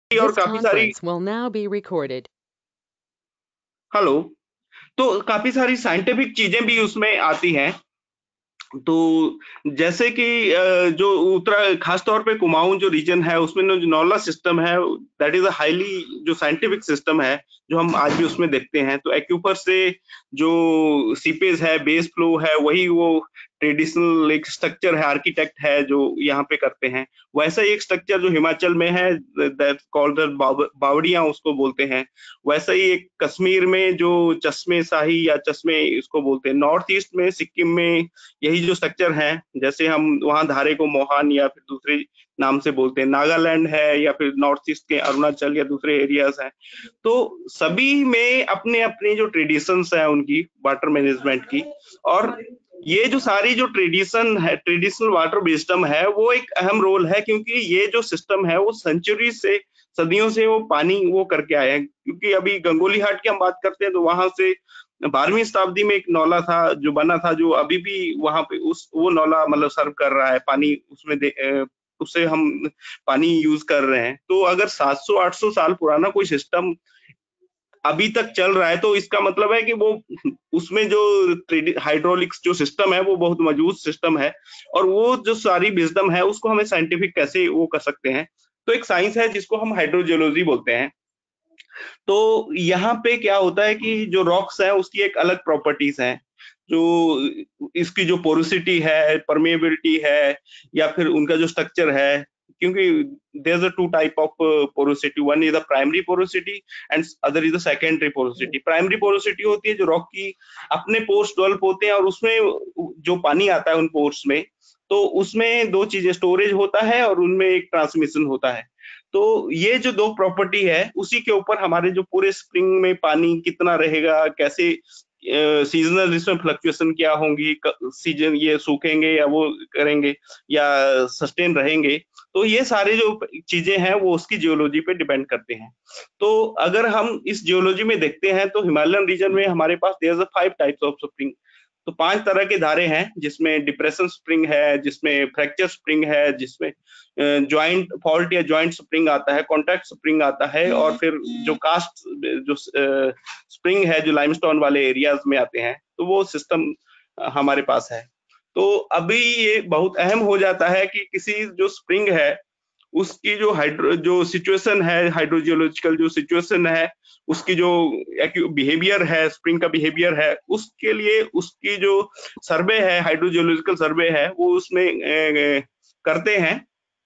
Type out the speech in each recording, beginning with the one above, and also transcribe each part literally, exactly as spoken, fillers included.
और This काफी सारी conference will now be recorded. Hello. तो काफी सारी साइंटिफिक चीजें भी उसमें आती हैं। तो जैसे कि अ, जो उत्तरा खास तौर पे कुमाऊं जो रीजन है उसमें जो नॉला सिस्टम है, दैट इज अ हाईली जो साइंटिफिक सिस्टम है, जो हम आज भी उसमें देखते हैं। तो एक्यूपर से जो सीपेज है, बेस फ्लो है, वही वो ट्रेडिशनल एक स्ट्रक्चर है, आर्किटेक्ट है जो यहाँ पे करते हैं। वैसा ही एक स्ट्रक्चर जो हिमाचल में है, दैट कॉल्ड बावड़ियां उसको बोलते हैं। वैसा ही एक कश्मीर में जो चश्मे शाही या चश्मे इसको बोलते हैं। नॉर्थ ईस्ट में सिक्किम में यही जो स्ट्रक्चर है, जैसे हम वहां धारे को मोहान या फिर दूसरे नाम से बोलते हैं, नागालैंड है या फिर नॉर्थ ईस्ट के अरुणाचल या दूसरे एरियाज हैं। तो सभी में अपने अपने जो ट्रेडिशंस है उनकी वाटर मैनेजमेंट की। और ये जो सारी जो ट्रेडिशन है, ट्रेडिशनल वाटर सिस्टम है, वो एक अहम रोल है, क्योंकि ये जो सिस्टम है वो सेंचुरी से, सदियों से वो पानी वो करके आए हैं। क्योंकि अभी गंगोली हाट की हम बात करते हैं तो वहां से बारहवीं शताब्दी में एक नौला था जो बना था, जो अभी भी वहां पे उस वो नौला मतलब सर्व कर रहा है पानी उसमें दे, अ, उससे हम पानी यूज कर रहे हैं। तो अगर सात सौ आठ सौ साल पुराना कोई सिस्टम अभी तक चल रहा है तो इसका मतलब है कि वो उसमें जो हाइड्रोलिक्स जो सिस्टम है वो बहुत मजबूत सिस्टम है। और वो जो सारी विजडम है उसको हमें साइंटिफिक कैसे वो कर सकते हैं। तो एक साइंस है जिसको हम हाइड्रोजियोलॉजी बोलते हैं। तो यहाँ पे क्या होता है कि जो रॉक्स है उसकी एक अलग प्रॉपर्टीज हैं, जो इसकी जो पोरोसिटी है, परमेबिलिटी है, या फिर उनका जो स्ट्रक्चर है। क्योंकि there's a two type of uh, porosity, one is the primary porosity and other is the secondary porosity। primary porosity होती है जो रॉक की अपने पोर्स डेवलप होते हैं और उसमें जो पानी आता है उन पोर्स में, तो उसमें दो चीजें, स्टोरेज होता है और उनमें एक ट्रांसमिशन होता है। तो ये जो दो प्रॉपर्टी है उसी के ऊपर हमारे जो पूरे स्प्रिंग में पानी कितना रहेगा, कैसे सीजनल इसमें फ्लक्चुएशन क्या होंगी, सीजन ये सूखेंगे या वो करेंगे या सस्टेन रहेंगे। तो ये सारे जो चीजें हैं वो उसकी जियोलॉजी पे डिपेंड करते हैं। तो अगर हम इस जियोलॉजी में देखते हैं तो हिमालयन रीजन में हमारे पास there are five types of spring. तो पांच तरह के धारे हैं, जिसमें डिप्रेशन स्प्रिंग है, जिसमें फ्रैक्चर स्प्रिंग है, जिसमें ज्वाइंट फॉल्ट या ज्वाइंट स्प्रिंग आता है, कॉन्टैक्ट स्प्रिंग आता है, और फिर जो कास्ट जो स्प्रिंग है जो लाइमस्टोन वाले एरियाज में आते हैं। तो वो सिस्टम हमारे पास है। तो अभी ये बहुत अहम हो जाता है कि किसी जो स्प्रिंग है उसकी जो हाइड्रो जो सिचुएशन है, हाइड्रोजियोलॉजिकल जो सिचुएशन है, उसकी जो बिहेवियर है, स्प्रिंग का बिहेवियर है, उसके लिए उसकी जो सर्वे है, हाइड्रोजियोलॉजिकल सर्वे है, वो उसमें ए, करते हैं।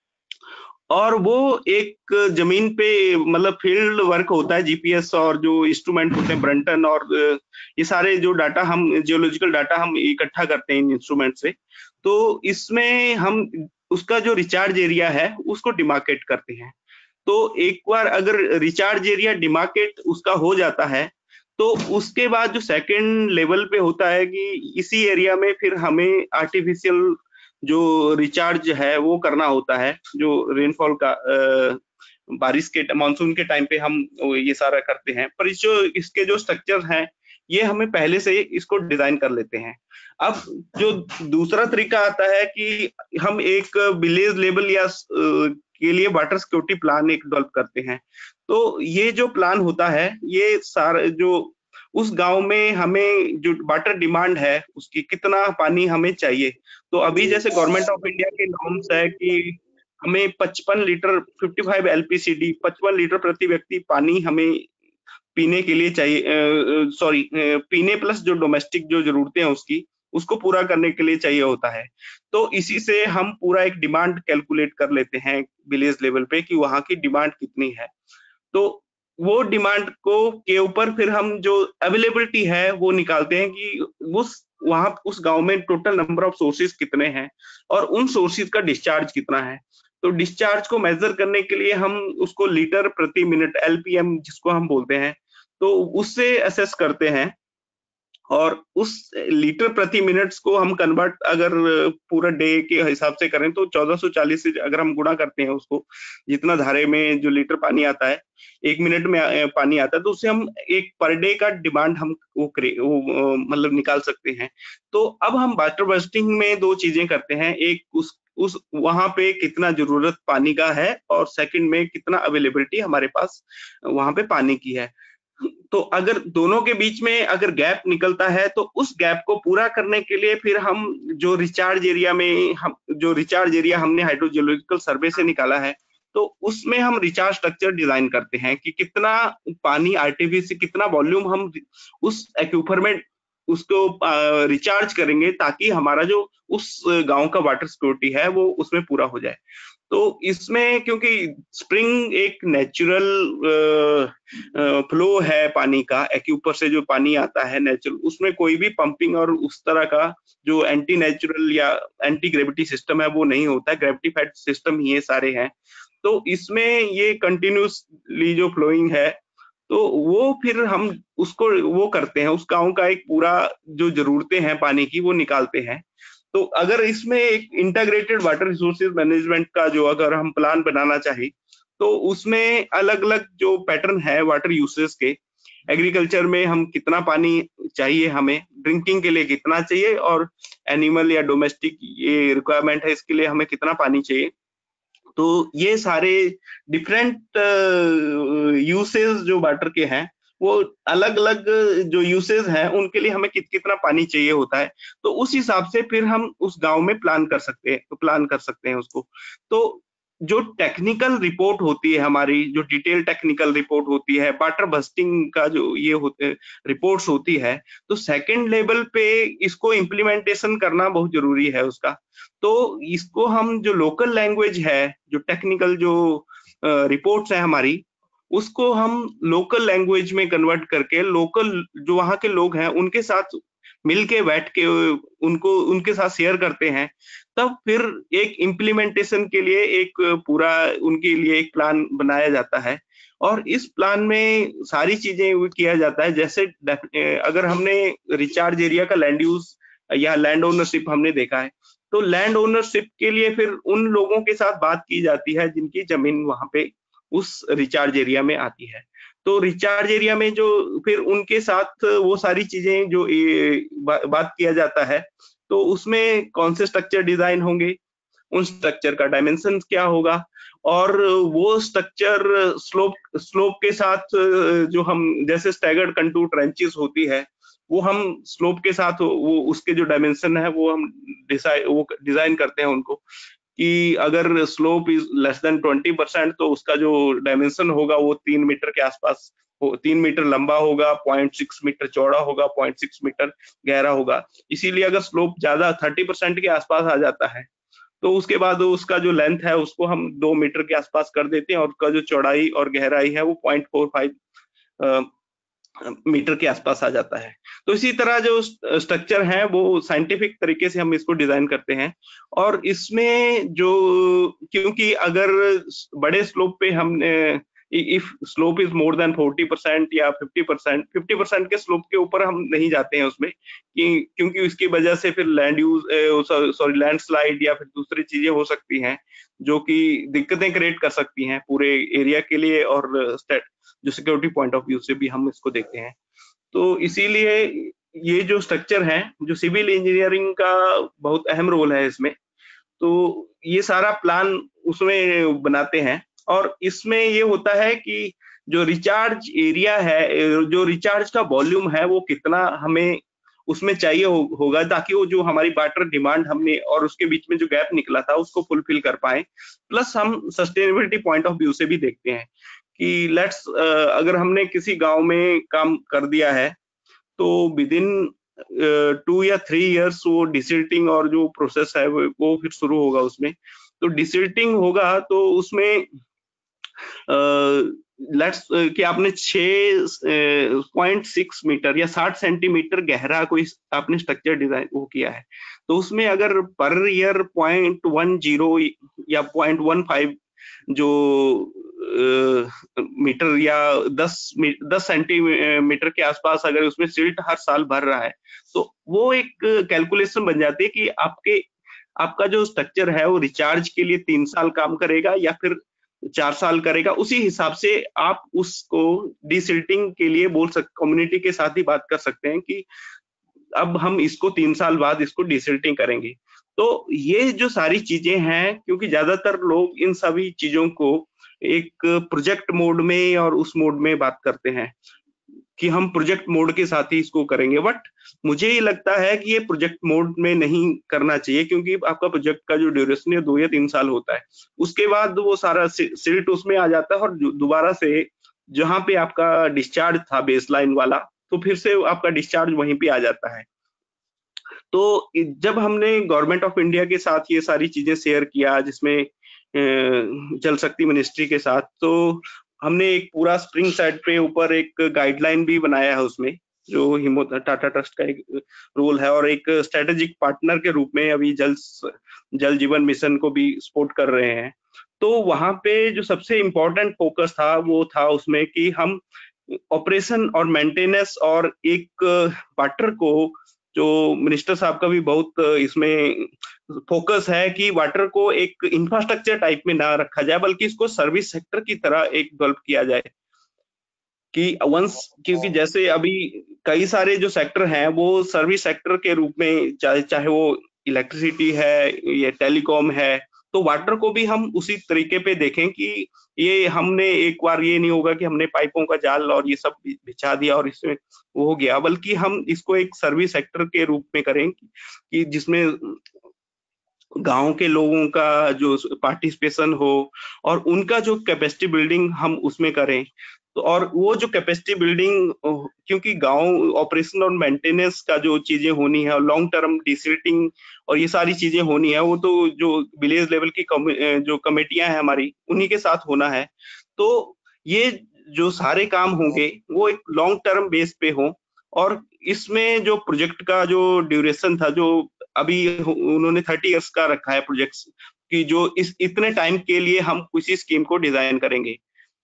और वो एक जमीन पे मतलब फील्ड वर्क होता है, जीपीएस और जो इंस्ट्रूमेंट होते हैं ब्रंटन, और ये सारे जो डाटा हम जियोलॉजिकल डाटा हम इकट्ठा करते हैं इन इंस्ट्रूमेंट से। तो इसमें हम उसका जो रिचार्ज एरिया है उसको डिमार्केट करते हैं। तो एक बार अगर रिचार्ज एरिया डिमार्केट उसका हो जाता है तो उसके बाद जो सेकंड लेवल पे होता है कि इसी एरिया में फिर हमें आर्टिफिशियल जो रिचार्ज है वो करना होता है, जो रेनफॉल का अ, बारिश के मानसून के टाइम पे हम ये सारा करते हैं। पर इस जो इसके जो स्ट्रक्चर हैं ये हमें पहले से इसको डिजाइन कर लेते हैं। अब जो दूसरा तरीका आता है कि हम एक विलेज लेवल या के लिए वाटर सिक्योरिटी प्लान एक डेवलप करते हैं। तो ये जो प्लान होता है ये सारे जो उस गांव में हमें जो वाटर डिमांड है उसकी कितना पानी हमें चाहिए। तो अभी जैसे गवर्नमेंट ऑफ इंडिया के नॉर्म्स है कि हमें पचपन लीटर पचपन एलपीसीडी पचपन लीटर प्रति व्यक्ति पानी हमें पीने के लिए चाहिए, सॉरी पीने प्लस जो डोमेस्टिक जो जरूरतें हैं उसकी उसको पूरा करने के लिए चाहिए होता है। तो इसी से हम पूरा एक डिमांड कैलकुलेट कर लेते हैं विलेज लेवल पे कि वहां की डिमांड कितनी है। तो वो डिमांड को के ऊपर फिर हम जो अवेलेबिलिटी है वो निकालते हैं कि उस वहां उस गांव में टोटल नंबर ऑफ सोर्सेज कितने हैं और उन सोर्सेज का डिस्चार्ज कितना है। तो डिस्चार्ज को मेजर करने के लिए हम उसको लीटर प्रति मिनट एलपीएम जिसको हम बोलते हैं, तो उससे असेस करते हैं। और उस लीटर प्रति मिनट्स को हम कन्वर्ट अगर पूरा डे के हिसाब से करें तो चौदह सौ चालीस से अगर हम गुणा करते हैं उसको, जितना धारे में जो लीटर पानी आता है एक मिनट में पानी आता है, तो उससे हम एक पर डे का डिमांड हम वो, वो मतलब निकाल सकते हैं। तो अब हम वाटर बस्टिंग में दो चीजें करते हैं, एक उस उस वहां पे कितना जरूरत पानी का है और सेकंड में कितना अवेलेबिलिटी हमारे पास वहां पे पानी की है। तो अगर दोनों के बीच में अगर गैप निकलता है तो उस गैप को पूरा करने के लिए फिर हम जो रिचार्ज एरिया में हम जो रिचार्ज एरिया हमने हाइड्रोजियोलॉजिकल सर्वे से निकाला है, तो उसमें हम रिचार्ज स्ट्रक्चर डिजाइन करते हैं कि कितना पानी आरटीवी से कितना वॉल्यूम हम उस एक्यूफर में उसको रिचार्ज करेंगे ताकि हमारा जो उस गांव का वाटर सिक्योरिटी है वो उसमें पूरा हो जाए। तो इसमें क्योंकि स्प्रिंग एक नेचुरल फ्लो है पानी का, एक्यूपर से जो पानी आता है नेचुरल, उसमें कोई भी पंपिंग और उस तरह का जो एंटी नेचुरल या एंटी ग्रेविटी सिस्टम है वो नहीं होता है, ग्रेविटी फेड सिस्टम ही ये सारे हैं। तो इसमें ये कंटिन्यूसली जो फ्लोइंग है तो वो फिर हम उसको वो करते हैं, उस गांव का एक पूरा जो जरूरतें हैं पानी की वो निकालते हैं। तो अगर इसमें एक इंटीग्रेटेड वाटर रिसोर्सेज मैनेजमेंट का जो अगर हम प्लान बनाना चाहे तो उसमें अलग अलग जो पैटर्न है वाटर यूसेज के, एग्रीकल्चर में हम कितना पानी चाहिए, हमें ड्रिंकिंग के लिए कितना चाहिए, और एनिमल या डोमेस्टिक ये रिक्वायरमेंट है इसके लिए हमें कितना पानी चाहिए। तो ये सारे डिफरेंट यूसेज जो वाटर के हैं वो अलग अलग जो यूसेज हैं उनके लिए हमें कित कितना पानी चाहिए होता है। तो उस हिसाब से फिर हम उस गांव में प्लान कर सकते हैं, तो प्लान कर सकते हैं उसको। तो जो टेक्निकल रिपोर्ट होती है हमारी, जो डिटेल टेक्निकल रिपोर्ट होती है, वाटर बस्टिंग का जो ये होते रिपोर्ट्स होती है, तो सेकंड लेवल पे इसको इम्प्लीमेंटेशन करना बहुत जरूरी है उसका। तो इसको हम जो लोकल लैंग्वेज है, जो टेक्निकल जो रिपोर्ट्स है हमारी, उसको हम लोकल लैंग्वेज में कन्वर्ट करके लोकल जो वहाँ के लोग हैं उनके साथ मिलके बैठ के उनको उनके साथ शेयर करते हैं। तब फिर एक इम्प्लीमेंटेशन के लिए एक पूरा उनके लिए एक प्लान बनाया जाता है और इस प्लान में सारी चीजें किया जाता है। जैसे अगर हमने रिचार्ज एरिया का लैंड यूज या लैंड ओनरशिप हमने देखा है, तो लैंड ओनरशिप के लिए फिर उन लोगों के साथ बात की जाती है जिनकी जमीन वहां पे उस रिचार्ज एरिया में आती है। तो रिचार्ज एरिया में जो फिर उनके साथ वो सारी चीजें जो बा, बात किया जाता है, तो उसमें कौन से स्ट्रक्चर डिजाइन होंगे, उन स्ट्रक्चर का डायमेंशन क्या होगा, और वो स्ट्रक्चर स्लोप स्लोप के साथ जो हम जैसे स्टैगर्ड कंटूर ट्रेंचेस होती है वो हम स्लोप के साथ वो उसके जो डायमेंशन है वो हम डिसाइड वो डिजाइन करते हैं उनको कि अगर slope is less than twenty percent तो उसका जो डायमेंशन होगा वो तीन मीटर के आसपास हो, तीन मीटर लंबा होगा, पॉइंट सिक्स मीटर चौड़ा होगा, पॉइंट सिक्स मीटर गहरा होगा। इसीलिए अगर स्लोप ज्यादा थर्टी परसेंट के आसपास आ जाता है तो उसके बाद उसका जो लेंथ है उसको हम दो मीटर के आसपास कर देते हैं और उसका जो चौड़ाई और गहराई है वो पॉइंट फोर फाइव मीटर के आसपास आ जाता है। तो इसी तरह जो स्ट्रक्चर है वो साइंटिफिक तरीके से हम इसको डिजाइन करते हैं। और इसमें जो क्योंकि अगर बड़े स्लोप पे हमने if slope is more than forty percent या फिफ्टी परसेंट फिफ्टी परसेंट के स्लोप के ऊपर हम नहीं जाते हैं उसमें कि क्योंकि उसकी वजह से फिर लैंड यूज सॉरी लैंडस्लाइड या फिर दूसरी चीजें हो सकती हैं जो कि दिक्कतें क्रिएट कर सकती हैं पूरे एरिया के लिए, और जो सिक्योरिटी पॉइंट ऑफ व्यू से भी हम इसको देखते हैं। तो इसीलिए ये जो स्ट्रक्चर है, जो सिविल इंजीनियरिंग का बहुत अहम रोल है इसमें, तो ये सारा प्लान उसमें बनाते हैं। और इसमें ये होता है कि जो रिचार्ज एरिया है, जो रिचार्ज का वॉल्यूम है वो कितना हमें उसमें चाहिए हो, होगा ताकि वो जो हमारी वाटर डिमांड हमने और उसके बीच में जो गैप निकला था उसको फुलफिल कर पाए। प्लस हम सस्टेनेबिलिटी पॉइंट ऑफ व्यू से भी देखते हैं कि लेट्स अगर हमने किसी गांव में काम कर दिया है तो विद इन टू या थ्री इयर्स वो डिसिल्टिंग और जो प्रोसेस है वो, वो फिर शुरू होगा उसमें। तो डिसिल्टिंग होगा तो उसमें लेट्स कि आपने छह पॉइंट सिक्स मीटर या साठ सेंटीमीटर गहरा कोई आपने स्ट्रक्चर डिजाइन वो किया है, तो उसमें अगर per year point one zero या पॉइंट वन फाइव जो मीटर या दस दस सेंटीमीटर के आसपास अगर उसमें सिल्ट हर साल भर रहा है तो वो एक कैलकुलेशन बन जाती है कि आपके आपका जो स्ट्रक्चर है वो रिचार्ज के लिए तीन साल काम करेगा या फिर चार साल करेगा। उसी हिसाब से आप उसको डिसिल्टिंग के लिए बोल सकते, कम्युनिटी के साथ ही बात कर सकते हैं कि अब हम इसको तीन साल बाद इसको डिसिल्टिंग करेंगे। तो ये जो सारी चीजें हैं, क्योंकि ज्यादातर लोग इन सभी चीजों को एक प्रोजेक्ट मोड में और उस मोड में बात करते हैं कि हम प्रोजेक्ट मोड के साथ ही इसको करेंगे, बट मुझे ये लगता है कि ये प्रोजेक्ट मोड में नहीं करना चाहिए, क्योंकि आपका प्रोजेक्ट का जो ड्यूरेशन है दो या तीन साल होता है। उसके बाद वो सारा सि सिल्ट उसमें आ जाता है और जो दोबारा से जहाँ पे आपका डिस्चार्ज था बेसलाइन वाला, तो फिर से आपका डिस्चार्ज वहीं पे आ जाता है। तो इ जब हमने गवर्नमेंट ऑफ इंडिया के साथ ये सारी चीज़ें शेयर किया, जिसमें अ, जल शक्ति मिनिस्ट्री के साथ, तो हमने एक पूरा स्प्रिंग साइड पे ऊपर एक गाइडलाइन भी बनाया है उसमें, जो हिमो टाटा ट्रस्ट का एक रोल है, और एक स्ट्रेटेजिक पार्टनर के रूप में अभी जल स जल जीवन मिशन को भी सपोर्ट कर रहे हैं। तो वहाँ पे जो सबसे इम्पोर्टेंट फ़ोकस था, वो था उसमें कि हम ऑपरेशन और मेंटेनेंस और एक वाटर को, जो मिनिस्टर साहब का भी बहुत इसमें फ़ोकस है कि वाटर को एक इंफ्रास्ट्रक्चर टाइप में ना रखा जाए, बल्कि इसको सर्विस सेक्टर की तरह एक डेवलप किया जाए। कि वंस क्योंकि जैसे अभी कई सारे जो सेक्टर हैं, वो सर्विस सेक्टर के रूप में, चाहे चाहे वो इलेक्ट्रिसिटी है या टेलीकॉम है, तो वाटर को भी हम उसी तरीके पे देखें कि ये हमने एक बार ये नहीं होगा कि हमने पाइपों का जाल और ये सब बि बिछा दिया और इसमें वो हो गया, बल्कि हम इसको एक सर्विस सेक्टर के रूप में करें कि जिसमें गाँव के लोगों का जो स पार्टिसिपेशन हो और उनका जो कैपेसिटी बिल्डिंग हम उसमें करें। तो और वो जो कैपेसिटी बिल्डिंग अ, क्योंकि गाँव ऑपरेशन और मेंटेनेंस का जो चीज़ें होनी है और लॉन्ग टर्म डिसिल्टिंग और ये सारी चीज़ें होनी है, वो तो जो विलेज लेवल की कमि अ, जो कमिटियाँ हैं हमारी, उन्हीं के साथ होना है। तो ये जो सारे काम होंगे, वो एक लॉन्ग टर्म बेस पे हों, और इसमें जो प्रोजेक्ट का जो ड्यूरेशन था, जो अभी उ उन्होंने तीस इयर्स का रखा है प्रोजेक्ट्स, कि जो इस इतने टाइम के लिए हम किसी स्कीम को डिज़ाइन करेंगे।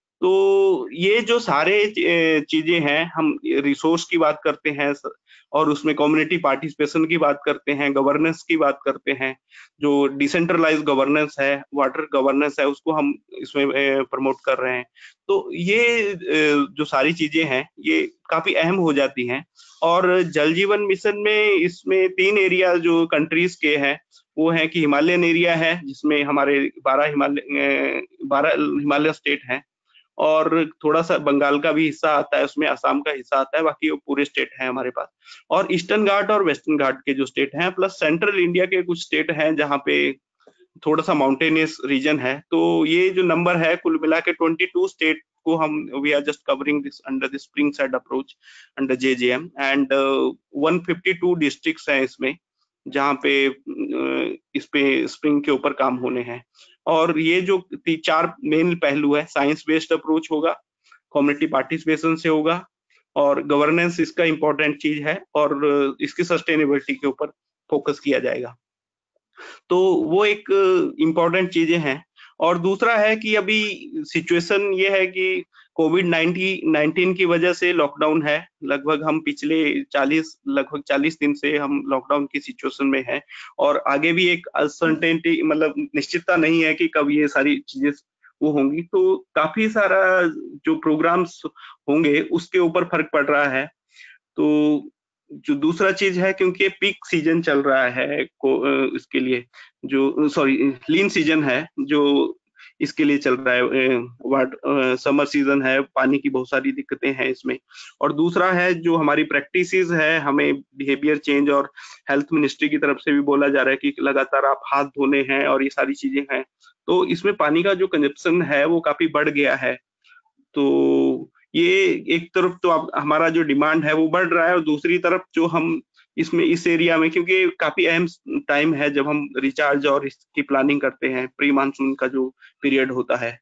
तो ये जो सारे च चीज़ें हैं, हम रिसोर्स की बात करते हैं स और उसमें कम्युनिटी पार्टिसिपेशन की बात करते हैं, गवर्नेंस की बात करते हैं, जो डिसेंट्रलाइज़्ड गवर्नेंस है, वाटर गवर्नेंस है, उसको हम इसमें अ, प्रमोट कर रहे हैं। तो ये अ, जो सारी चीज़ें हैं, ये काफ़ी अहम हो जाती हैं, और जल जीवन मिशन में इसमें तीन एरिया जो कंट्रीज़ के हैं, वो हैं कि हिमालयन एरिया है, जिसमें हमारे बारह हिमालय अ, बारह हिमालय स्टेट हैं, और थोड़ा-सा बंगाल का भी हिस्सा आता है, उसमें असम का हिस्सा आता है, बाकी वो पूरे स्टेट हैं हमारे पास। और ईस्टर्न घाट और वेस्टर्न घाट के जो स्टेट हैं, प्लस सेंट्रल इंडिया के कुछ स्टेट हैं, जहाँ पे थोड़ा-सा माउंटेनियस रीजन है। तो ये जो नंबर है, कुल मिला के बाईस स्टेट को हम we are just covering this under the spring side approach under J J M, and एक सौ बावन डिस्ट्रिक्ट्स हैं इसमें, जहाँ पे अ, इस पे स्प्रिंग के ऊपर काम होने हैं। और ये जो ती चार मेन पहलू है, साइंस बेस्ड अप्रोच होगा, कम्युनिटी पार्टिसिपेशन से होगा, और गवर्नेंस इसका इम्पोर्टेंट चीज़ है, और इसकी सस्टेनेबिलिटी के ऊपर फोकस किया जाएगा। तो वो एक इम्पोर्टेंट चीज़ें हैं। और दूसरा है कि अभी सिचुएशन ये है कि कोविड नाइनटी नाइनटीन की वजह से लॉकडाउन है। लगभग हम पिछले चालीस लगभग चालीस दिन से हम लॉकडाउन की सिचुएशन में हैं, और आगे भी एक अनसर्टेनिटी, मतलब निश्चितता नहीं है कि कब ये सारी चीज़ें वो होंगी। तो काफ़ी सारा जो प्रोग्राम्स होंगे, उसके ऊपर फ़र्क पड़ रहा है। तो जो दूसरा चीज़ है, क्योंकि पीक सीज़न चल रहा है को अ, इसके लिए जो सॉरी लीन सीज़न है, जो इसके लिए चल रहा है, अ, वाट अ, समर सीज़न है, पानी की बहुत सारी दिक्कतें हैं इसमें। और दूसरा है, जो हमारी प्रैक्टिसेज़ है, हमें बिहेवियर चेंज और हेल्थ मिनिस्ट्री की तरफ से भी बोला जा रहा है कि लगातार आप हाथ धोने हैं और ये सारी चीज़ें हैं। तो इसमें पानी का जो कंज़प्शन है, वो काफ़ी बढ़ गया है। तो ये एक तरफ तो अब हमारा जो डिमांड है वो बढ़ रहा है, और दूसरी तरफ जो हम इसमें इस एरिया में, क्योंकि काफ़ी अहम स टाइम है जब हम रिचार्ज और इसकी प्लानिंग करते हैं, प्री मानसून का जो पीरियड होता है।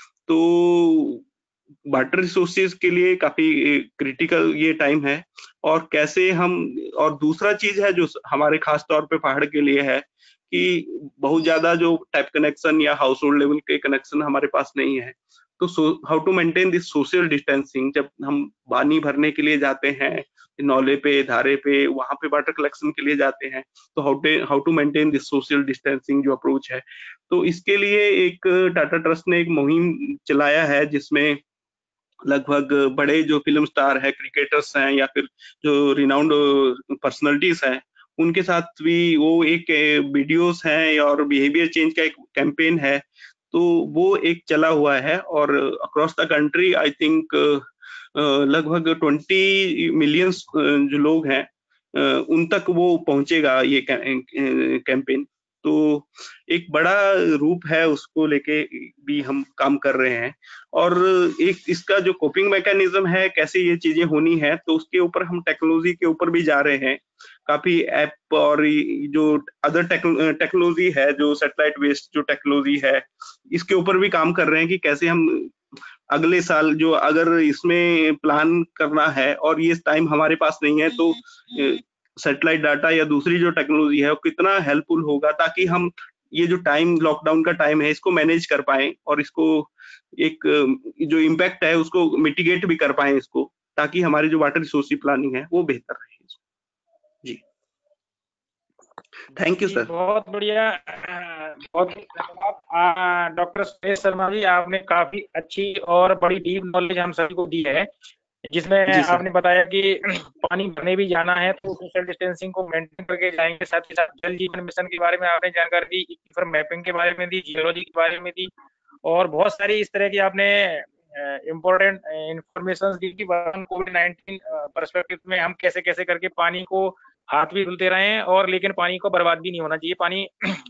तो वाटर रिसोर्सेज़ के लिए काफ़ी क्रिटिकल ये टाइम है, और कैसे हम और दूसरा चीज़ है जो स हमारे ख़ास तौर पे पहाड़ के लिए है, कि बहुत ज़्यादा जो टैप कनेक्शन या हाउस होल्ड लेवल के कनेक्शन हमारे पास नहीं है। तो so how to maintain this social distancing, जब हम पानी भरने के लिए जाते हैं, नौले पे, धारे पे, वहाँ पे वाटर कलेक्शन के लिए जाते हैं, तो how to how to maintain this social distancing जो अप्रोच है। तो इसके लिए एक टाटा ट्रस्ट ने एक मुहिम चलाया है, जिसमें लगभग बड़े जो फ़िल्म स्टार हैं, क्रिकेटर्स हैं, या फिर जो रिनाउंड पर्सनैलिटीज़ हैं, उनके साथ भी वो एक वीडियोस हैं और बिहेवियर चेंज का एक कैंपेन है, तो वो एक चला हुआ है और across the country I think लगभग ट्वेंटी मिलियंस जो लोग हैं उन तक वो पहुंचेगा ये कैंपेन। तो एक बड़ा रूप है, उसको लेके भी हम काम कर रहे हैं और एक इसका जो कोपिंग मैकेनिज्म है, कैसे ये चीजें होनी है, तो उसके ऊपर हम टेक्नोलॉजी के ऊपर भी जा रहे हैं। काफी ऐप और जो अदर टेक्नोलॉजी है, जो सैटेलाइट बेस्ड जो टेक्नोलॉजी है, इसके ऊपर भी काम कर रहे हैं कि कैसे हम अगले साल जो अगर इसमें प्लान करना है और ये टाइम हमारे पास नहीं है, तो सैटेलाइट डाटा या दूसरी जो टेक्नोलॉजी है वो कितना हेल्पफुल होगा, ताकि हम ये जो टाइम लॉकडाउन का टाइम है इसको मैनेज कर पाएं और इसको एक जो इम्पैक्ट है उसको मिटिगेट भी कर पाएं इसको, ताकि हमारी जो वाटर रिसोर्स की प्लानिंग है वो बेहतर रहे। जी, थैंक यू सर। बहुत बढ़िया, बहुत धन्यवाद डॉक्टर सुरेश शर्मा जी, आपने काफी अच्छी और बड़ी डीप नॉलेज हम सभी को दी है, जिसमें आपने बताया कि पानी भरने भी जाना है तो सोशल डिस्टेंसिंग को मेंटेन करके जाएंगे, साथ ही साथ जल जीवन मिशन के बारे में आपने जानकारी दी, इक्विफर मैपिंग के बारे में दी, जियोलॉजी के बारे में दी और बहुत सारी इस तरह की आपने इम्पोर्टेंट इंफॉर्मेशन दी कि कोविड नाइन्टीन पर्सपेक्टिव में हम कैसे कैसे करके पानी को हाथ भी धुलते रहे और लेकिन पानी को बर्बाद भी नहीं होना चाहिए, पानी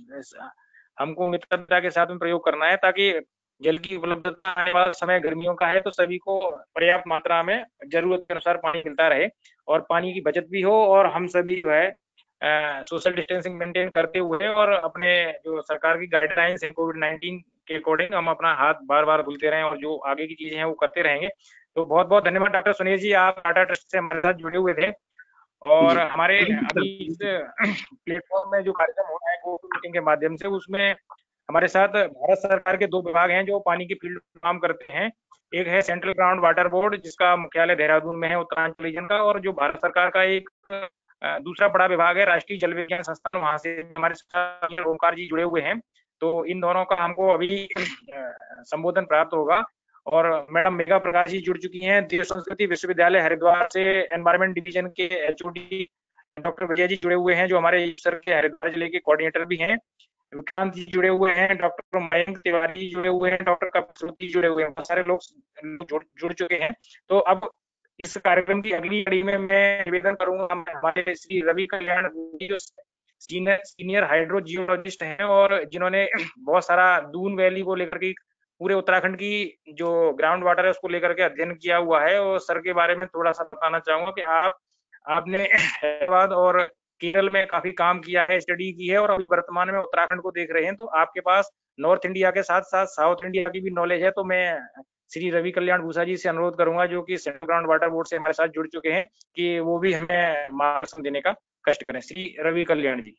हमको मित्रता के साथ में प्रयोग करना है ताकि जल की उपलब्धता आने वाला समय गर्मियों का है तो सभी को पर्याप्त मात्रा में जरूरत के अनुसार पानी मिलता रहे और पानी की बचत भी हो और हम सभी जो है सोशल डिस्टेंसिंग मेंटेन करते हुए और अपने जो सरकार की गाइडलाइंस है कोविड नाइन्टीन के अकॉर्डिंग हम अपना हाथ बार बार धुलते रहें और जो आगे की चीजें हैं वो करते रहेंगे। तो बहुत बहुत धन्यवाद डॉक्टर सुनील जी, आप टाटा ट्रस्ट से हमारे साथ जुड़े हुए थे और हमारे अभी इस प्लेटफॉर्म में जो कार्यक्रम हो रहा है गो मीटिंग के माध्यम से, उसमें हमारे साथ भारत सरकार के दो विभाग हैं जो पानी की फील्ड काम करते हैं। एक है सेंट्रल ग्राउंड वाटर बोर्ड जिसका मुख्यालय देहरादून में है उत्तरांचल रीजन का, और जो भारत सरकार का एक दूसरा बड़ा विभाग है राष्ट्रीय जल विज्ञान संस्थान, वहां से हमारे साथ ओमकार जी जुड़े हुए हैं। तो इन दोनों का हमको अभी संबोधन प्राप्त होगा और मैडम मेघा प्रकाश जी जुड़ चुकी हैं देव संस्कृति विश्वविद्यालय हरिद्वार से, एनवायरमेंट डिवीजन के एचओडी डॉक्टर विजय जी जुड़े हुए हैं जो हमारे सर के हरिद्वार जिले के कोऑर्डिनेटर भी हैं, विक्रांत जी जुड़े हुए हैं, डॉक्टर मयंक तिवारी जुड़े हुए हैं, डॉक्टर कपिल जुड़े हुए हैं, बहुत सारे लोग जुड़, जुड़ चुके हैं। तो अब इस कार्यक्रम की अगली कड़ी में मैं निवेदन करूंगा हमारे श्री रवि कल्याण जो सीनियर सीनियर हाइड्रो जियोलॉजिस्ट हैं और जिन्होंने बहुत सारा दून वैली को लेकर के पूरे उत्तराखंड की जो ग्राउंड वाटर है उसको लेकर के अध्ययन किया हुआ है, और सर के बारे में थोड़ा सा बताना चाहूंगा कि आप आपने हैदराबाद और केरल में काफी काम किया है, स्टडी की है और अभी वर्तमान में उत्तराखंड को देख रहे हैं, तो आपके पास नॉर्थ इंडिया के साथ साथ साउथ इंडिया की भी नॉलेज है। तो मैं श्री रवि कल्याण भूसा जी से अनुरोध करूंगा जो कि सेंट्रल ग्राउंड वाटर बोर्ड से हमारे साथ जुड़ चुके हैं कि वो भी हमें मार्गदर्शन देने का कष्ट करें। Shri Ravi Kalyan ji.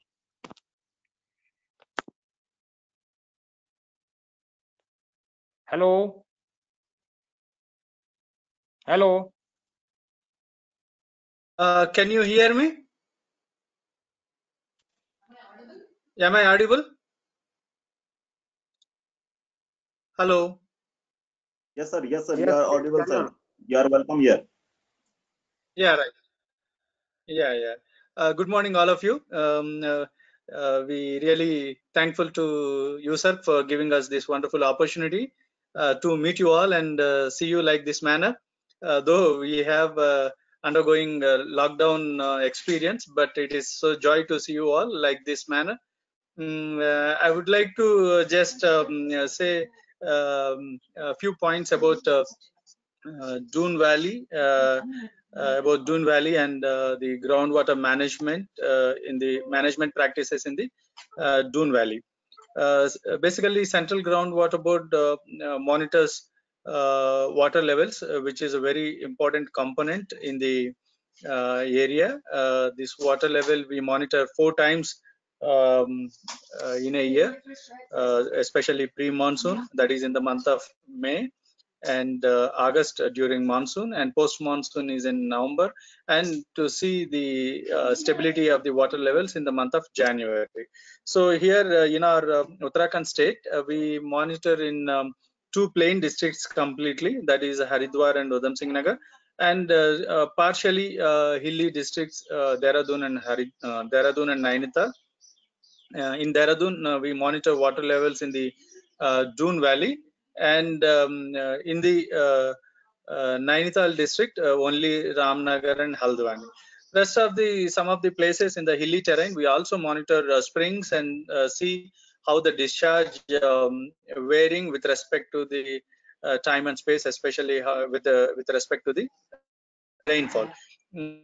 Hello hello uh, can you hear me? Am I audible? Hello. Yes sir, yes sir, yes, you are audible sir. You are welcome here. Yeah, right. Yeah, yeah. Uh, good morning all of you. Um, uh, uh, we really thankful to you sir for giving us this wonderful opportunity uh, to meet you all and uh, see you like this manner. Uh, though we have uh, undergoing uh, lockdown uh, experience, but it is so joy to see you all like this manner. Mm, uh, I would like to just um, say um, a few points about uh, uh, Doon Valley, uh, uh, about Doon Valley and uh, the groundwater management uh, in the management practices in the uh, Doon Valley. Uh, basically, Central Groundwater Board uh, uh, monitors uh, water levels, uh, which is a very important component in the uh, area. Uh, this water level we monitor four times um, uh, in a year, uh, especially pre-monsoon, that is in the month of May, and uh, August uh, during monsoon, and post-monsoon is in November, and to see the uh, stability of the water levels in the month of January. So here uh, in our uh, Uttarakhand state, uh, we monitor in um, two plain districts completely, that is Haridwar and Udham Singh Nagar, and uh, uh, partially uh, hilly districts, uh, Dehradun and Hari, uh, Dehradun and Nainital. Uh, in Dehradun, uh, we monitor water levels in the uh, Doon Valley, and um, uh, in the uh, uh, Nainital district, uh, only Ramnagar and Haldwani. Rest of the some of the places in the hilly terrain, we also monitor uh, springs and uh, see how the discharge um, varying with respect to the uh, time and space, especially how, with the with respect to the rainfall. Mm.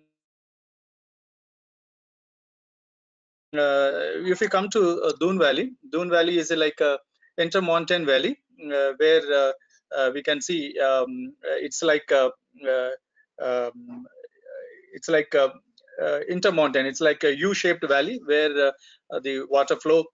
Uh, if you come to uh, Doon Valley, Doon Valley is like a intermountain valley uh, where uh, uh, we can see um, it's like a, uh, um, it's like a, uh, intermountain. It's like a U-shaped valley where uh, the water flow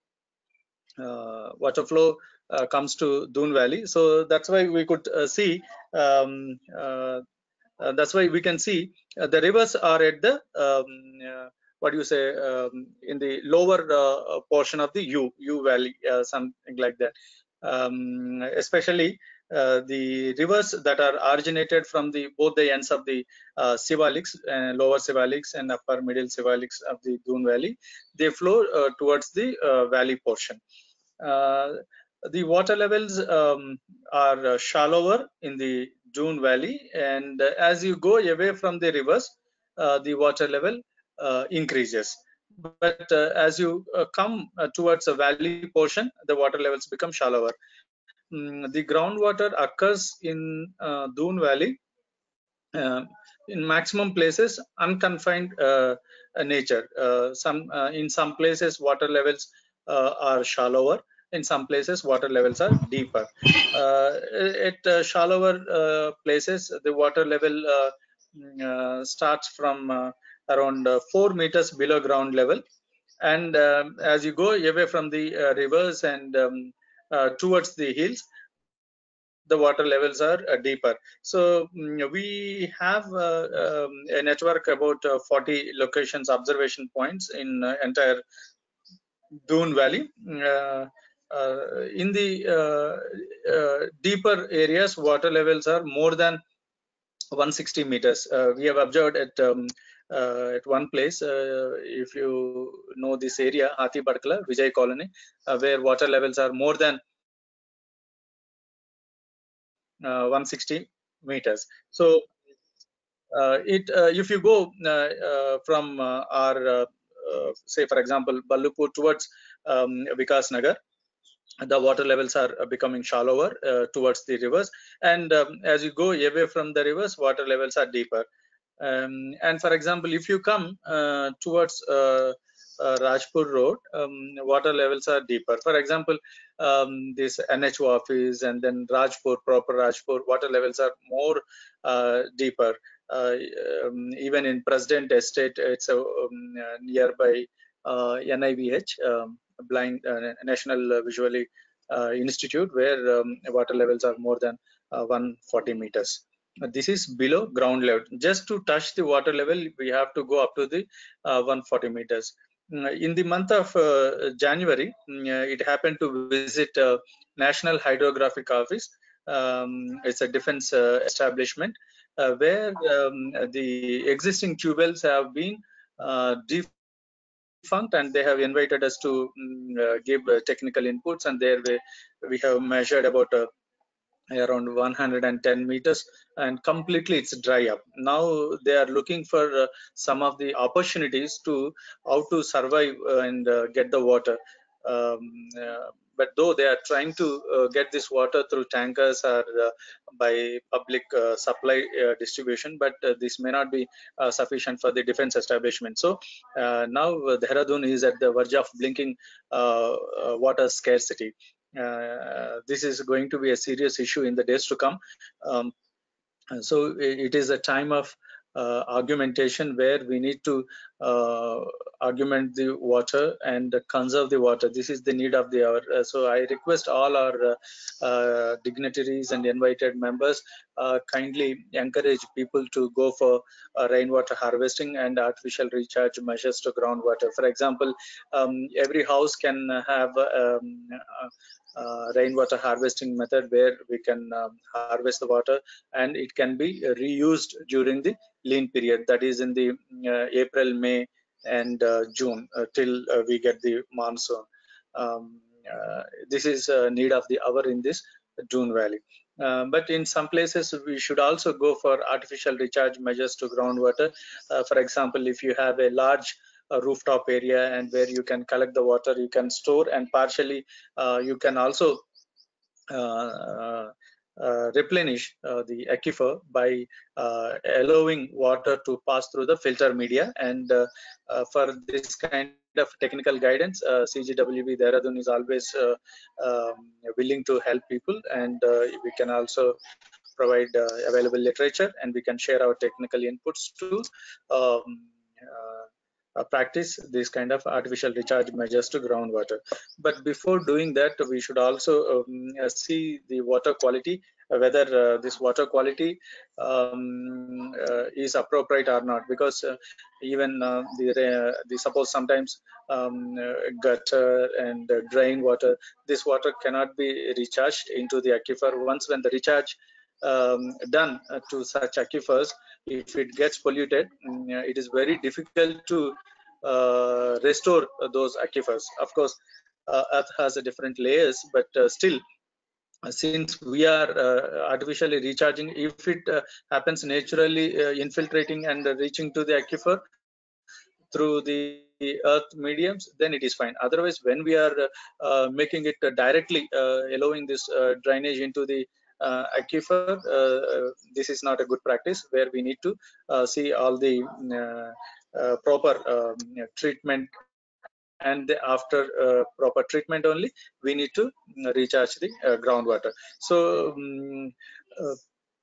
uh, water flow uh, comes to Doon Valley. So that's why we could uh, see. Um, uh, uh, that's why we can see uh, the rivers are at the um, uh, what do you say um, in the lower uh, portion of the U U Valley, uh, something like that. Um, especially uh, the rivers that are originated from the both the ends of the uh, Sivaliks, uh, lower Sivaliks and upper middle Sivaliks of the Doon Valley, they flow uh, towards the uh, valley portion. Uh, the water levels um, are uh, shallower in the Doon Valley, and uh, as you go away from the rivers, uh, the water level uh, increases. But uh, as you uh, come uh, towards a valley portion, the water levels become shallower. Mm, the groundwater occurs in uh, Doon Valley uh, in maximum places unconfined uh, nature. Uh, some uh, in some places water levels uh, are shallower. In some places water levels are deeper. Uh, at uh, shallower uh, places, the water level uh, uh, starts from uh, around uh, four meters below ground level, and um, as you go away from the uh, rivers and um, uh, towards the hills, the water levels are uh, deeper. So mm, we have uh, um, a network about uh, forty locations, observation points in uh, entire Doon Valley. Uh, uh, in the uh, uh, deeper areas, water levels are more than one hundred sixty meters. Uh, we have observed at um, uh, at one place, uh, if you know this area, Hathi Badkala, Vijay Colony, uh, where water levels are more than uh, one hundred sixty meters. So uh, it uh, if you go uh, uh, from uh, our uh, uh, say for example Ballupur towards um, Vikas Nagar, the water levels are becoming shallower uh, towards the rivers, and um, as you go away from the rivers, water levels are deeper. Um, and for example, if you come uh, towards uh, uh, Rajpur Road, um, water levels are deeper. For example, um, this N H O office and then Rajpur, proper Rajpur, water levels are more uh, deeper. Uh, um, even in President Estate, it's a um, uh, nearby uh, N I V H, um, Blind uh, National Visually uh, Institute, where um, water levels are more than uh, one hundred forty meters. This is below ground level. Just to touch the water level, we have to go up to the uh, one hundred forty meters. In the month of uh, January, it happened to visit uh, National Hydrographic Office. Um, it's a defense uh, establishment uh, where um, the existing tube wells have been uh, defunct, and they have invited us to um, uh, give uh, technical inputs, and there we, we have measured about uh, around one hundred ten meters, and completely it's dry up. Now they are looking for uh, some of the opportunities to how to survive uh, and uh, get the water. Um, uh, but though they are trying to uh, get this water through tankers or uh, by public uh, supply uh, distribution, but uh, this may not be uh, sufficient for the defense establishment. So uh, now uh, Dehradun is at the verge of blinking uh, uh, water scarcity. Uh, this is going to be a serious issue in the days to come. Um, so it is a time of uh, argumentation where we need to uh, augment the water and conserve the water. This is the need of the hour. Uh, so I request all our uh, uh, dignitaries and invited members uh, kindly encourage people to go for uh, rainwater harvesting and artificial recharge measures to groundwater. For example, um, every house can have um, uh, uh, rainwater harvesting method where we can um, harvest the water and it can be reused during the lean period, that is in the uh, April, May and uh, June uh, till uh, we get the monsoon. Um, uh, this is a need of the hour in this Doon Valley. Uh, but in some places we should also go for artificial recharge measures to groundwater. Uh, for example, if you have a large uh, rooftop area and where you can collect the water, you can store, and partially uh, you can also uh, uh, replenish uh, the aquifer by uh, allowing water to pass through the filter media. And uh, uh, for this kind of technical guidance, uh, C G W B Dehradun is always uh, um, willing to help people, and uh, we can also provide uh, available literature, and we can share our technical inputs to um, uh, uh, practice this kind of artificial recharge measures to groundwater. But before doing that, we should also um, uh, see the water quality, uh, whether uh, this water quality um, uh, is appropriate or not, because uh, even uh, the, uh, the suppose sometimes um, uh, gutter and uh, drain water, this water cannot be recharged into the aquifer. Once when the recharge um, done uh, to such aquifers, if it gets polluted, um, it is very difficult to uh, restore those aquifers. Of course, uh, earth has a different layers, but uh, still, since we are uh, artificially recharging, if it uh, happens naturally uh, infiltrating and uh, reaching to the aquifer through the earth mediums, then it is fine. Otherwise, when we are uh, uh, making it uh, directly uh, allowing this uh, drainage into the uh, aquifer, uh, this is not a good practice, where we need to uh, see all the uh, uh, proper um, treatment, and after uh, proper treatment only we need to recharge the uh, groundwater. So um, uh,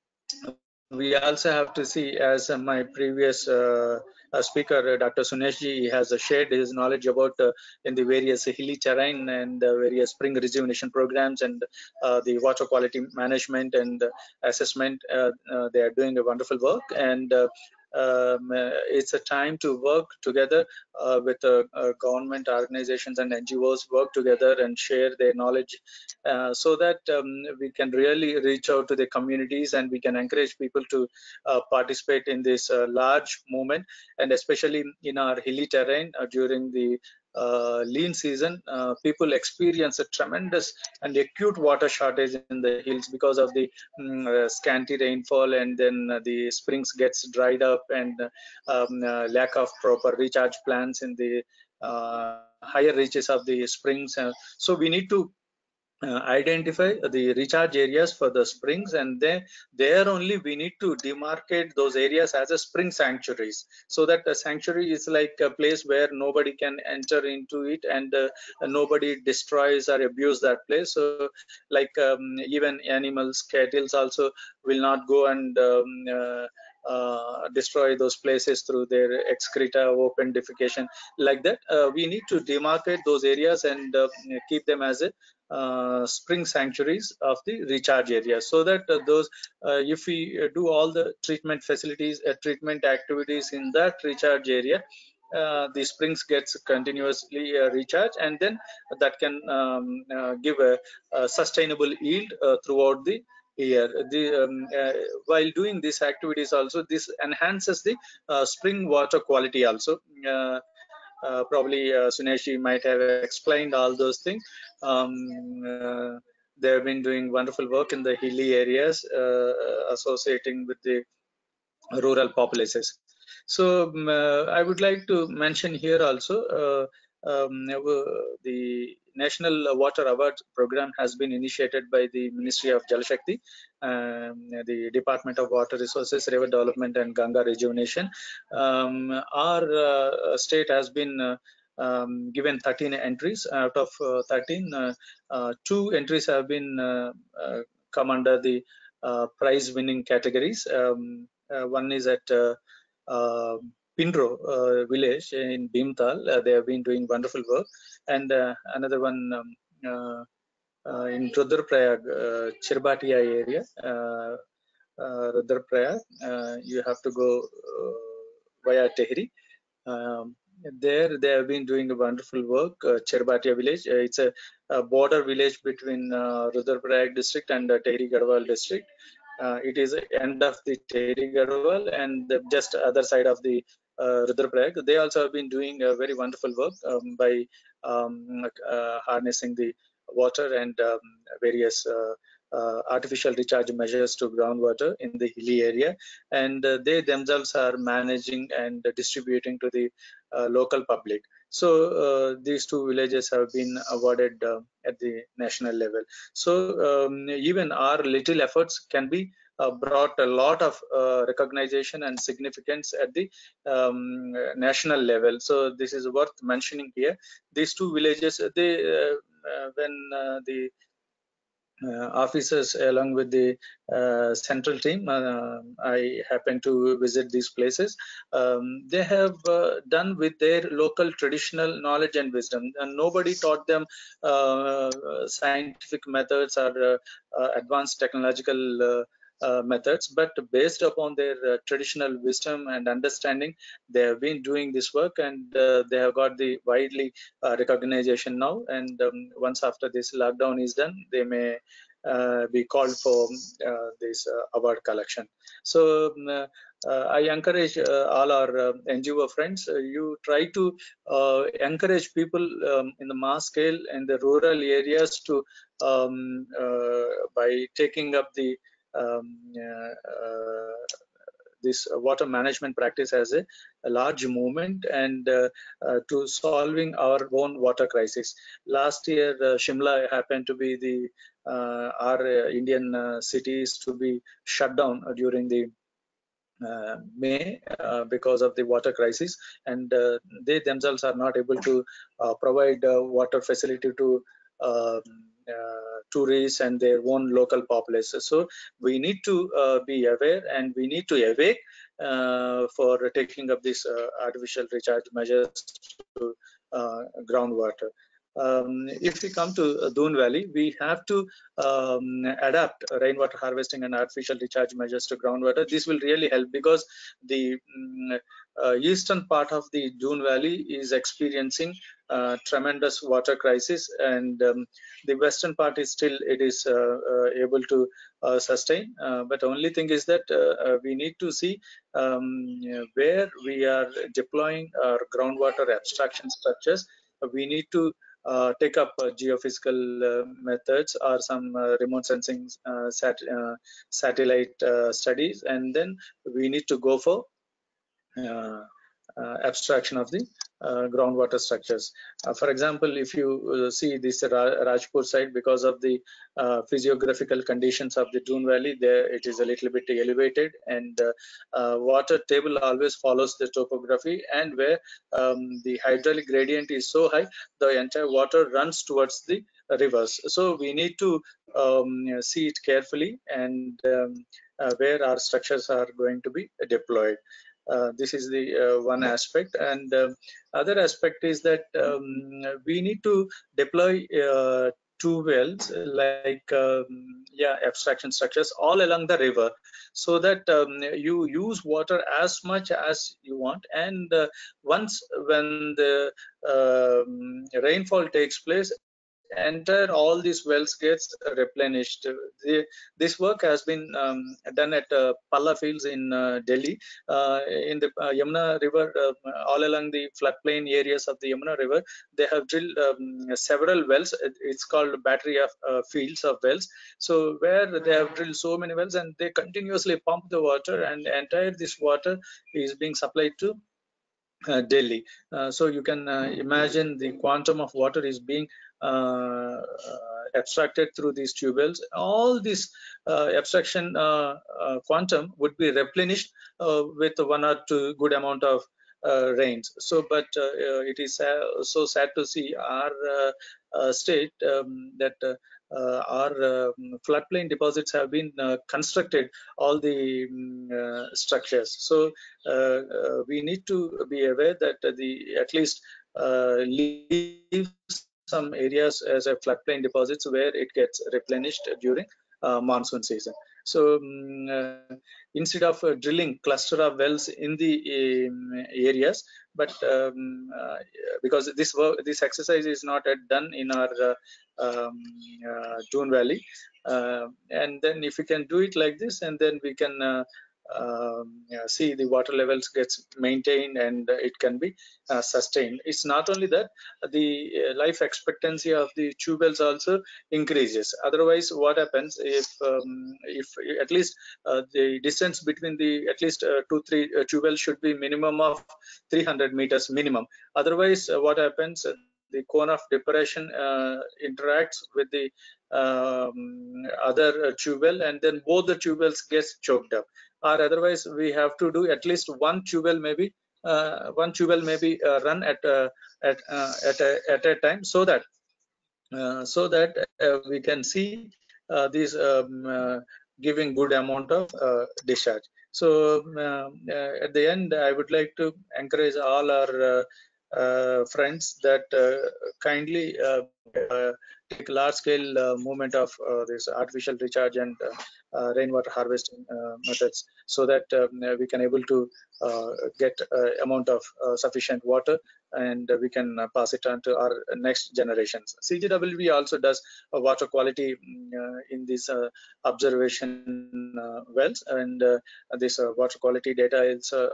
we also have to see, as uh, my previous uh, uh, speaker, uh, Doctor Sunesh ji, has uh, shared his knowledge about uh, in the various hilly terrain and uh, various spring rejuvenation programs and uh, the water quality management and uh, assessment. Uh, uh, they are doing a wonderful work, and uh, um, uh, it's a time to work together uh, with uh, uh, government organizations and N G Os, work together and share their knowledge uh, so that um, we can really reach out to the communities, and we can encourage people to uh, participate in this uh, large movement. And especially in our hilly terrain uh, during the uh, lean season, uh, people experience a tremendous and acute water shortage in the hills because of the um, uh, scanty rainfall, and then uh, the springs gets dried up, and um, uh, lack of proper recharge plans in the uh, higher reaches of the springs. Uh, so we need to uh, identify the recharge areas for the springs, and then there only we need to demarcate those areas as a spring sanctuaries, so that a sanctuary is like a place where nobody can enter into it, and uh, nobody destroys or abuse that place. So like um, even animals, cattle also will not go and um, uh, uh, destroy those places through their excreta, open defecation, like that. Uh, we need to demarcate those areas and uh, keep them as a uh, spring sanctuaries of the recharge area, so that uh, those uh, if we uh, do all the treatment facilities, uh, treatment activities in that recharge area, uh, the springs gets continuously uh, recharged, and then that can um, uh, give a, a sustainable yield uh, throughout the year. The, um, uh, while doing these activities also, this enhances the uh, spring water quality also. Uh, uh, probably uh, Sunesh might have explained all those things. Um, uh, they have been doing wonderful work in the hilly areas, uh, associating with the rural populaces. So um, uh, I would like to mention here also uh, um, the National Water Awards program has been initiated by the Ministry of Jal Shakti, um, the Department of Water Resources, River Development and Ganga Rejuvenation. Um, our uh, state has been uh, um, given thirteen entries. Out of uh, thirteen, uh, uh, two entries have been uh, uh, come under the uh, prize winning categories. Um, uh, one is at uh, uh, Pindro uh, village in Bhimtal. Uh, they have been doing wonderful work. And uh, another one um, uh, uh, in Rudraprayag, uh, Chirbatia area. Uh, uh, Rudraprayag, uh, you have to go uh, via Tehri. Um, there they have been doing a wonderful work. uh, Chirbatia village, uh, it's a, a border village between uh, Rudraprayag district and uh, Tehri Garhwal district. Uh, it is the end of the Tehri Garhwal and the just other side of the uh, Rudraprayag. They also have been doing a very wonderful work um, by um, uh, harnessing the water and um, various uh, uh, artificial recharge measures to groundwater in the hilly area, and uh, they themselves are managing and distributing to the uh, local public. So uh, these two villages have been awarded uh, at the national level. So um, even our little efforts can be uh, brought a lot of uh, recognition and significance at the um, national level. So this is worth mentioning here. These two villages, they uh, uh, when uh, the uh, officers along with the uh, central team, uh, I happen to visit these places. Um, they have uh, done with their local traditional knowledge and wisdom, and nobody taught them uh, scientific methods or uh, uh, advanced technological uh, uh, methods, but based upon their uh, traditional wisdom and understanding, they have been doing this work, and uh, they have got the widely uh, recognition now. And um, once after this lockdown is done, they may uh, be called for uh, this uh, award collection. So um, uh, I encourage uh, all our uh, N G O friends, uh, you try to uh, encourage people um, in the mass scale in the rural areas to um, uh, by taking up the um, uh, this water management practice as a, a large movement, and uh, uh, to solving our own water crisis. Last year, uh, Shimla happened to be the uh, our uh, Indian uh, cities to be shut down during the uh, May uh, because of the water crisis, and uh, they themselves are not able to uh, provide uh, water facility to uh, uh, tourists and their own local populace. So we need to uh, be aware, and we need to awake uh, for taking up these uh, artificial recharge measures to uh, groundwater. Um, if we come to Doon Valley, we have to um, adapt rainwater harvesting and artificial recharge measures to groundwater. This will really help because the um, uh, eastern part of the Doon Valley is experiencing uh, tremendous water crisis, and um, the western part is still it is uh, uh, able to uh, sustain. Uh, but only thing is that uh, uh, we need to see um, where we are deploying our groundwater abstraction structures. We need to Uh, take up uh, geophysical uh, methods or some uh, remote sensing uh, sat uh, satellite uh, studies, and then we need to go for uh, uh, abstraction of the uh, groundwater structures. Uh, for example, if you uh, see this Ra Rajpur side, because of the uh, physiographical conditions of the Doon Valley, there it is a little bit elevated, and uh, uh, water table always follows the topography, and where um, the hydraulic gradient is so high, the entire water runs towards the rivers. So we need to um, see it carefully, and um, uh, where our structures are going to be deployed. Uh, this is the uh, one aspect, and uh, other aspect is that um, we need to deploy uh, two wells like um, yeah abstraction structures all along the river, so that um, you use water as much as you want, and uh, once when the um, rainfall takes place, entire all these wells gets replenished. The, this work has been um, done at uh, Palla fields in uh, Delhi, uh, in the uh, Yamuna River, uh, all along the floodplain areas of the Yamuna River. They have drilled um, several wells. It's called battery of uh, fields of wells. So where they have drilled so many wells, and they continuously pump the water, and entire this water is being supplied to Uh, Delhi. Uh, so you can uh, imagine the quantum of water is being uh, uh, abstracted through these tube wells. All this uh, abstraction uh, uh, quantum would be replenished uh, with one or two good amount of uh, rains. So, but uh, it is uh, so sad to see our uh, uh, state um, that uh, uh, our uh, floodplain deposits have been uh, constructed, all the um, uh, structures. So uh, uh, we need to be aware that the at least uh, leave some areas as a floodplain deposits where it gets replenished during uh, monsoon season. So um, uh, instead of uh, drilling cluster of wells in the um, areas, but um, uh, because this work, this exercise is not yet done in our uh, um, uh, Doon Valley, uh, and then if we can do it like this, and then we can uh, um, yeah, see the water levels gets maintained and it can be uh, sustained. It's not only that, the uh, life expectancy of the tube wells also increases. Otherwise, what happens if um, if at least uh, the distance between the at least uh, two three uh, tube wells should be minimum of three hundred meters minimum. Otherwise, uh, what happens, uh, the cone of depression uh, interacts with the um, other uh, tube well, and then both the tube wells gets choked up. Or otherwise, we have to do at least one tube well, maybe uh, one tube well maybe uh, run at uh, at uh, at a, at a time, so that uh, so that uh, we can see uh, these um, uh, giving good amount of uh, discharge. So uh, uh, at the end, I would like to encourage all our uh, uh, friends that uh, kindly uh, uh, take large scale uh, movement of uh, this artificial recharge and uh, uh, rainwater harvesting uh, methods, so that um, we can able to uh, get uh, amount of uh, sufficient water, and we can uh, pass it on to our next generations. C G W B also does uh, water quality uh, in this uh, observation uh, wells, and uh, this uh, water quality data is, uh,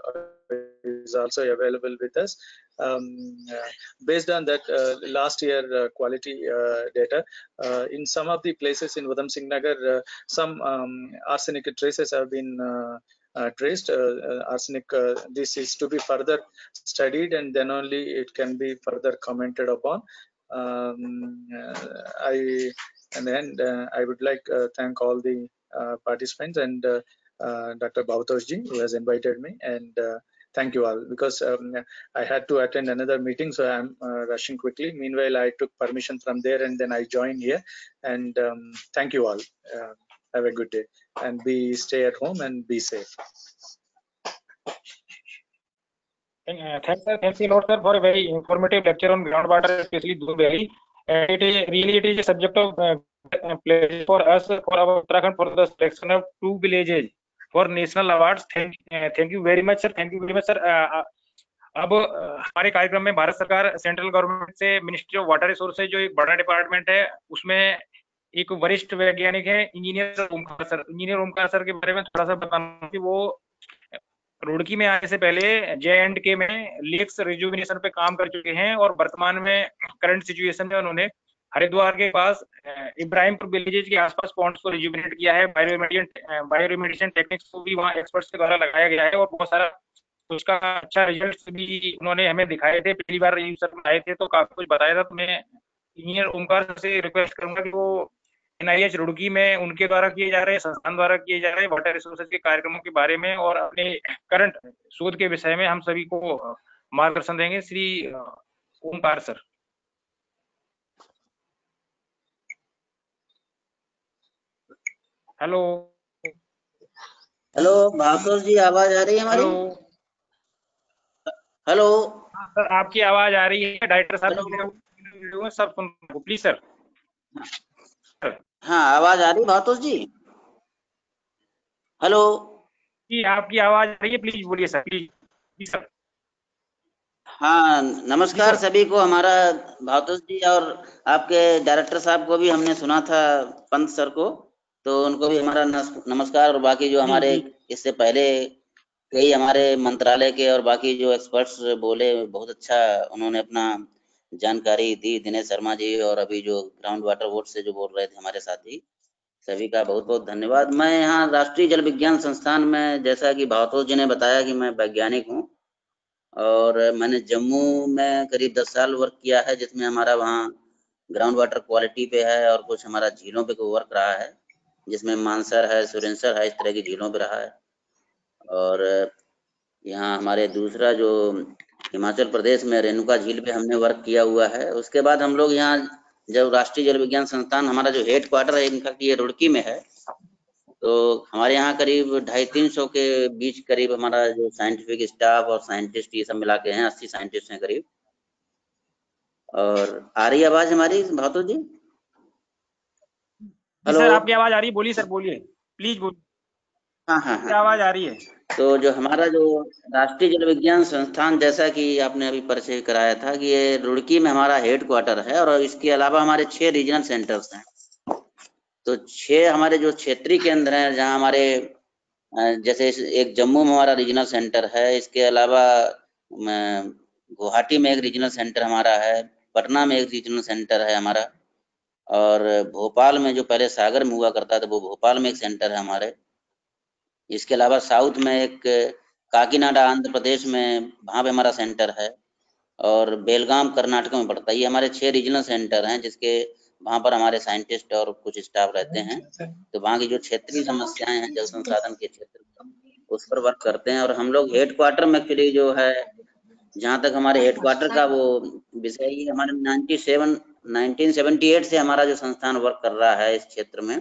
is also available with us. Um, uh, based on that uh, last year uh, quality uh, data, uh, in some of the places in Udham Singh Nagar, uh, some um, arsenic traces have been uh, uh, traced. Uh, uh, arsenic, uh, this is to be further studied, and then only it can be further commented upon. Um, uh, I and then uh, I would like uh, thank all the uh, participants and uh, uh, Doctor Bhavtosh ji, who has invited me, and uh, thank you all, because um, I had to attend another meeting, so I'm uh, rushing quickly. Meanwhile, I took permission from there and then I joined here, and um, thank you all. Uh, have a good day, and be stay at home and be safe. Uh, thanks, sir. Thanks a lot, sir, for a very informative lecture on groundwater, especially Doon Valley. And it is really it is a subject of uh, pleasure for us, for our Uttarakhand, for the selection of two villages for national awards. Thank uh, thank you very much, sir. Thank you very much, sir. Uh, अब हमारे कार्यक्रम में भारत सरकार central government से ministry of water resources, जो एक बड़ा department है, उसमें एक वरिष्ठ वैज्ञानिक है engineer Omkar sir. Engineer Omkar sir के बारे में थोड़ा सा बताना कि वो रुड़की में आने से पहले जे एंड के में लेक्स रिजुविनेशन पे काम कर चुके हैं, और वर्तमान में करंट सिचुएशन में उन्होंने हरिद्वार के पास इब्राहिमपुर विलेजेज के आसपास पॉन्ड्स को रिजुविनेट किया है। बायोरेमेडिएशन बायोरेमेडिएशन टेक्निक्स को भी वहाँ एक्सपर्ट्स के द्वारा लगाया गया है, और बहुत सारा उसका अच्छा रिजल्ट भी उन्होंने हमें दिखाए थे। पहली बार यूजर आए थे तो काफी कुछ बताया था। तो मैं इंजीनियर ओमकार सर से रिक्वेस्ट करूंगा कि वो एनआईएच रुड़की में उनके द्वारा किए जा रहे, संस्थान द्वारा किए जा रहे वाटर रिसोर्सेज के कार्यक्रमों के बारे में और अपने करंट शोध के विषय में हम सभी को मार्गदर्शन देंगे। Shri Omkar sir. Hello hello Bhavtosh ji, आवाज आ रही है हमारी? हेलो हाँ सर, आपकी आवाज आ रही है। डायरेक्टर साहब सब सुन, प्लीज सर। हाँ, आवाज आ रही है भावतोष जी? हेलो जी, आपकी आवाज आ रही है, प्लीज बोलिए सर, प्लीज सर। हाँ, नमस्कार सभी को। हमारा भावतोष जी और आपके डायरेक्टर साहब को भी हमने सुना था, पंत सर को, तो उनको भी हमारा नमस्कार। और बाकी जो हमारे इससे पहले कई हमारे मंत्रालय के और बाकी जो एक्सपर्ट्स बोले, बहुत अच्छा उन्होंने अपना जानकारी दी। दिनेश शर्मा जी और अभी जो ग्राउंड वाटर बोर्ड से जो बोल रहे थे हमारे साथी, सभी का बहुत बहुत धन्यवाद। मैं यहाँ राष्ट्रीय जल विज्ञान संस्थान में, जैसा कि भावतोष जी ने बताया कि मैं वैज्ञानिक हूँ, और मैंने जम्मू में करीब दस साल वर्क किया है, जिसमें हमारा वहाँ ग्राउंड वाटर क्वालिटी पे है और कुछ हमारा झीलों पे वर्क रहा है, जिसमें मानसर है, सुरेंसर है, इस तरह की झीलों पे रहा है। और यहाँ हमारे दूसरा जो हिमाचल प्रदेश में रेणुका झील पे हमने वर्क किया हुआ है। उसके बाद हम लोग यहाँ जब राष्ट्रीय जल विज्ञान संस्थान हमारा जो हेड क्वार्टर है, इनफैक्ट ये रुड़की में है, तो हमारे यहाँ करीब ढाई तीन सौ के बीच करीब हमारा जो साइंटिफिक स्टाफ और साइंटिस्ट ये सब मिला के हैं, अस्सी साइंटिस्ट हैं करीब। और आ रही आवाज हमारी भातू जी? हेलो सर, आपकी आवाज आ रही है, बोलिए सर, बोलिए प्लीज बोलिए। हाँ हाँ हाँ, आवाज आ रही है। तो जो हमारा जो राष्ट्रीय जल विज्ञान संस्थान, जैसा कि आपने अभी परिचय कराया था कि ये रुड़की में हमारा हेड क्वार्टर है, और इसके अलावा हमारे छह रीजनल सेंटर्स हैं। तो छह हमारे जो क्षेत्रीय केंद्र हैं, जहाँ हमारे जैसे एक जम्मू में हमारा रीजनल सेंटर है, इसके अलावा गुवाहाटी में एक रीजनल सेंटर हमारा है, पटना में एक रीजनल सेंटर है हमारा, और भोपाल में जो पहले सागर में हुआ करता था वो भोपाल में एक सेंटर है हमारे। इसके अलावा साउथ में एक काकीनाडा आंध्र प्रदेश में, वहाँ पे हमारा सेंटर है, और बेलगाम कर्नाटक में पड़ता है। ये हमारे छह रीजनल सेंटर हैं, जिसके वहाँ पर हमारे साइंटिस्ट और कुछ स्टाफ रहते हैं। तो वहाँ की जो क्षेत्रीय समस्याएं हैं जल संसाधन के क्षेत्र उस पर वर्क करते हैं। और हम लोग हेड क्वार्टर में एक्चुअली जो है, जहाँ तक हमारे हेड क्वार्टर का वो विषय, ये हमारे ninety seven nineteen seventy eight से हमारा जो संस्थान वर्क कर रहा है इस क्षेत्र में।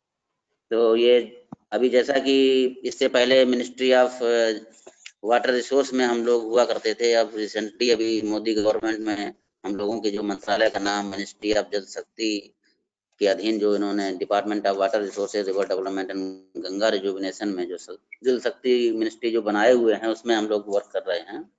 तो ये अभी जैसा कि इससे पहले मिनिस्ट्री ऑफ वाटर रिसोर्स में हम लोग हुआ करते थे, अब रिसेंटली अभी मोदी गवर्नमेंट में हम लोगों के जो मंत्रालय का नाम मिनिस्ट्री ऑफ जल शक्ति के अधीन जो इन्होंने department of water resources, river development and Ganga rejuvenation में जो जल शक्ति मिनिस्ट्री जो बनाए हुए हैं, उसमें हम लोग वर्क कर रहे हैं।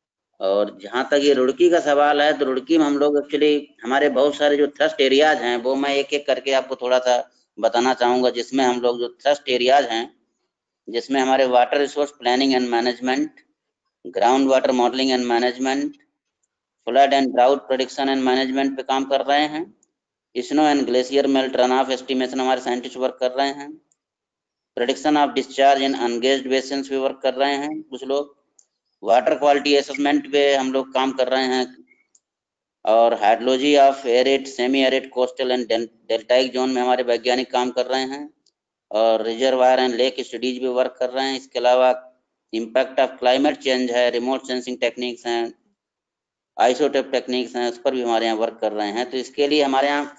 और जहाँ तक ये रुड़की का सवाल है, तो रुड़की में हम लोग एक्चुअली हमारे बहुत सारे जो थ्रस्ट एरियाज हैं, वो मैं एक एक करके आपको थोड़ा सा बताना चाहूंगा। जिसमें हम लोग जो थ्रस्ट एरियाज हैं, जिसमें हमारे water resource planning and management, ground water modelling and management, flood and drought prediction and management पे काम कर रहे हैं। Snow and glacier melt run off estimation हमारे साइंटिस्ट वर्क कर रहे हैं। Prediction of discharge in ungauged basin पे वर्क कर रहे हैं कुछ लोग। वाटर क्वालिटी असेसमेंट पे हम लोग काम कर रहे हैं। और hydrology of arid, semi arid, coastal and deltaic zone में हमारे वैज्ञानिक काम कर रहे हैं। और रिजर्वायर एंड लेक स्टडीज भी वर्क कर रहे हैं। इसके अलावा इम्पैक्ट ऑफ क्लाइमेट चेंज है, रिमोट सेंसिंग टेक्निक्स हैं, आइसोटोप टेक्निक्स हैं, उस पर भी हमारे यहाँ वर्क कर रहे हैं। तो इसके लिए हमारे यहाँ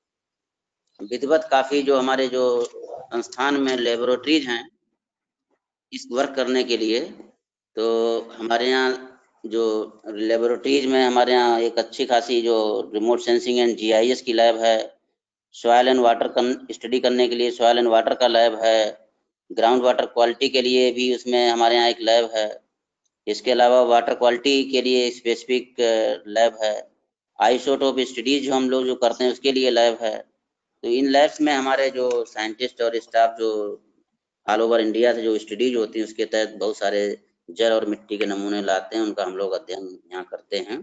विधिवत काफी जो हमारे जो संस्थान में लेबोरेटरीज हैं इस वर्क करने के लिए, तो हमारे यहाँ जो लेबोरेटरीज में हमारे यहाँ एक अच्छी खासी जो रिमोट सेंसिंग एंड जीआईएस की लैब है, सॉइल एंड वाटर स्टडी करने के लिए सॉइल एंड वाटर का लैब है, ग्राउंड वाटर क्वालिटी के लिए भी उसमें हमारे यहाँ एक लैब है। इसके अलावा वाटर क्वालिटी के लिए स्पेसिफिक लैब है। आइसोटोप स्टडीज जो हम लोग जो करते हैं उसके लिए लैब है। तो इन लैब्स में हमारे जो साइंटिस्ट और स्टाफ जो ऑल ओवर इंडिया से जो स्टडीज होती हैं उसके तहत बहुत सारे जल और मिट्टी के नमूने लाते हैं, उनका हम लोग अध्ययन यहाँ करते हैं।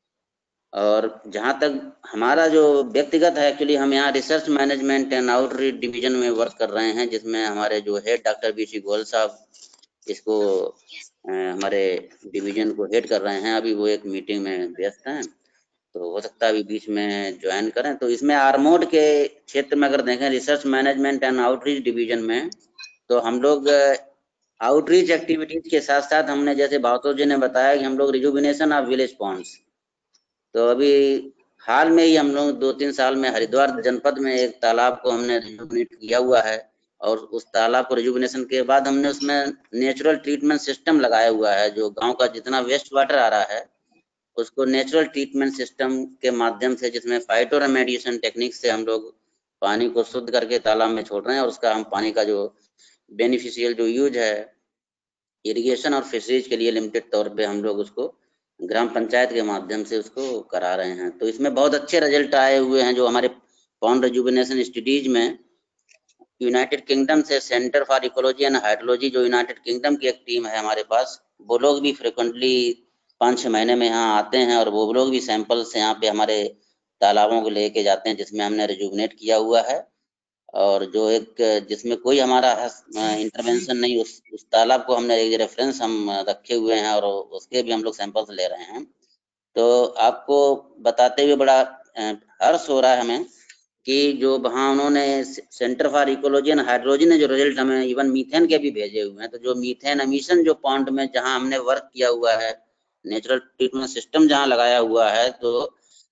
और जहाँ तक हमारा जो व्यक्तिगत है, एक्चुअली हम यहाँ research management and outreach division में वर्क कर रहे हैं, जिसमें हमारे जो head doctor B C Goyal साहब इसको हमारे डिवीजन को हेड कर रहे हैं। अभी वो एक मीटिंग में व्यस्त हैं, तो हो सकता है अभी बीच में ज्वाइन करें। तो इसमें आरमोड के क्षेत्र में अगर देखें research management and outreach division में, तो हम लोग आउटरीच एक्टिविटीज के साथ साथ हमने जैसे भावतो जी ने बताया कि हम लोग रिजुविनेशन ऑफ विलेज पॉन्ड्स, तो अभी हाल में ही हम लोग दो तीन साल में हरिद्वार जनपद में एक तालाब को हमने रिजुविनेट किया हुआ है। और उस तालाब को रिजुविनेशन के बाद हमने उसमें नेचुरल ट्रीटमेंट सिस्टम लगाया हुआ है। जो गांव का जितना वेस्ट वाटर आ रहा है उसको नेचुरल ट्रीटमेंट सिस्टम के माध्यम से, जिसमें फाइटो रेमेडिएशन टेक्निक से हम लोग पानी को शुद्ध करके तालाब में छोड़ रहे हैं। और उसका हम पानी का जो बेनिफिशियल जो यूज है इरिगेशन और फिशरीज के लिए लिमिटेड तौर पे हम लोग उसको ग्राम पंचायत के माध्यम से उसको करा रहे हैं। तो इसमें बहुत अच्छे रिजल्ट आए हुए हैं। जो हमारे पॉन्ड रिजुविनेशन स्टडीज में यूनाइटेड किंगडम से centre for ecology and hydrology, जो यूनाइटेड किंगडम की एक टीम है हमारे पास, वो लोग भी फ्रिक्वेंटली पाँच छः महीने में यहाँ आते हैं और वो लोग भी सैंपल्स यहाँ पे हमारे तालाबों को लेके जाते हैं जिसमें हमने रिजुविनेट किया हुआ है। और जो एक जिसमें कोई हमारा इंटरवेंशन नहीं, उस उस तालाब को हमने एक रेफरेंस हम रखे हुए हैं और उसके भी हम लोग सैंपल्स ले रहे हैं। तो आपको बताते हुए बड़ा हर्ष हो रहा है हमें कि जो वहाँ उन्होंने centre for ecology and hydrology ने जो रिजल्ट हमें इवन मीथेन के भी भेजे हुए हैं। तो जो मीथेन एमिशन जो पॉन्ड में जहाँ हमने वर्क किया हुआ है, नेचुरल ट्रीटमेंट सिस्टम जहाँ लगाया हुआ है, तो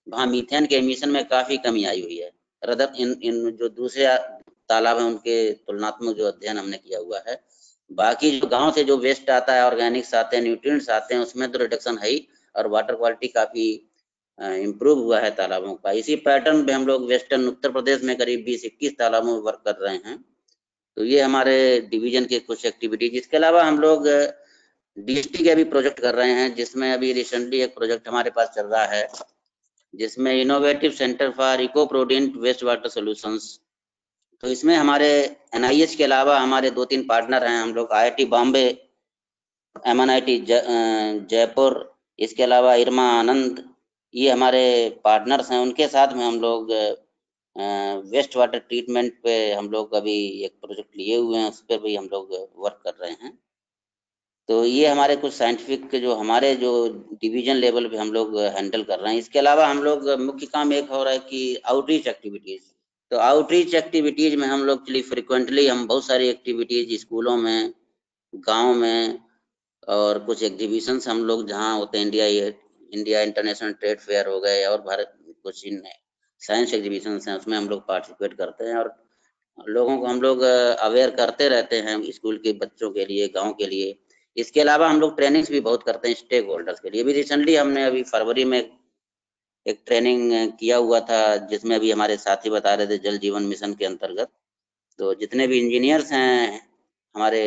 वहाँ मीथेन के एमिशन में काफी कमी आई हुई है। रदर इन इन जो दूसरे तालाब हैं उनके तुलनात्मक जो अध्ययन हमने किया हुआ है, बाकी जो गांव से जो वेस्ट आता है, ऑर्गेनिक्स आते हैं, न्यूट्रिएंट्स आते हैं, उसमें तो रिडक्शन है ही, और वाटर क्वालिटी काफी इम्प्रूव हुआ है तालाबों का। इसी पैटर्न पे हम लोग वेस्टर्न उत्तर प्रदेश में करीब बीस इक्कीस तालाबों में वर्क कर रहे हैं। तो ये हमारे डिवीजन के कुछ एक्टिविटीज। इसके अलावा हम लोग डीएसटी के भी प्रोजेक्ट कर रहे हैं, जिसमें अभी रिसेंटली एक प्रोजेक्ट हमारे पास चल रहा है जिसमें innovative centre for eco prudent waste water solutions. तो इसमें हमारे एनआईएच के अलावा हमारे दो तीन पार्टनर हैं हम लोग, आईआईटी बॉम्बे, एमएनआईटी जयपुर, इसके अलावा इरमा आनंद, ये हमारे पार्टनर्स हैं। उनके साथ में हम लोग वेस्ट वाटर ट्रीटमेंट पे हम लोग अभी एक प्रोजेक्ट लिए हुए हैं, उस पर भी हम लोग वर्क कर रहे हैं। तो ये हमारे कुछ साइंटिफिक जो हमारे जो डिवीजन लेवल पे हम लोग हैंडल कर रहे हैं। इसके अलावा हम लोग मुख्य काम एक हो रहा है कि आउटरीच एक्टिविटीज। तो आउटरीच एक्टिविटीज में हम लोग चलिए फ्रिक्वेंटली हम बहुत सारी एक्टिविटीज स्कूलों में, गाँव में, और कुछ एग्जीबिशंस हम लोग जहाँ होते हैं, India India International Trade Fair हो गए और भारत कुछ इन साइंस एग्जीबिशंस हैं, उसमें हम लोग पार्टिसिपेट करते हैं और लोगों को हम लोग अवेयर करते रहते हैं, स्कूल के बच्चों के लिए, गांव के लिए। इसके अलावा हम लोग ट्रेनिंग्स भी बहुत करते हैं स्टेक होल्डर्स के लिए। अभी रिसेंटली हमने अभी फरवरी में एक ट्रेनिंग किया हुआ था, जिसमें अभी हमारे साथी बता रहे थे जल जीवन मिशन के अंतर्गत। तो जितने भी इंजीनियर्स हैं हमारे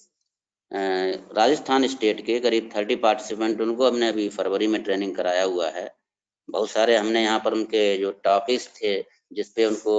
राजस्थान स्टेट के करीब तीस पार्टिसिपेंट, उनको हमने अभी फरवरी में ट्रेनिंग कराया हुआ है। बहुत सारे हमने यहाँ पर उनके जो टॉपिक्स थे जिसपे उनको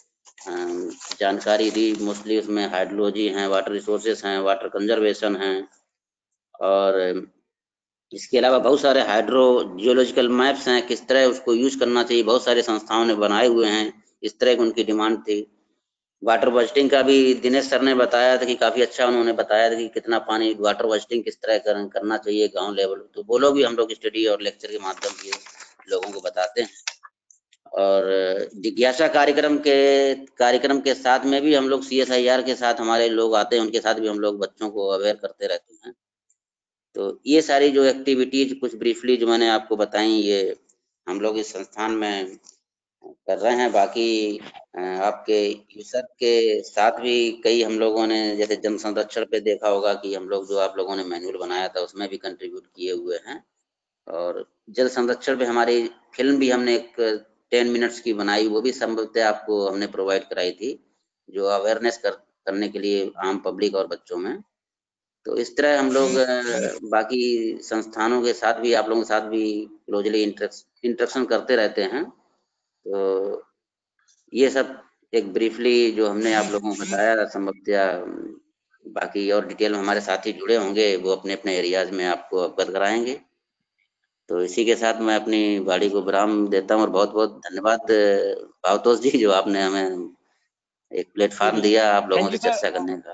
जानकारी दी, मोस्टली उसमें हाइड्रोलॉजी हैं, वाटर रिसोर्सेस हैं, वाटर कंजर्वेशन हैं, और इसके अलावा बहुत सारे हाइड्रो जियोलॉजिकल मैप्स हैं, किस तरह उसको यूज करना चाहिए, बहुत सारे संस्थाओं ने बनाए हुए हैं, इस तरह की उनकी डिमांड थी। वाटर बजटिंग का भी दिनेश सर ने बताया था कि काफी अच्छा उन्होंने बताया था कि कितना पानी, वाटर बजटिंग किस तरह कर, करना चाहिए गांव लेवल। तो वो लोग भी हम लोग स्टडी और लेक्चर के माध्यम से लोगों को बताते हैं। और जिज्ञासा कार्यक्रम के कार्यक्रम के साथ में भी हम लोग सीएसआईआर के साथ हमारे लोग आते हैं, उनके साथ भी हम लोग बच्चों को अवेयर करते रहते हैं। तो ये सारी जो एक्टिविटीज कुछ ब्रीफली जो मैंने आपको बताई, ये हम लोग इस संस्थान में कर रहे हैं। बाकी आपके यूसर के साथ भी कई हम लोगों ने, जैसे जन संरक्षण पे देखा होगा कि हम लोग जो आप लोगों ने मैनुअल बनाया था उसमें भी कंट्रीब्यूट किए हुए हैं। और जल संरक्षण पे हमारी फिल्म भी हमने एक टेन मिनट्स की बनाई, वो भी संभवतः आपको हमने प्रोवाइड कराई थी, जो अवेयरनेस कर, करने के लिए आम पब्लिक और बच्चों में। तो इस तरह हम लोग बाकी संस्थानों के साथ भी, आप लोगों के साथ भी क्लोजली इंटरेक्शन करते रहते हैं। तो ये सब एक ब्रीफली जो हमने आप लोगों को बताया, संभवतः बाकी और डिटेल में हमारे साथी जुड़े होंगे, वो अपने अपने एरियाज में आपको अवगत कराएंगे। तो इसी के साथ मैं अपनी गाड़ी को विराम देता हूँ और बहुत बहुत धन्यवाद भावतोष जी, जो आपने हमें एक प्लेटफॉर्म दिया आप लोगों से चर्चा करने का।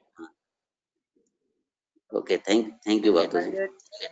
Okay, thank thank you Bhavtosh ji.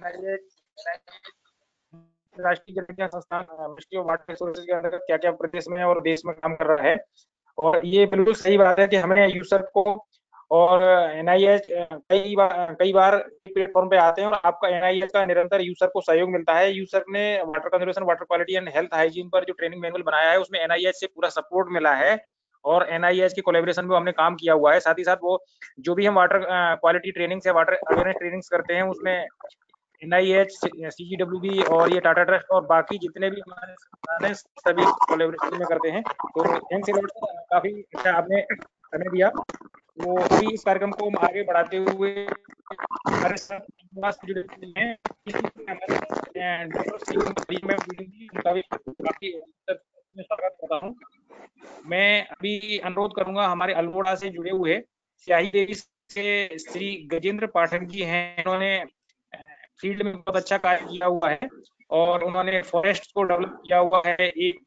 राष्ट्रीय जल विज्ञान संस्थान मिनिस्ट्री ऑफ वाटर रिसोर्सेज के अंतर्गत क्या क्या प्रदेश में और देश में काम कर रहा है, और ये बिल्कुल सही बात है कि हमें यूसर को और एनआईएच कई बार कई बार प्लेटफॉर्म पे आते हैं और आपका एनआईएच का निरंतर यूसर को सहयोग मिलता है। यूसर ने water conservation, water quality and health hygiene पर जो ट्रेनिंग मैनुअल बनाया है उसमें एनआईएच से पूरा सपोर्ट मिला है और एनआईएच की कोलैबोरेशन में हमने काम किया हुआ है। साथ ही साथ वो जो भी हम वाटर क्वालिटी ट्रेनिंग से वाटर अवेयरनेस ट्रेनिंग्स करते हैं उसमें एनआईएच, सीजीडब्ल्यूबी और ये टाटा ट्रस्ट और बाकी जितने भी हमारे सभी कोलैबोरेशन में करते हैं। तो थैंक्स अ लॉट सर, काफी अच्छा आपने समय दिया। वो अभी इस कार्यक्रम को आगे बढ़ाते हुए हमारे साथ जुड़े हुए हैं, काफी स्वागत करता हूँ। मैं अभी अनुरोध करूंगा, हमारे अल्मोड़ा से जुड़े हुए स्याही देवी से श्री गजेंद्र पाठक जी हैं। उन्होंने फील्ड में बहुत अच्छा कार्य किया हुआ है और उन्होंने फॉरेस्ट को डेवलप किया हुआ है। एक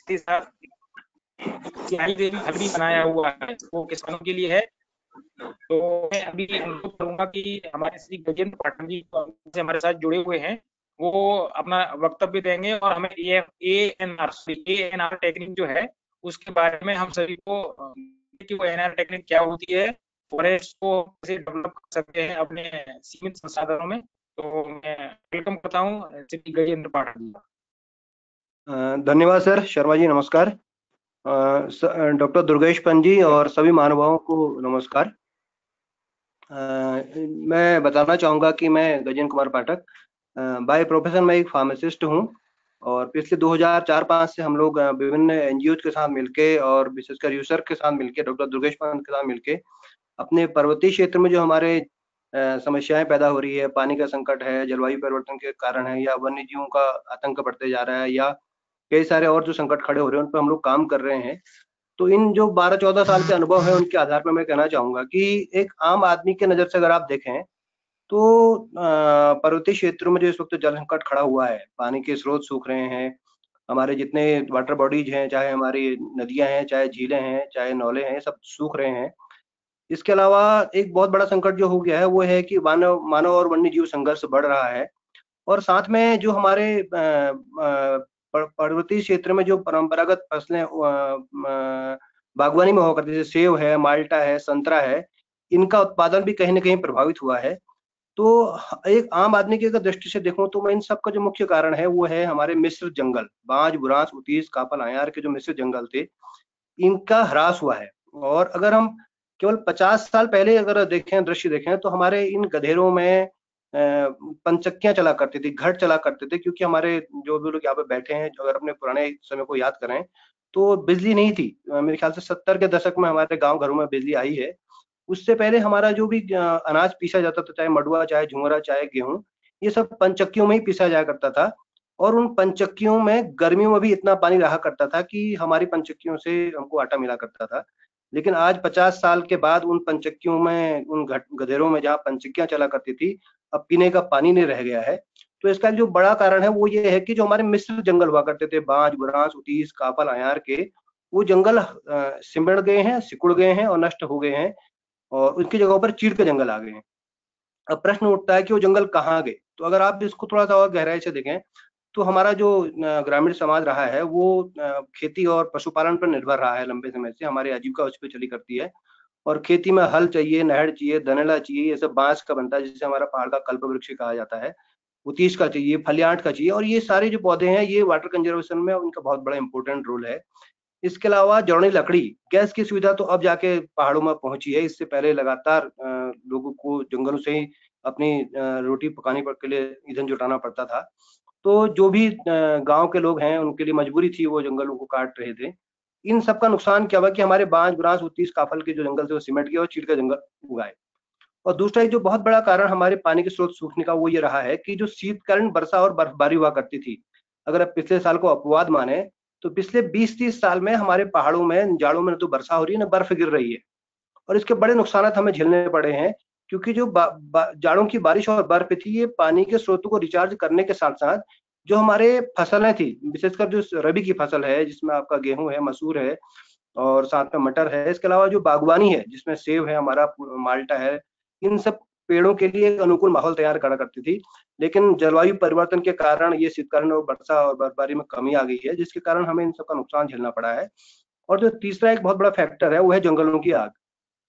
स्याही देवी घर भी बनाया हुआ है, वो किसानों के लिए है। तो मैं अभी अनुरोध करूंगा कि हमारे श्री गजेंद्र पाठक जी से हमारे साथ जुड़े हुए हैं, वो अपना वक्तव्य देंगे और हमें A N R A N R technique जो है उसके बारे में हम सभी को कि वो एन आर टेक्निक क्या होती है, फॉरेस्ट को कैसे डेवलप कर सकते हैं अपने सीमित संसाधनों में। तो मैं वेलकम करता हूँ श्री गजेंद्र पाठक जी। धन्यवाद सर। शर्मा जी नमस्कार। डॉक्टर दुर्गेश पंत जी और सभी महानुभावों को नमस्कार। आ, मैं बताना चाहूँगा कि मैं गजेंद्र कुमार पाठक बाय प्रोफेशन मैं एक फार्मासिस्ट हूँ और पिछले दो हज़ार चार पाँच से हम लोग विभिन्न एनजीओ के साथ मिलके और विशेषकर यूसर के साथ मिलके, डॉक्टर दुर्गेश पंत के साथ मिलके अपने पर्वतीय क्षेत्र में जो हमारे समस्याएं पैदा हो रही है, पानी का संकट है, जलवायु परिवर्तन के कारण है, या वन्य जीवों का आतंक बढ़ते जा रहा है, या कई सारे और जो संकट खड़े हो रहे हैं उन पर हम लोग काम कर रहे हैं। तो इन जो बारह चौदह साल के अनुभव है उनके आधार पर मैं कहना चाहूंगा कि एक आम आदमी के नजर से अगर आप देखें तो पर्वतीय क्षेत्रों में जो इस वक्त जल संकट खड़ा हुआ है, पानी के स्रोत सूख रहे हैं, हमारे जितने वाटर बॉडीज हैं, चाहे हमारी नदियां हैं, चाहे झीलें हैं, चाहे नौले हैं, सब सूख रहे हैं। इसके अलावा एक बहुत बड़ा संकट जो हो गया है वो है कि मानव मानव और वन्य जीव संघर्ष बढ़ रहा है। और साथ में जो हमारे पर्वतीय क्षेत्र में जो परंपरागत फसलें बागवानी में होकर जैसे सेब है, माल्टा है, संतरा है, इनका उत्पादन भी कहीं ना कहीं प्रभावित हुआ है। तो एक आम आदमी की अगर दृष्टि से देखूं तो मैं इन सब का जो मुख्य कारण है वो है हमारे मिश्र जंगल, बांज, बुरांस, उतीस, कापल, आयार के जो मिश्र जंगल थे, इनका ह्रास हुआ है। और अगर हम केवल पचास साल पहले अगर देखें, दृश्य देखें, तो हमारे इन गधेरों में पंचक्कियां चला करती थी, घट चला करते थे, क्योंकि हमारे जो भी लोग यहाँ पे बैठे हैं, अगर अपने पुराने समय को याद करें तो बिजली नहीं थी। मेरे ख्याल से सत्तर के दशक में हमारे गांव घरों में बिजली आई है। उससे पहले हमारा जो भी अनाज पीसा जाता था, चाहे मडुआ, चाहे झुंगरा, चाहे गेहूं, ये सब पंचक्कियों में ही पीसा जाया करता था। और उन पंचक्कियों में गर्मियों में भी इतना पानी रहा करता था कि हमारी पंचक्कियों से हमको आटा मिला करता था। लेकिन आज पचास साल के बाद उन पंचक्कियों में, उन गधेरों में जहाँ पंचक्कियां चला करती थी, अब पीने का पानी नहीं रह गया है। तो इसका जो बड़ा कारण है वो ये है कि जो हमारे मिश्र जंगल हुआ करते थे, बांज, बुरांस, उतीस, कापल, आयार के, वो जंगल सिमड़ गए हैं, सिकुड़ गए हैं और नष्ट हो गए हैं, और उसकी जगह पर चीड़ के जंगल आ गए हैं। अब प्रश्न उठता है कि वो जंगल कहाँ गए। तो अगर आप इसको थोड़ा सा और गहराई से देखें तो हमारा जो ग्रामीण समाज रहा है वो खेती और पशुपालन पर निर्भर रहा है लंबे समय से। हमारी आजीविका उस पर चली करती है, और खेती में हल चाहिए, नहर चाहिए, दनेला चाहिए, ये सब बांस का बनता है, जिसे हमारा पहाड़ का कल्प वृक्ष कहा जाता है, उतीस का चाहिए, फलियांट का चाहिए। और ये सारे जो पौधे हैं ये वाटर कंजर्वेशन में उनका बहुत बड़ा इंपॉर्टेंट रोल है। इसके अलावा जौनी लकड़ी, गैस की सुविधा तो अब जाके पहाड़ों में पहुंची है। इससे पहले लगातार लोगों को जंगलों से ही अपनी रोटी पकाने के लिए ईंधन जुटाना पड़ता था। तो जो भी गांव के लोग हैं उनके लिए मजबूरी थी, वो जंगलों को काट रहे थे। इन सब का नुकसान क्या हुआ कि हमारे बांज, बुरांस, उतीस, काफल के जो जंगल थे वो सिमट गए और चीड़ का जंगल उगाए। और दूसरा एक जो बहुत बड़ा कारण हमारे पानी के स्रोत सूखने का वो ये रहा है कि जो शीतकालीन वर्षा और बर्फबारी हुआ करती थी, अगर आप पिछले साल को अपवाद माने तो पिछले बीस तीस साल में हमारे पहाड़ों में जाड़ों में न तो वर्षा हो रही है, न बर्फ गिर रही है। और इसके बड़े नुकसान हमें झेलने पड़े हैं, क्योंकि जो जाड़ों की बारिश और बर्फ थी, ये पानी के स्रोतों को रिचार्ज करने के साथ साथ जो हमारे फसलें थी, विशेषकर जो रबी की फसल है जिसमें आपका गेहूं है, मसूर है और साथ में मटर है, इसके अलावा जो बागवानी है जिसमें सेब है, हमारा माल्टा है, इन सब पेड़ों के लिए एक अनुकूल माहौल तैयार करा करती थी। लेकिन जलवायु परिवर्तन के कारण ये शीतकालीन और वर्षा और बर्फबारी में कमी आ गई है, जिसके कारण हमें इन सबका नुकसान झेलना पड़ा है। और जो तीसरा एक बहुत बड़ा फैक्टर है वो है जंगलों की आग।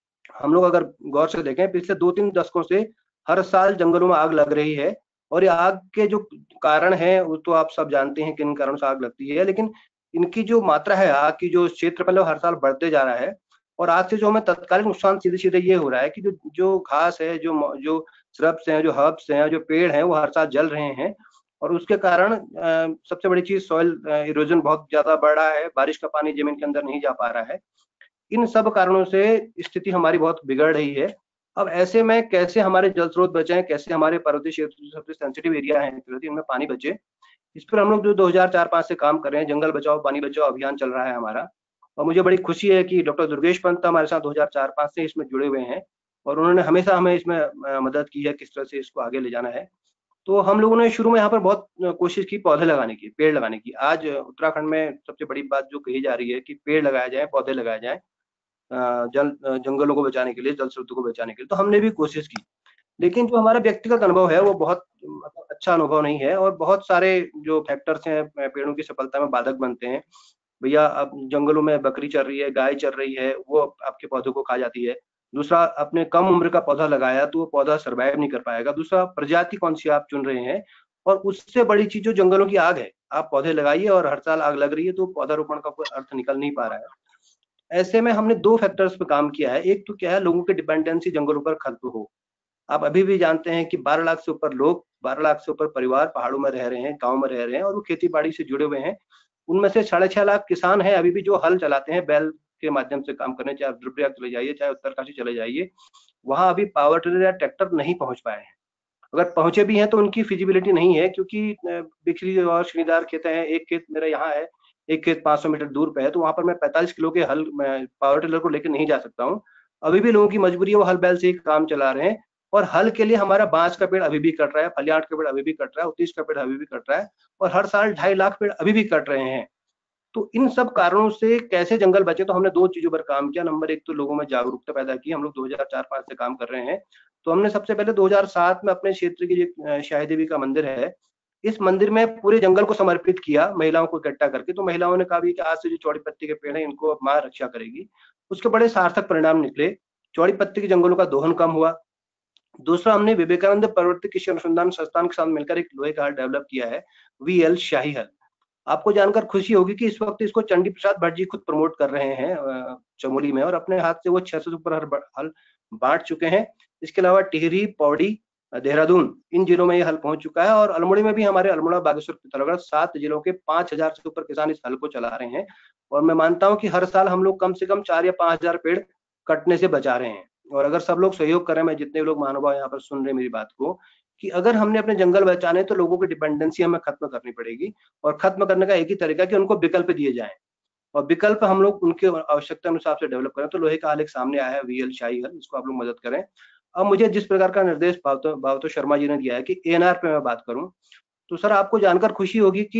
हम लोग अगर गौर से देखें, पिछले दो तीन दशकों से हर साल जंगलों में आग लग रही है। और ये आग के जो कारण है वो तो आप सब जानते हैं किन कारणों से आग लगती है, लेकिन इनकी जो मात्रा है, आग की जो क्षेत्रफल है, हर साल बढ़ते जा रहा है। और आज से जो हमें तत्कालिक नुकसान सीधे सीधे ये हो रहा है कि जो जो घास है, जो जो श्रब्स हैं, जो हर्ब्स हैं, जो पेड़ हैं, वो हर साल जल रहे हैं। और उसके कारण सबसे बड़ी चीज सॉइल इरोजन बहुत ज्यादा बढ़ रहा है, बारिश का पानी जमीन के अंदर नहीं जा पा रहा है। इन सब कारणों से स्थिति हमारी बहुत बिगड़ रही है। अब ऐसे में कैसे हमारे जल स्रोत बचाएं, कैसे हमारे पर्वतीय क्षेत्र सबसे सेंसिटिव एरिया है इनमें पानी बचे, इस पर हम लोग जो दो हज़ार चार पाँच से काम कर रहे हैं। जंगल बचाओ पानी बचाओ अभियान चल रहा है हमारा। और मुझे बड़ी खुशी है कि डॉक्टर दुर्गेश पंत हमारे साथ दो हज़ार चार पाँच से इसमें जुड़े हुए हैं, और उन्होंने हमेशा हमें इसमें मदद की है किस तरह से इसको आगे ले जाना है। तो हम लोगों ने शुरू में यहाँ पर बहुत कोशिश की पौधे लगाने की, पेड़ लगाने की। आज उत्तराखंड में सबसे बड़ी बात जो कही जा रही है कि पेड़ लगाया जाए, पौधे लगाए जाए जल जंगलों को बचाने के लिए, जल स्रोतों को बचाने के लिए। तो हमने भी कोशिश की, लेकिन जो हमारा व्यक्तिगत अनुभव है वो बहुत अच्छा अनुभव नहीं है। और बहुत सारे जो फैक्टर्स हैं पेड़ों की सफलता में बाधक बनते हैं। भैया अब जंगलों में बकरी चल रही है, गाय चल रही है, वो आपके पौधों को खा जाती है। दूसरा, आपने कम उम्र का पौधा लगाया तो वो पौधा सर्वाइव नहीं कर पाएगा। दूसरा, प्रजाति कौन सी आप चुन रहे हैं, और उससे बड़ी चीज जो जंगलों की आग है, आप पौधे लगाइए और हर साल आग लग रही है, तो पौधारोपण का कोई अर्थ निकल नहीं पा रहा है। ऐसे में हमने दो फैक्टर्स पे काम किया है। एक तो क्या है, लोगों की डिपेंडेंसी जंगलों पर खत्म हो। आप अभी भी जानते हैं कि बारह लाख से ऊपर लोग, बारह लाख से ऊपर परिवार पहाड़ों में रह रहे हैं, गाँव में रह रहे हैं, और वो खेती बाड़ी से जुड़े हुए हैं। उनमें से साढ़े छह लाख किसान हैं अभी भी जो हल चलाते हैं, बैल के माध्यम से काम करने, चाहे आप रुद्रप्रयाग चले जाइए, चाहे उत्तरकाशी चले जाइए, वहां अभी पावर टिलर या ट्रैक्टर नहीं पहुंच पाए हैं। अगर पहुंचे भी हैं तो उनकी फिजिबिलिटी नहीं है, क्योंकि बिखरी और श्रीदार खेत हैं। एक खेत मेरा यहाँ है, एक खेत पाँच सौ मीटर दूर पे है, तो वहां पर मैं पैंतालीस किलो के हल पावर टिलर को लेकर नहीं जा सकता हूँ। अभी भी लोगों की मजबूरी है, वो हल बैल से ही काम चला रहे हैं। और हल के लिए हमारा बांस का पेड़ अभी भी कट रहा है, फलियाट का पेड़ अभी भी कट रहा है, उत्तीस का पेड़ अभी भी कट रहा है, और हर साल ढाई लाख पेड़ अभी भी कट रहे हैं। तो इन सब कारणों से कैसे जंगल बचे, तो हमने दो चीजों पर काम किया। नंबर एक तो लोगों में जागरूकता पैदा की। हम लोग दो हज़ार चार पाँच से काम कर रहे हैं। तो हमने सबसे पहले दो हज़ार सात में अपने क्षेत्र की जो शाही देवी का मंदिर है, इस मंदिर में पूरे जंगल को समर्पित किया, महिलाओं को इकट्ठा करके। तो महिलाओं ने कहा भी कि आज से जो चौड़ी पत्ती के पेड़ हैं, इनको अब माँ रक्षा करेगी। उसके बड़े सार्थक परिणाम निकले। चौड़ी पत्ती के जंगलों का दोहन कम हुआ। दूसरा, हमने विवेकानंद पर्वत कृषि अनुसंधान संस्थान के साथ मिलकर एक लोहे का हल डेवलप किया है, वी एल शाही हल। आपको जानकर खुशी होगी कि इस वक्त इसको चंडी प्रसाद भट्ट जी खुद प्रमोट कर रहे हैं चमोली में, और अपने हाथ से वो छह सौ से ऊपर हल बांट चुके हैं। इसके अलावा टिहरी, पौड़ी, देहरादून, इन जिलों में ये हल पहुंच चुका है। और अल्मोड़ा में भी हमारे अल्मोड़ा, बागेश्वर, पिथौरागढ़, सात जिलों के पांच हजार से ऊपर किसान इस हल को चला रहे हैं। और मैं मानता हूँ कि हर साल हम लोग कम से कम चार या पांच हजार पेड़ कटने से बचा रहे हैं। और अगर सब लोग सहयोग करें, मैं जितने लोग महानुभाव यहाँ पर सुन रहे हैं मेरी बात को, कि अगर हमने अपने जंगल बचाने तो लोगों की डिपेंडेंसी हमें खत्म करनी पड़ेगी। और खत्म करने का एक ही तरीका कि उनको विकल्प दिए जाएं, और विकल्प हम लोग उनके आवश्यकता अनुसार से डेवलप करें। तो लोहे का हल एक सामने आया है, वी एल शाही हल, इसको आप लोग मदद करें। अब मुझे जिस प्रकार का निर्देश भावतो भावतो शर्मा जी ने दिया है कि ए एन आर पे मैं बात करूं, तो सर आपको जानकर खुशी होगी कि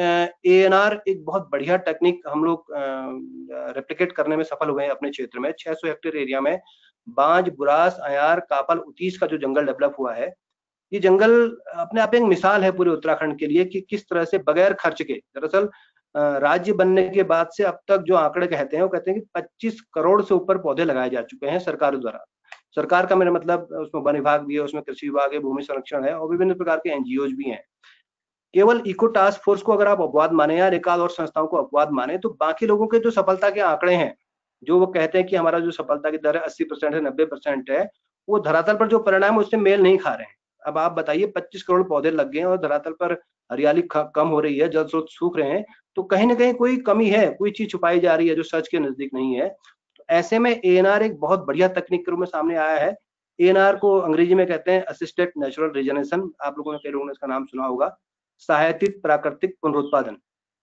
ए एन आर एक बहुत बढ़िया टेक्निक हम लोग रेप्लिकेट करने में सफल हुए हैं अपने क्षेत्र में। छह सौ हेक्टेयर एरिया में बांज, बुरास, अयार, कापल, उतीस का जो जंगल डेवलप हुआ है, ये जंगल अपने आप एक मिसाल है पूरे उत्तराखंड के लिए कि किस तरह से बगैर खर्च के, दरअसल राज्य बनने के बाद से अब तक जो आंकड़े कहते हैं वो कहते हैं कि पच्चीस करोड़ से ऊपर पौधे लगाए जा चुके हैं सरकार द्वारा। सरकार का मेरा मतलब उसमें वन विभाग भी है, उसमें कृषि विभाग है, भूमि संरक्षण है, और विभिन्न प्रकार के एनजीओ भी हैं। केवल इको टास्क फोर्स को अगर आप अपवाद माने या एकाध और संस्थाओं को अपवाद माने, तो बाकी लोगों के जो सफलता के आंकड़े हैं, जो वो कहते हैं कि हमारा जो सफलता की दर है अस्सी परसेंट है, नब्बे परसेंट है, वो धरातल पर जो परिणाम है उससे मेल नहीं खा रहे हैं। अब आप बताइए, पच्चीस करोड़ पौधे लग गए और धरातल पर हरियाली कम हो रही है, जल स्रोत सूख रहे हैं, तो कहीं ना कहीं कोई कमी है, कोई चीज छुपाई जा रही है जो सच के नजदीक नहीं है। तो ऐसे में ए एन आर एक बहुत बढ़िया तकनीक के रूप में सामने आया है। ए एन आर को अंग्रेजी में कहते हैं असिस्टेड नेचुरल रीजनरेशन। आप लोगों ने, कई लोगों ने इसका नाम सुना होगा, सहायतित प्राकृतिक पुनरुत्पादन।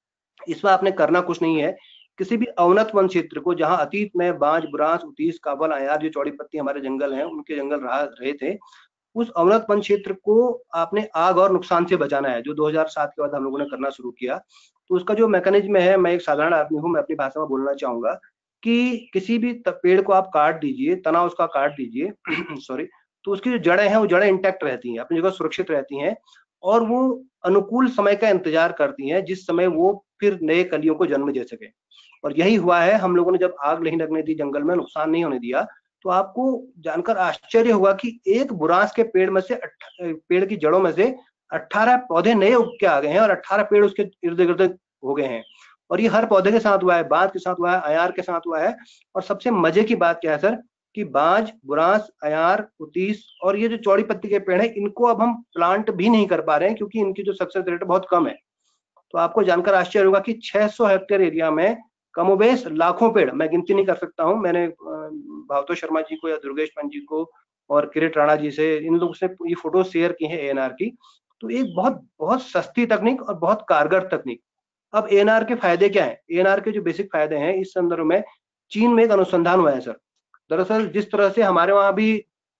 इसमें आपने करना कुछ नहीं है, किसी भी अवनत वन क्षेत्र को, जहां अतीत में बांज, बुरांस, उतीस, काबल, अयार, जो चौड़ी पत्ती हमारे जंगल हैं, उनके जंगल रहा रहे थे, उस अवनत वन क्षेत्र को आपने आग और नुकसान से बचाना है, जो दो हज़ार सात के बाद हम लोगों ने करना शुरू किया। तो उसका जो मैकेनिज्म है, मैं एक साधारण आदमी हूं, मैं अपनी भाषा में बोलना चाहूंगा कि किसी भी पेड़ को आप काट दीजिए, तना उसका काट दीजिए सॉरी, तो उसकी जो जड़ें हैं वो जड़ें इंटैक्ट रहती हैं, अपनी जगह सुरक्षित रहती हैं, और वो अनुकूल समय का इंतजार करती हैं, जिस समय वो फिर नए कलियों को जन्म दे सके। और यही हुआ है, हम लोगों ने जब आग नहीं लगने दी, जंगल में नुकसान नहीं होने दिया, तो आपको जानकर आश्चर्य होगा कि एक बुरांस के पेड़ में से पेड़ की जड़ों में से अठारह पौधे नए उग के आ गए हैं, और अठारह पेड़ उसके इर्द गिर्द हो गए हैं। और ये हर पौधे के साथ हुआ है, बांज के साथ हुआ है, अयार के साथ हुआ है। और सबसे मजे की बात क्या है सर, कि बांज, बुरांस, अयार, उतीस और ये जो चौड़ी पत्ती के पेड़ हैं, इनको अब हम प्लांट भी नहीं कर पा रहे हैं, क्योंकि इनकी जो सक्सेस रेट बहुत कम है। तो आपको जानकर आश्चर्य होगा कि छह सौ हेक्टेयर एरिया में कमोबेश लाखों पेड़, मैं गिनती नहीं कर सकता हूं, मैंने भावतो शर्मा जी को या दुर्गेश पंत जी को और किरीट राणा जी से, इन लोगों से ये फोटो शेयर की है ए एन आर की। तो एक बहुत बहुत सस्ती तकनीक और बहुत कारगर तकनीक। अब ए एन आर के फायदे क्या है? ए एन आर के जो बेसिक फायदे हैं, इस संदर्भ में चीन में एक अनुसंधान हुआ है सर। दरअसल जिस तरह से हमारे वहां भी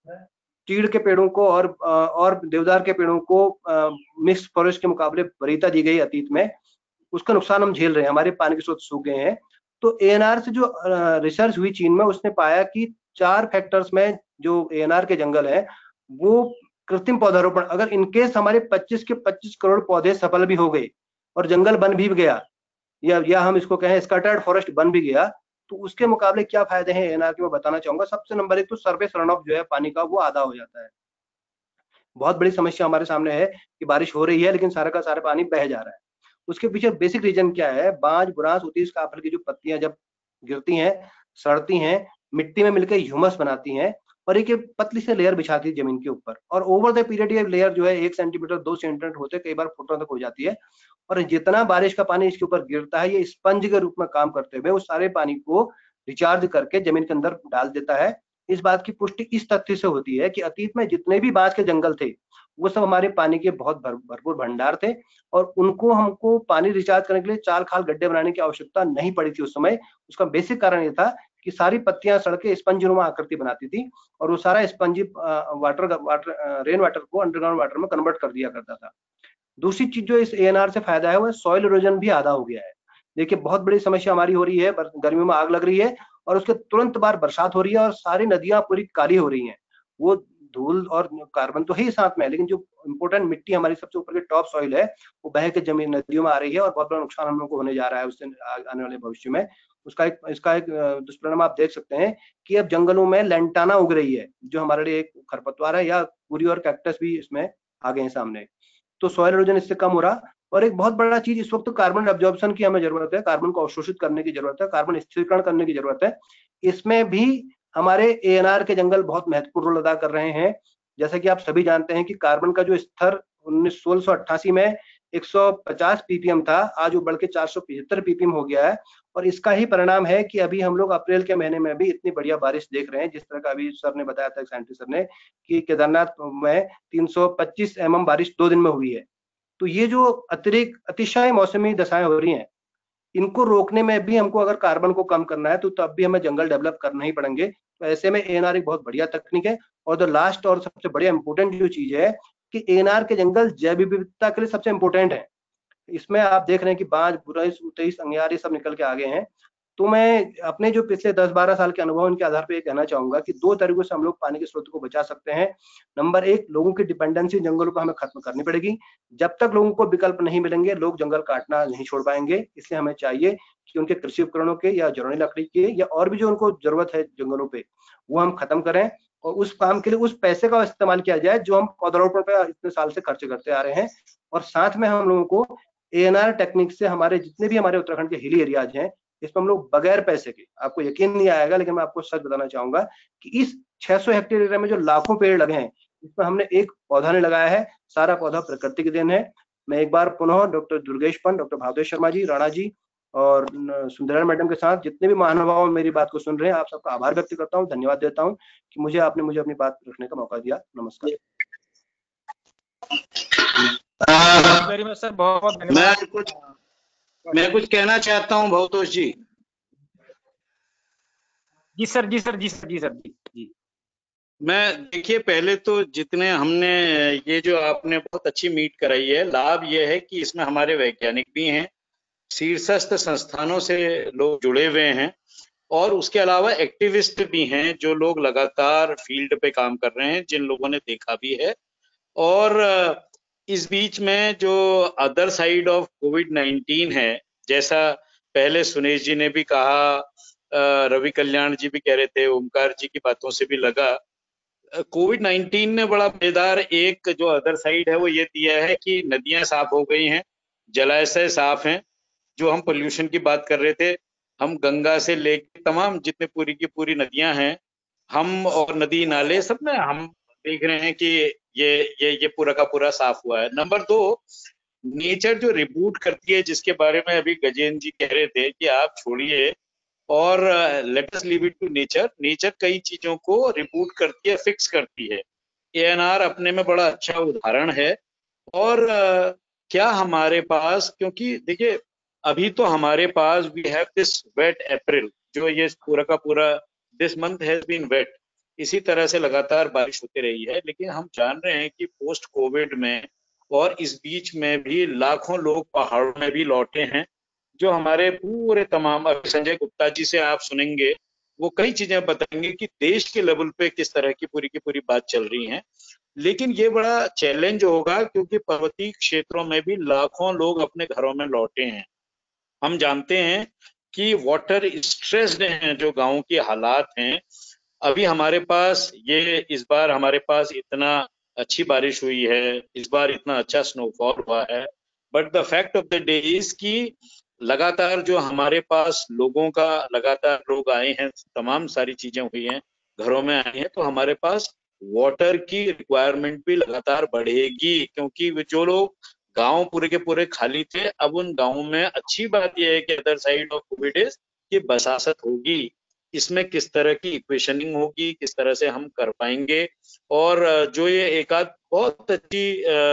चीड़ के पेड़ों को और और देवदार के पेड़ों को मिक्स फॉरेस्ट के मुकाबले वरीयता दी गई अतीत में, उसका नुकसान हम झेल रहे हैं, हमारे पानी के स्रोत सूख गए हैं। तो ए एन आर से जो रिसर्च हुई चीन में, उसने पाया कि चार फैक्टर्स में जो ए एन आर के जंगल है, वो कृत्रिम पौधारोपण, अगर इनकेस हमारे पच्चीस के पच्चीस करोड़ पौधे सफल भी हो गए और जंगल बन भी गया, या या हम इसको कहें स्कैटर्ड फॉरेस्ट बन भी गया, तो उसके मुकाबले क्या फायदे हैं ए एन आर के, मैं बताना चाहूंगा। सबसे नंबर एक तो सरफेस रन ऑफ जो है पानी का, वो आधा हो जाता है। बहुत बड़ी समस्या हमारे सामने है कि बारिश हो रही है लेकिन सारा का सारा पानी बह जा रहा है। उसके पीछे बेसिक रीजन क्या है? बांज, बुरांस, उतीस, काफल की जो पत्तियां जब गिरती हैं, सड़ती हैं, मिट्टी में मिलकर ह्यूमस बनाती हैं और एक पतली सी लेयर बिछाती है जमीन के ऊपर, और ओवर द पीरियड ये लेयर जो है एक सेंटीमीटर दो सेंटीमीटर होते कई बार फुटों तक हो जाती है, और जितना बारिश का पानी इसके ऊपर गिरता है ये स्पंज के रूप में काम करते हुए उस सारे पानी को रिचार्ज करके जमीन के अंदर डाल देता है। इस बात की पुष्टि इस तथ्य से होती है कि अतीत में जितने भी बांस के जंगल थे वो सब हमारे पानी के बहुत भर, भरपूर भंडार थे, और उनको हमको पानी रिचार्ज करने के लिए चाल खाल गड्ढे बनाने की आवश्यकता नहीं पड़ी थी उस समय। उसका बेसिक कारण ये था कि सारी पत्तियां सड़के स्पंजनुमा आकृति बनाती थी और वो सारा spongy water water rain water को अंडरग्राउंड वाटर में कन्वर्ट कर दिया करता था। दूसरी चीज जो इस एएनआर से फायदा है वो सॉइल इरोजन भी आधा हो गया है। देखिए बहुत बड़ी समस्या हमारी हो रही है, गर्मियों में आग लग रही है और उसके तुरंत बाद बरसात हो रही है और सारी नदियां पूरी काली हो रही हैं। वो धूल और कार्बन तो है ही साथ में, लेकिन जो इम्पोर्टेंट मिट्टी हमारी सबसे ऊपर की टॉप सॉइल है वो बह के जमीन नदियों में आ रही है और बहुत बड़ा नुकसान हम लोग को होने जा रहा है उससे आने वाले भविष्य में। उसका एक इसका एक दुष्परिणाम आप देख सकते हैं कि अब जंगलों में लैंटाना उग रही है जो हमारे लिए एक खरपतवार है, या पूरी और कैक्टस भी इसमें आ गए हैं सामने। तो सॉइल इरोजन इससे कम हो रहा। और एक बहुत बड़ा चीज इस वक्त कार्बन एब्जॉर्प्शन की हमें जरूरत है, कार्बन को अवशोषित करने की जरूरत है, कार्बन स्थिरीकरण करने की जरूरत है। इसमें भी हमारे एएनआर के जंगल बहुत महत्वपूर्ण रोल अदा कर रहे हैं। जैसे कि आप सभी जानते हैं कि कार्बन का जो स्तर उन्नीस सोलह सौ अट्ठासी में एक सौ पचास पीपीएम था, आज वो बढ़ के चार सौ पचहत्तर पीपीएम हो गया है। और इसका ही परिणाम है कि अभी हम लोग अप्रैल के महीने में भी इतनी बढ़िया बारिश देख रहे हैं, जिस तरह का अभी सर ने बताया था, साइंटिस्ट सर ने, कि केदारनाथ में तीन सौ पच्चीस एमएम बारिश दो दिन में हुई है। तो ये जो अतिरिक्त अतिशय मौसमी दशाएं हो रही हैं, इनको रोकने में भी हमको अगर कार्बन को कम करना है तो तब भी हमें जंगल डेवलप करना ही पड़ेंगे। तो ऐसे में एएनआर एक बहुत बढ़िया तकनीक है। और द लास्ट और सबसे बढ़िया इंपोर्टेंट जो चीज है कि एएनआर के जंगल जैव विविधता के लिए सबसे इंपोर्टेंट है। इसमें आप देख रहे हैं कि बांज, बुरांस, उतीस, अंगियार ये सब निकल के आ गए हैं। तो मैं अपने जो पिछले दस बारह साल के अनुभव के आधार पर ये कहना चाहूंगा कि दो तरीकों से हम लोग पानी के स्रोत को बचा सकते हैं। नंबर एक, लोगों की डिपेंडेंसी जंगलों पर हमें खत्म करनी पड़ेगी। जब तक लोगों को विकल्प नहीं मिलेंगे लोग जंगल काटना नहीं छोड़ पाएंगे। इसलिए हमें चाहिए कि उनके कृषि उपकरणों के या जरूरी लकड़ी के या और भी जो उनको जरूरत है जंगलों पे, वो हम खत्म करें और उस काम के लिए उस पैसे का इस्तेमाल किया जाए जो हम पौधारोपण पे इतने साल से खर्च करते आ रहे हैं। और साथ में हम लोगों को एएनआर टेक्निक से हमारे जितने भी हमारे उत्तराखंड के हिली एरियाज हैं, इसमें हम लोग बगैर पैसे के, आपको यकीन नहीं आएगा लेकिन मैं आपको सच बताना चाहूंगा कि इस छह सौ हेक्टेयर एरिया में जो लाखों पेड़ लगे हैं, इसमें हमने एक पौधा नहीं लगाया है, सारा पौधा प्रकृति की देन है। मैं एक बार पुनः डॉक्टर दुर्गेश पंत, डॉक्टर भावदेव शर्मा जी, राणा जी और सुंदरा मैडम के साथ जितने भी महानुभाव मेरी बात को सुन रहे हैं, आप सबका आभार व्यक्त करता हूँ, धन्यवाद देता हूँ कि मुझे आपने मुझे अपनी बात रखने का मौका दिया। नमस्कार। वेरी मच सर, बहुत बहुत धन्यवाद। मैं कुछ मैं कुछ कहना चाहता हूँ भावतोष जी। जी सर, जी सर, जी सर, जी सर, जी जी मैं देखिए, पहले तो जितने हमने ये जो आपने बहुत अच्छी मीट कराई है, लाभ ये है कि इसमें हमारे वैज्ञानिक भी हैं, शीर्षस्थ संस्थानों से लोग जुड़े हुए हैं और उसके अलावा एक्टिविस्ट भी हैं जो लोग लगातार फील्ड पे काम कर रहे हैं, जिन लोगों ने देखा भी है। और इस बीच में जो other side of Covid nineteen है, जैसा पहले सुनेश जी ने भी कहा, रवि कल्याण जी भी कह रहे थे, ओमकार जी की बातों से भी लगा, कोविड नाइन्टीन ने बड़ा मजेदार एक जो अदर साइड है वो ये दिया है कि नदियां साफ हो गई हैं, जलाशय साफ हैं। जो हम पोल्यूशन की बात कर रहे थे, हम गंगा से लेकर तमाम जितने पूरी की पूरी नदियां हैं, हम और नदी नाले सब में हम देख रहे हैं कि ये ये ये पूरा का पूरा साफ हुआ है। नंबर दो, नेचर जो रिबूट करती है, जिसके बारे में अभी गजेंद्र जी कह रहे थे कि आप छोड़िए और let us leave it to nature. Nature कई चीजों को रिबूट करती है, फिक्स करती है। एएनआर अपने में बड़ा अच्छा उदाहरण है। और uh, क्या हमारे पास, क्योंकि देखिए अभी तो हमारे पास we have this wet April, जो ये पूरा का पूरा this month has been wet, इसी तरह से लगातार बारिश होती रही है। लेकिन हम जान रहे हैं कि पोस्ट कोविड में और इस बीच में भी लाखों लोग पहाड़ों में भी लौटे हैं, जो हमारे पूरे तमाम, संजय गुप्ता जी से आप सुनेंगे, वो कई चीजें बताएंगे कि देश के लेवल पे किस तरह की पूरी की पूरी बात चल रही है। लेकिन ये बड़ा चैलेंज होगा क्योंकि पर्वतीय क्षेत्रों में भी लाखों लोग अपने घरों में लौटे हैं। हम जानते हैं कि वाटर स्ट्रेस्ड हैं जो गांव के हालात हैं। अभी हमारे पास ये इस बार हमारे पास इतना अच्छी बारिश हुई है, इस बार इतना अच्छा स्नोफॉल हुआ है, but the fact of the day is कि लगातार जो हमारे पास लोगों का लगातार लोग आए हैं, तमाम सारी चीजें हुई हैं, घरों में आए हैं, तो हमारे पास वाटर की रिक्वायरमेंट भी लगातार बढ़ेगी, क्योंकि जो लोग गांव पूरे के पूरे खाली थे, अब उन गांवों में अच्छी बात यह है कि other side of Covid is कि बसासत होगी। इसमें किस तरह की इक्वेशनिंग होगी, किस तरह से हम कर पाएंगे, और जो ये एक आध बहुत अच्छी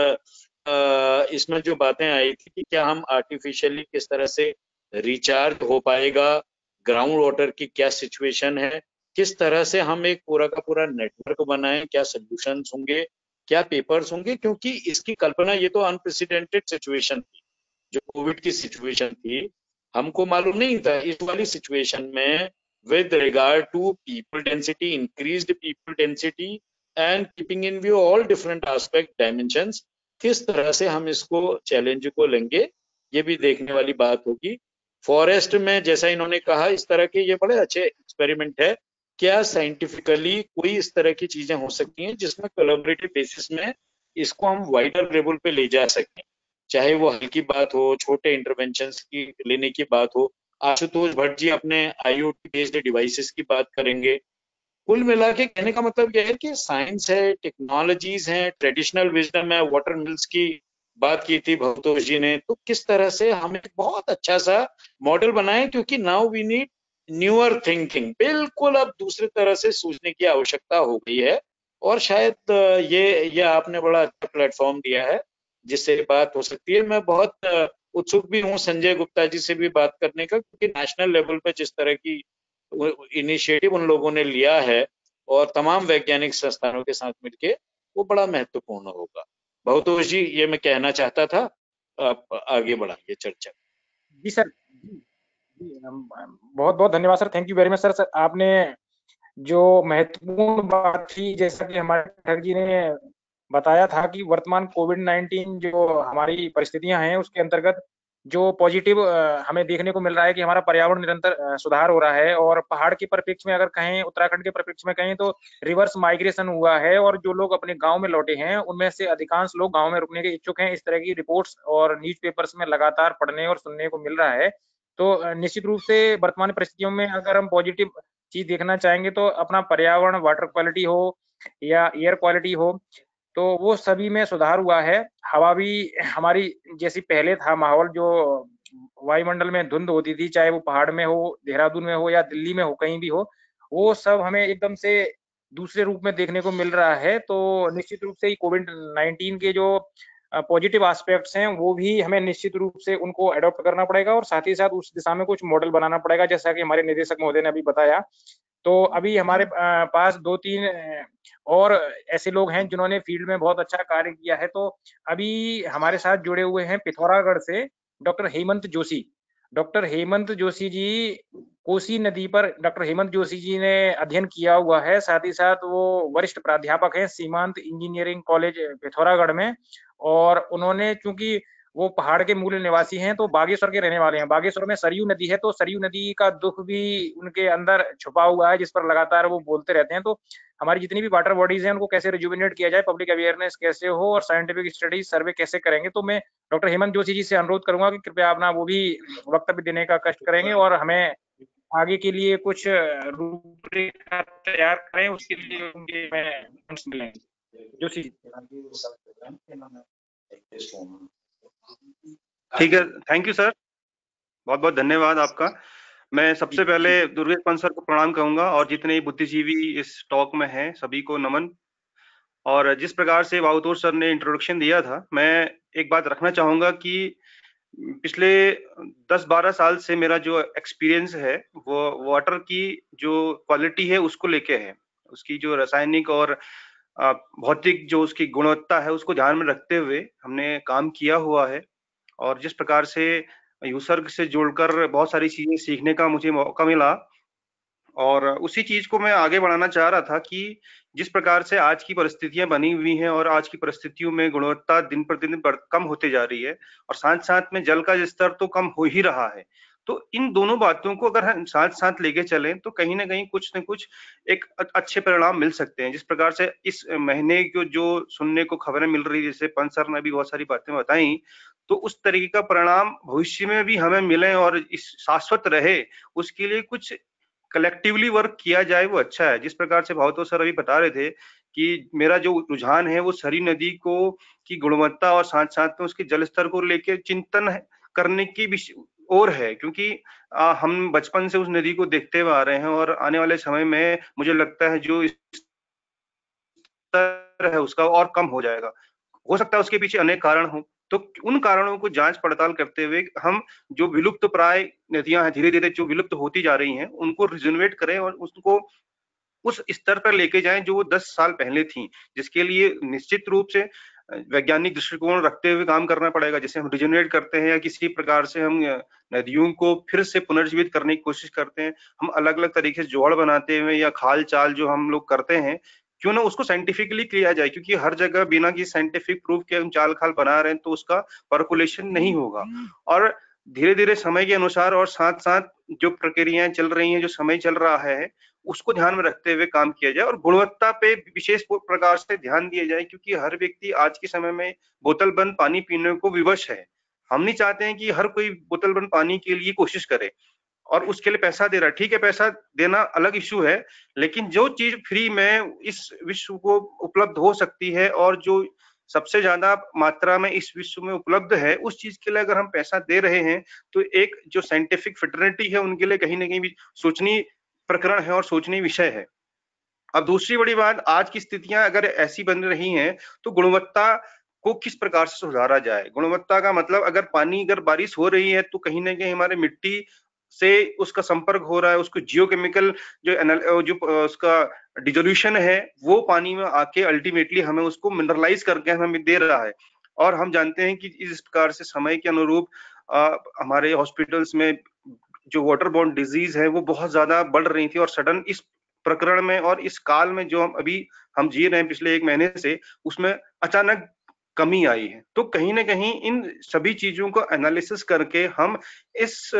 इसमें जो बातें आई थी कि क्या हम आर्टिफिशियली किस तरह से रिचार्ज हो पाएगा, ग्राउंड वाटर की क्या सिचुएशन है, किस तरह से हम एक पूरा का पूरा नेटवर्क बनाएं, क्या सोल्यूशंस होंगे, क्या पेपर्स होंगे, क्योंकि इसकी कल्पना, ये तो अनप्रेसिडेंटेड सिचुएशन थी जो कोविड की सिचुएशन थी, हमको मालूम नहीं था इस वाली सिचुएशन में with regard to people density, increased people density and keeping in view all different aspect dimensions, किस तरह से हम इसको चैलेंज को लेंगे, ये भी देखने वाली बात होगी। फॉरेस्ट में जैसा इन्होंने कहा, इस तरह के ये बड़े अच्छे एक्सपेरिमेंट है, क्या साइंटिफिकली कोई इस तरह की चीजें हो सकती हैं जिसमें कोलैबोरेटिव बेसिस में इसको हम वाइडर लेवल पे ले जा सकें, चाहे वो हल्की बात हो, छोटे इंटरवेंशंस की लेने की बात हो। आशुतोष भट्ट जी अपने आईओटी बेस्ड डिवाइसेस की बात करेंगे। कुल मिला के कहने का मतलब यह है कि साइंस है, टेक्नोलॉजीज हैं, ट्रेडिशनल विजडम है, वाटर मिल्स की बात की थी भवतोष जी ने, तो किस तरह से हम एक बहुत अच्छा सा मॉडल बनाए, क्योंकि now we need newer thinking, बिल्कुल अब दूसरी तरह से सोचने की आवश्यकता हो गई है। और शायद ये ये आपने बड़ा अच्छा प्लेटफॉर्म दिया है जिससे बात हो सकती है। मैं बहुत उत्सुक भी हूँ संजय गुप्ता जी से भी बात करने का, क्योंकि नेशनल लेवल पे जिस तरह की इनिशिएटिव उन लोगों ने लिया है और तमाम वैज्ञानिक संस्थानों के साथ मिलके, वो बड़ा महत्वपूर्ण होगा। भवतोष जी, ये मैं कहना चाहता था, आप आगे बढ़ाइए चर्चा। जी सर, बहुत बहुत धन्यवाद sir, thank you very much sir. Sir आपने जो महत्वपूर्ण बात थी, जैसा कि हमारे ठग जी ने बताया था कि वर्तमान कोविड नाइन्टीन जो हमारी परिस्थितियां हैं उसके अंतर्गत जो पॉजिटिव हमें देखने को मिल रहा है कि हमारा पर्यावरण निरंतर सुधार हो रहा है, और पहाड़ के परिप्रेक्ष्य में अगर कहें, उत्तराखंड के परिप्रेक्ष्य में कहें तो रिवर्स माइग्रेशन हुआ है, और जो लोग अपने गांव में लौटे हैं उनमें से अधिकांश लोग गांव में रुकने के इच्छुक हैं। इस तरह की रिपोर्ट्स और न्यूज़पेपर्स में लगातार पढ़ने और सुनने को मिल रहा है। तो निश्चित रूप से वर्तमान परिस्थितियों में अगर हम पॉजिटिव चीज देखना चाहेंगे तो अपना पर्यावरण, वाटर क्वालिटी हो या एयर क्वालिटी हो, तो वो सभी में सुधार हुआ है। हवा भी हमारी जैसी पहले था माहौल, जो वायुमंडल में धुंध होती थी, चाहे वो पहाड़ में हो, देहरादून में हो या दिल्ली में हो, कहीं भी हो, वो सब हमें एकदम से दूसरे रूप में देखने को मिल रहा है। तो निश्चित रूप से कोविड नाइन्टीन के जो पॉजिटिव एस्पेक्ट्स हैं वो भी हमें निश्चित रूप से उनको अडॉप्ट करना पड़ेगा, और साथ ही साथ उस दिशा में कुछ मॉडल बनाना पड़ेगा, जैसा कि हमारे निदेशक महोदय ने अभी बताया। तो अभी हमारे पास दो तीन और ऐसे लोग हैं जिन्होंने फील्ड में बहुत अच्छा कार्य किया है। तो अभी हमारे साथ जुड़े हुए हैं पिथौरागढ़ से डॉक्टर हेमंत जोशी। डॉक्टर हेमंत जोशी जी कोसी नदी पर डॉक्टर हेमंत जोशी जी ने अध्ययन किया हुआ है, साथ ही साथ वो वरिष्ठ प्राध्यापक हैं सीमांत इंजीनियरिंग कॉलेज पिथौरागढ़ में, और उन्होंने, चूंकि वो पहाड़ के मूल निवासी हैं, तो बागेश्वर के रहने वाले हैं। बागेश्वर में सरयू नदी है, तो सरयू नदी का दुख भी उनके अंदर छुपा हुआ है, जिस पर लगातार वो बोलते रहते हैं। तो हमारी जितनी भी वाटर बॉडीज हैं उनको कैसे रिजुविनेट किया जाए, पब्लिक अवेयरनेस कैसे हो, और साइंटिफिक स्टडीज सर्वे कैसे करेंगे। तो मैं डॉक्टर हेमंत जोशी जी से अनुरोध करूंगा कि कृपया अपना वो भी वक्तव्य देने का कष्ट करेंगे और हमें आगे के लिए कुछ रूपरेखा तैयार करें, उसके लिए उनके मैं जोशी जी। ठीक है, थैंक यू सर, बहुत बहुत धन्यवाद आपका। मैं सबसे पहले दुर्गेश पंत सर को प्रणाम कहूंगा, और जितने बुद्धिजीवी इस टॉक में हैं सभी को नमन। और जिस प्रकार से भावतोष सर ने इंट्रोडक्शन दिया था, मैं एक बात रखना चाहूंगा कि पिछले दस बारह साल से मेरा जो एक्सपीरियंस है वो वाटर की जो क्वालिटी है उसको लेके है। उसकी जो रासायनिक और भौतिक जो उसकी गुणवत्ता है उसको ध्यान में रखते हुए हमने काम किया हुआ है। और जिस प्रकार से यूसर्ग से जोड़कर बहुत सारी चीजें सीखने का मुझे मौका मिला, और उसी चीज को मैं आगे बढ़ाना चाह रहा था कि जिस प्रकार से आज की परिस्थितियां बनी हुई हैं और आज की परिस्थितियों में गुणवत्ता दिन प्रतिदिन कम होते जा रही है, और साथ साथ में जल का स्तर तो कम हो ही रहा है। तो इन दोनों बातों को अगर हम साथ साथ लेके चलें तो कहीं ना कहीं कुछ न कुछ एक अच्छे परिणाम मिल सकते हैं। जिस प्रकार से इस महीने को जो सुनने को खबरें मिल रही, जैसे पंत सर ने भी बहुत सारी बातें बताई, तो उस तरीके का परिणाम भविष्य में भी हमें मिले और इस शाश्वत रहे, उसके लिए कुछ कलेक्टिवली वर्क किया जाए वो अच्छा है। जिस प्रकार से भावतो सर अभी बता रहे थे कि मेरा जो रुझान है वो सरी नदी को की गुणवत्ता और साथ साथ में उसके जल स्तर को लेके चिंतन करने की ओर है, क्योंकि आ, हम बचपन से उस नदी को देखते हुए आ रहे हैं और आने वाले समय में मुझे लगता है जो स्तर है उसका और कम हो जाएगा। हो सकता है उसके पीछे अनेक कारण हों, तो उन कारणों को जांच पड़ताल करते हुए हम जो विलुप्त प्राय नदियां हैं, धीरे धीरे जो विलुप्त होती जा रही हैं, उनको रिजनरेट करें और उसको उस स्तर पर लेके जाएं जो वो दस साल पहले थी, जिसके लिए निश्चित रूप से वैज्ञानिक दृष्टिकोण रखते हुए काम करना पड़ेगा। जैसे हम रिजनरेट करते हैं या किसी प्रकार से हम नदियों को फिर से पुनर्जीवित करने की कोशिश करते हैं, हम अलग अलग तरीके से जोड़ बनाते हुए या खाल चाल जो हम लोग करते हैं, क्यों ना उसको साइंटिफिकली किया जाए, क्योंकि हर जगह बिना किसी साइंटिफिक प्रूफ के हम चाल खाल बना रहे हैं तो उसका परकुलेशन नहीं होगा। और धीरे धीरे समय के अनुसार और साथ साथ जो प्रक्रियाएं चल रही हैं, जो समय चल रहा है, उसको ध्यान में रखते हुए काम किया जाए और गुणवत्ता पे विशेष प्रकार से ध्यान दिया जाए, क्योंकि हर व्यक्ति आज के समय में बोतल बंद पानी पीने को विवश है। हम नहीं चाहते हैं कि हर कोई बोतल बंद पानी के लिए कोशिश करे और उसके लिए पैसा दे रहा है। ठीक है, पैसा देना अलग इशू है, लेकिन जो चीज फ्री में इस विश्व को उपलब्ध हो सकती है और जो सबसे ज्यादा मात्रा में इस विश्व में उपलब्ध है, उस चीज के लिए अगर हम पैसा दे रहे हैं तो एक जो साइंटिफिक फिटर्निटी है उनके लिए कहीं ना कहीं भी सोचनी प्रकरण है और सोचनीय विषय है। अब दूसरी बड़ी बात, आज की स्थितियां अगर ऐसी बन रही हैं तो गुणवत्ता को किस प्रकार से सुधारा जाए। गुणवत्ता का मतलब, अगर पानी अगर बारिश हो रही है तो कहीं ना कहीं हमारे मिट्टी से उसका संपर्क हो रहा है, उसको जियोकेमिकल जो जो उसका डिजोल्यूशन है वो पानी में आके अल्टीमेटली हमें उसको मिनरलाइज करके हमें दे रहा है। और हम जानते हैं कि इस प्रकार से समय के अनुरूप हमारे हॉस्पिटल्स में जो वाटर बोर्न डिजीज है वो बहुत ज्यादा बढ़ रही थी और सडन इस प्रकरण में और इस काल में जो हम अभी हम जी रहे हैं पिछले एक महीने से, उसमें अचानक कमी आई है। तो कहीं ना कहीं इन सभी चीजों को एनालिसिस करके हम इस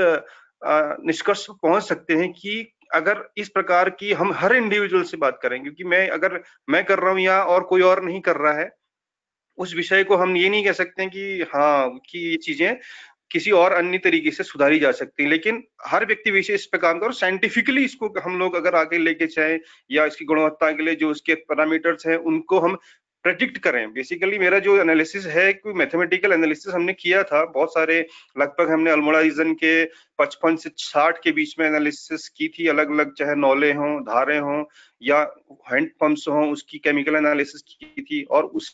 निष्कर्ष पर पहुंच सकते हैं कि अगर इस प्रकार की हम हर इंडिविजुअल से बात करें, क्योंकि मैं अगर मैं कर रहा हूं या और कोई और नहीं कर रहा है, उस विषय को हम ये नहीं कह सकते कि हाँ कि ये चीजें किसी और अन्य तरीके से सुधारी जा सकती है, लेकिन हर व्यक्ति विशेष इस पे काम करो, साइंटिफिकली इसको हम लोग अगर आगे लेके जाए या इसकी गुणवत्ता के लिए जो उसके पैरामीटर्स हैं उनको हम प्रेडिक्ट करें। बेसिकली मेरा जो एनालिसिस है, कोई मैथमेटिकल एनालिसिस हमने किया था, बहुत सारे लगभग हमने अल्मोड़ा रीजन के पचपन से साठ के बीच में एनालिसिस की थी, अलग अलग चाहे नौले हों, धारे हों या हैंड पंप्स हों, उसकी केमिकल एनालिसिस की थी और उस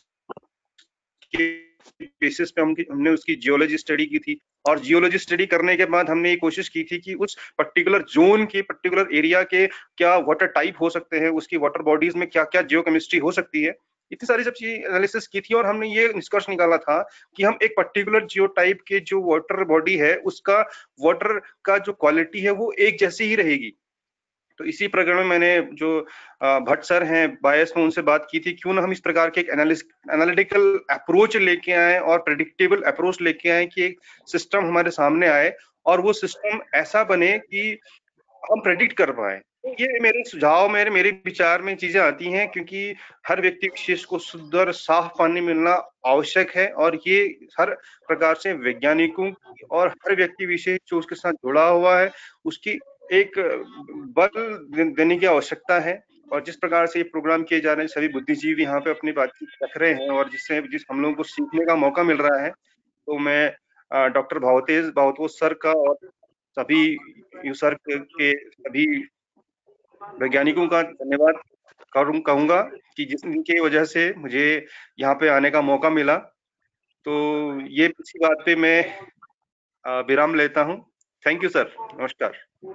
बेसिस पे हम हमने उसकी जियोलॉजी स्टडी की थी। और जियोलॉजी स्टडी करने के बाद हमने ये कोशिश की थी कि उस पर्टिकुलर जोन के पर्टिकुलर एरिया के क्या वाटर टाइप हो सकते हैं, उसकी वाटर बॉडीज में क्या क्या जियोकेमिस्ट्री हो सकती है, इतनी सारी सब चीज एनालिसिस की थी। और हमने ये निष्कर्ष निकाला था कि हम एक पर्टिकुलर जियो टाइप के जो वाटर बॉडी है उसका वाटर का जो क्वालिटी है वो एक जैसी ही रहेगी। तो इसी प्रकरण में मैंने जो भट्ट सर हैं बायस में उनसे बात की थी, क्यों ना हम इस प्रकार के एक एनालिटिकल अप्रोच लेके आए और प्रेडिक्टेबल अप्रोच लेके आए कि एक सिस्टम हमारे सामने आए और वो सिस्टम ऐसा बने कि हम प्रेडिक्ट कर पाए। ये मेरे सुझाव मेरे मेरे विचार में चीजें आती हैं, क्योंकि हर व्यक्ति विशेष को शुद्ध और साफ पानी मिलना आवश्यक है और ये हर प्रकार से वैज्ञानिकों और हर व्यक्ति विशेष जो उसके साथ जुड़ा हुआ है उसकी एक बल देने की आवश्यकता है। और जिस प्रकार से ये प्रोग्राम किए जा रहे हैं, सभी बुद्धिजीवी यहाँ पे अपनी बातचीत रख रहे हैं और जिससे जिस हम लोगों को सीखने का मौका मिल रहा है, तो मैं डॉक्टर भावतेज भावतोष सर का और सभी सर के सभी वैज्ञानिकों का धन्यवाद करूँ कहूंगा कि जिसकी वजह से मुझे यहाँ पे आने का मौका मिला। तो ये इसी बात पे मैं विराम लेता हूँ। थैंक यू सर, नमस्कार।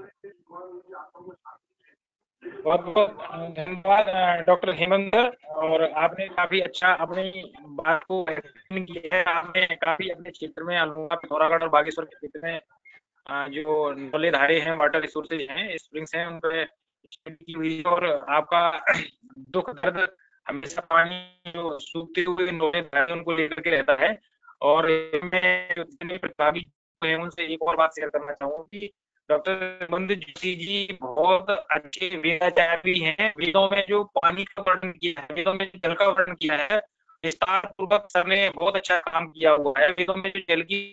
बहुत बहुत धन्यवाद डॉक्टर हेमंत सर, और आपने काफी अच्छा अपनी बात को एक्सप्लेन किया है। आपने काफी अपने क्षेत्र में अल्मोड़ा पिथौरागढ़ और बागेश्वर के क्षेत्र में जो नौले धारे हैं, वाटर रिसोर्सेज हैं, स्प्रिंग्स हैं, उन पर स्टडी की हुई है और आपका दुख दर्द हमेशा पानी जो सूखते हुए नौले धारे उनको लेकर के रहता है। और मैं जो प्रभावी हैं उनसे एक और बात शेयर करना चाहूंगा कि डॉक्टर मंद जोशी जी बहुत अच्छे वेदाचार्य हैं। वेदों में जो पानी का वर्णन किया है, वेदों में जो जल का वर्णन किया है, विस्तार पूर्वक सर ने बहुत अच्छा काम किया हुआ है। वेदों में जो जल की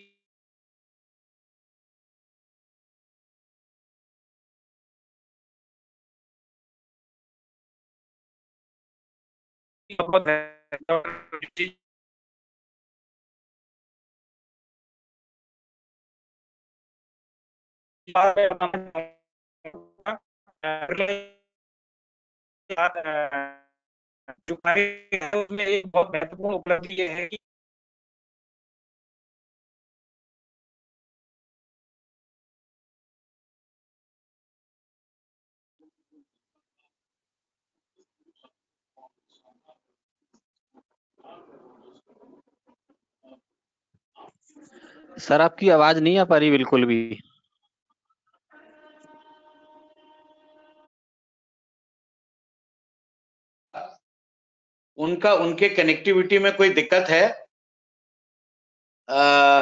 जो कार्य है उसमें एक बहुत महत्वपूर्ण उपलब्धि ये है कि सर आपकी आवाज नहीं आ पा रही बिल्कुल भी। उनका उनके कनेक्टिविटी में कोई दिक्कत है? आ,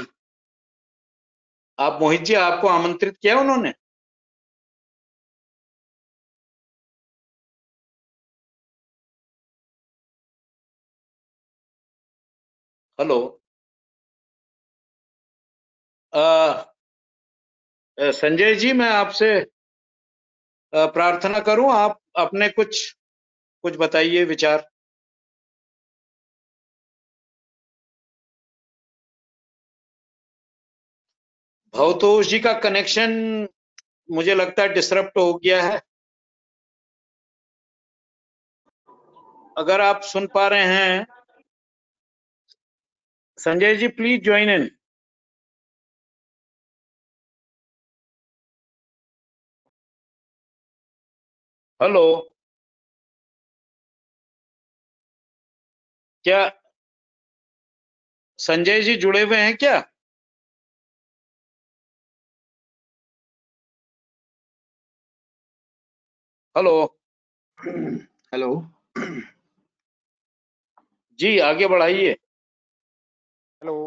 आप मोहित जी, आपको आमंत्रित किया उन्होंने? हेलो, संजय जी, मैं आपसे प्रार्थना करूं, आप अपने कुछ कुछ बताइए विचार। भवतोष जी का कनेक्शन मुझे लगता है डिसरप्ट हो गया है। अगर आप सुन पा रहे हैं Sanjay ji, please join in. Hello, क्या संजय जी जुड़े हुए हैं क्या? हेलो हेलो जी, आगे बढ़ाइए। हेलो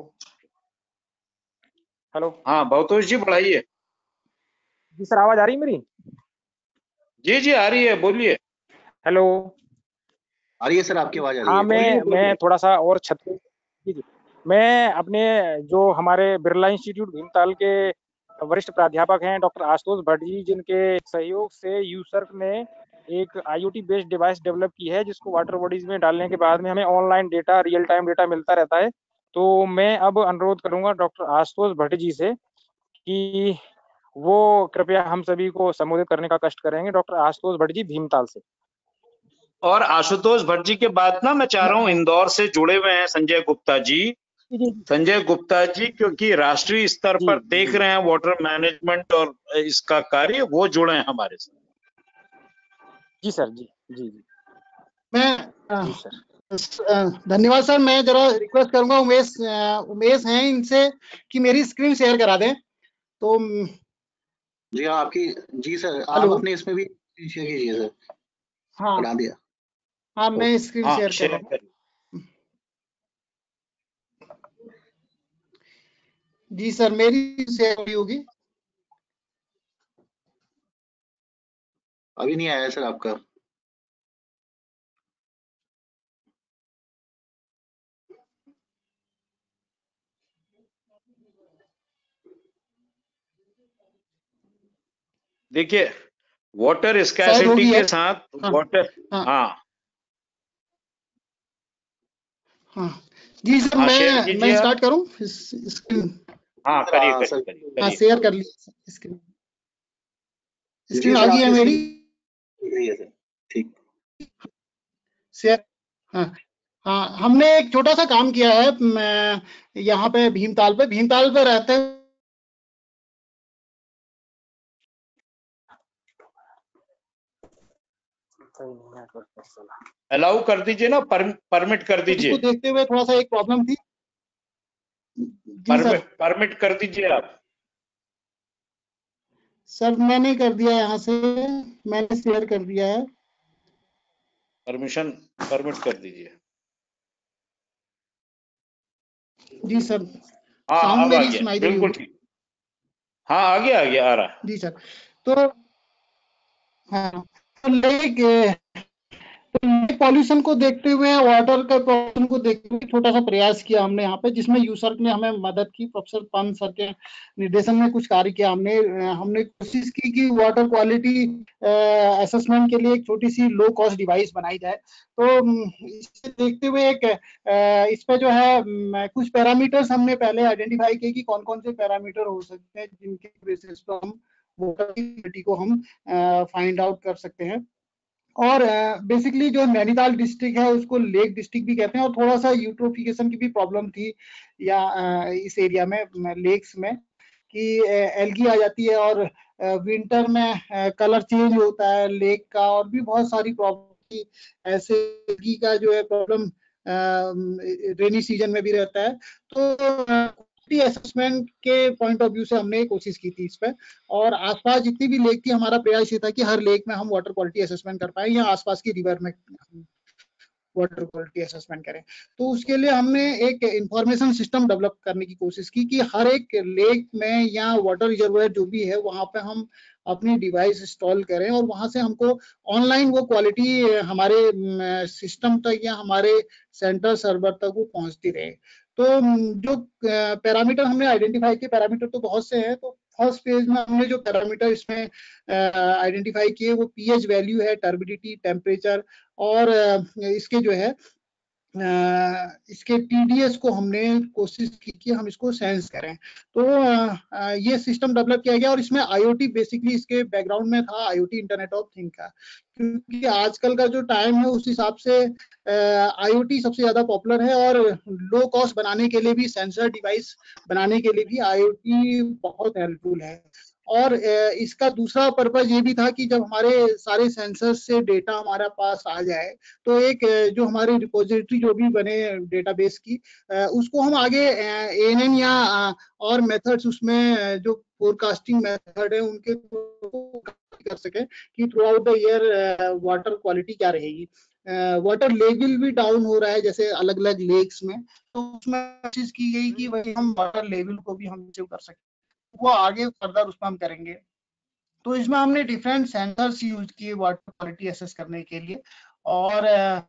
हेलो हाँ भवतोष जी, बढ़ाइए। जी सर, आवाज आ रही है मेरी? जी जी, आ रही है, बोलिए। हेलो, आ रही है सर, आपकी आवाज आ रही हाँ है। मैं मैं थोड़ा सा और छत पे जी जी मैं अपने जो हमारे बिरला इंस्टीट्यूट भीमताल के वरिष्ठ प्राध्यापक हैं डॉक्टर आशुतोष भट्ट जी, जिनके सहयोग से यूसर्क ने एक आईओटी बेस्ड डिवाइस डेवलप की है जिसको वाटर बॉडीज में डालने के बाद में हमें online data, real time data मिलता रहता है। तो मैं अब अनुरोध करूंगा डॉक्टर आशुतोष भट्ट जी से कि वो कृपया हम सभी को संबोधित करने का कष्ट करेंगे। डॉक्टर आशुतोष भट्ट जी, भीमताल से। और आशुतोष भट्ट जी के बाद ना मैं चाह रहा हूँ इंदौर से जुड़े हुए हैं संजय गुप्ता जी। संजय गुप्ता जी क्योंकि राष्ट्रीय स्तर पर देख रहे हैं वाटर मैनेजमेंट और इसका कार्य, वो जुड़े हैं हमारे साथ। जी सर, जी जी जी मैं जी सर, धन्यवाद सर। मैं जरा रिक्वेस्ट करूंगा उमेश उमेश हैं इनसे कि मेरी स्क्रीन शेयर करा दें। तो जी हाँ, आपकी जी सर, आप अपने इसमें भी शेयर कीजिए सर। हाँ बना दिया। हाँ, मैं स्क्रीन हाँ, शेयर कर रहा हूँ। जी सर, मेरी शेयर हुई होगी। अभी नहीं आया सर आपका। देखिए, वाटर स्कैसिटी के साथ हाँ, वाटर हाँ, हाँ हाँ जी सर, हाँ, मैं शेयर मैं कीजिए आप। स्टार्ट करूं स्क्रीन? हाँ, करिए करिए करिए हाँ, करिए। शेयर कर ली स्क्रीन। स्क्रीन आ सर, गई है आपकी मेरी। स्क्रीन है सर। ठीक। शेयर। हाँ हाँ, हमने एक छोटा सा काम किया है। मैं यहाँ पे भीमताल पे भीमताल पे रहते हैं। अलाउ कर दीजिए ना, पर, परमिट कर दीजिए। इसको देखते हुए थोड़ा सा एक प्रॉब्लम थी। जी सर। परमिट परमिट कर दीजिए आप। सर मैंने कर दिया, यहाँ से मैंने शेयर कर दिया है। परमिशन परमिट कर दीजिए। जी सर, हाँ, साउंड अब आ मेरी गया, सुनाई दे रही बिल्कुल होगी। ठीक। हाँ आ गया आ गया आ रहा। जी सर। तो हाँ, तो लेक पॉल्यूशन को देखते हुए, वाटर का पॉल्यूशन को देखते हुए छोटा सा प्रयास किया हमने यहाँ पे, जिसमें यूसर ने हमें मदद की। प्रोफेसर पंत सर के निर्देशन में कुछ कार्य किया हमने। हमने कोशिश की कि वाटर क्वालिटी असेसमेंट के लिए एक छोटी सी लो कॉस्ट डिवाइस बनाई जाए। तो इसे देखते हुए एक इस पे जो है कुछ पैरामीटर्स हमने पहले आइडेंटिफाई किए कि कौन कौन से पैरामीटर हो सकते हैं जिनके बेसिस पर हम वाटर क्वालिटी को हम फाइंड आउट कर सकते हैं। और बेसिकली जो नैनीताल डिस्ट्रिक्ट है उसको लेक डिस्ट्रिक्ट भी कहते हैं, और थोड़ा सा यूट्रोफिकेशन की भी प्रॉब्लम थी या uh, इस एरिया में लेक्स में कि एल्गी आ जाती है, और विंटर में कलर चेंज होता है लेक का, और भी बहुत सारी प्रॉब्लम थी। ऐसे एल्गी का जो है प्रॉब्लम रेनी सीजन में भी रहता है। तो असेसमेंट के पॉइंट ऑफ व्यू से हमने कोशिश की थी इस पे, और आसपास जितनी भी लेक थी हमारा प्रयास ये था कि हर लेक में हम वाटर क्वालिटी असेसमेंट कर पाए, या आसपास की रिवर में वाटर क्वालिटी असेसमेंट करें। तो उसके लिए हमने एक इंफॉर्मेशन सिस्टम डेवलप करने की कोशिश की कि हर एक लेक में या वाटर रिजर्वायर जो भी है वहां पे हम अपनी डिवाइस इंस्टॉल करें, और वहां से हमको ऑनलाइन वो क्वालिटी हमारे सिस्टम तक या हमारे सेंटर सर्वर तक वो पहुंचती रहे। तो जो पैरामीटर हमने आइडेंटिफाई किए, पैरामीटर तो बहुत से हैं। तो फर्स्ट फेज में हमने जो पैरामीटर इसमें आइडेंटिफाई किए वो पीएच वैल्यू है, टर्बिडिटी, टेम्परेचर, और इसके जो है इसके टीडीएस को हमने कोशिश की कि हम इसको सेंस करें। तो ये सिस्टम डेवलप किया गया, और इसमें आईओटी बेसिकली इसके बैकग्राउंड में था, आईओटी इंटरनेट ऑफ थिंग का, क्योंकि आजकल का जो टाइम है उस हिसाब से आईओटी सबसे ज्यादा पॉपुलर है, और लो कॉस्ट बनाने के लिए भी, सेंसर डिवाइस बनाने के लिए भी आईओटी बहुत हेल्पफुल है। और इसका दूसरा पर्पज ये भी था कि जब हमारे सारे सेंसर से डेटा हमारे पास आ जाए तो एक जो हमारे रिपोजिटरी जो भी बने डेटाबेस की, उसको हम आगे एएनएन या और मेथड्स उसमें जो फोरकास्टिंग मेथड है उनके कर सके कि throughout the year water quality क्या रहेगी। वाटर लेवल भी डाउन हो रहा है जैसे अलग अलग लेक्स में, तो उसमें कोशिश की गई कि वही हम वाटर लेवल को भी हम अचीव कर सकते, वो आगे फर्दर उसमें हम करेंगे। तो इसमें हमने डिफरेंट सेंसर्स यूज किए वाटर क्वालिटी असेस करने के लिए, और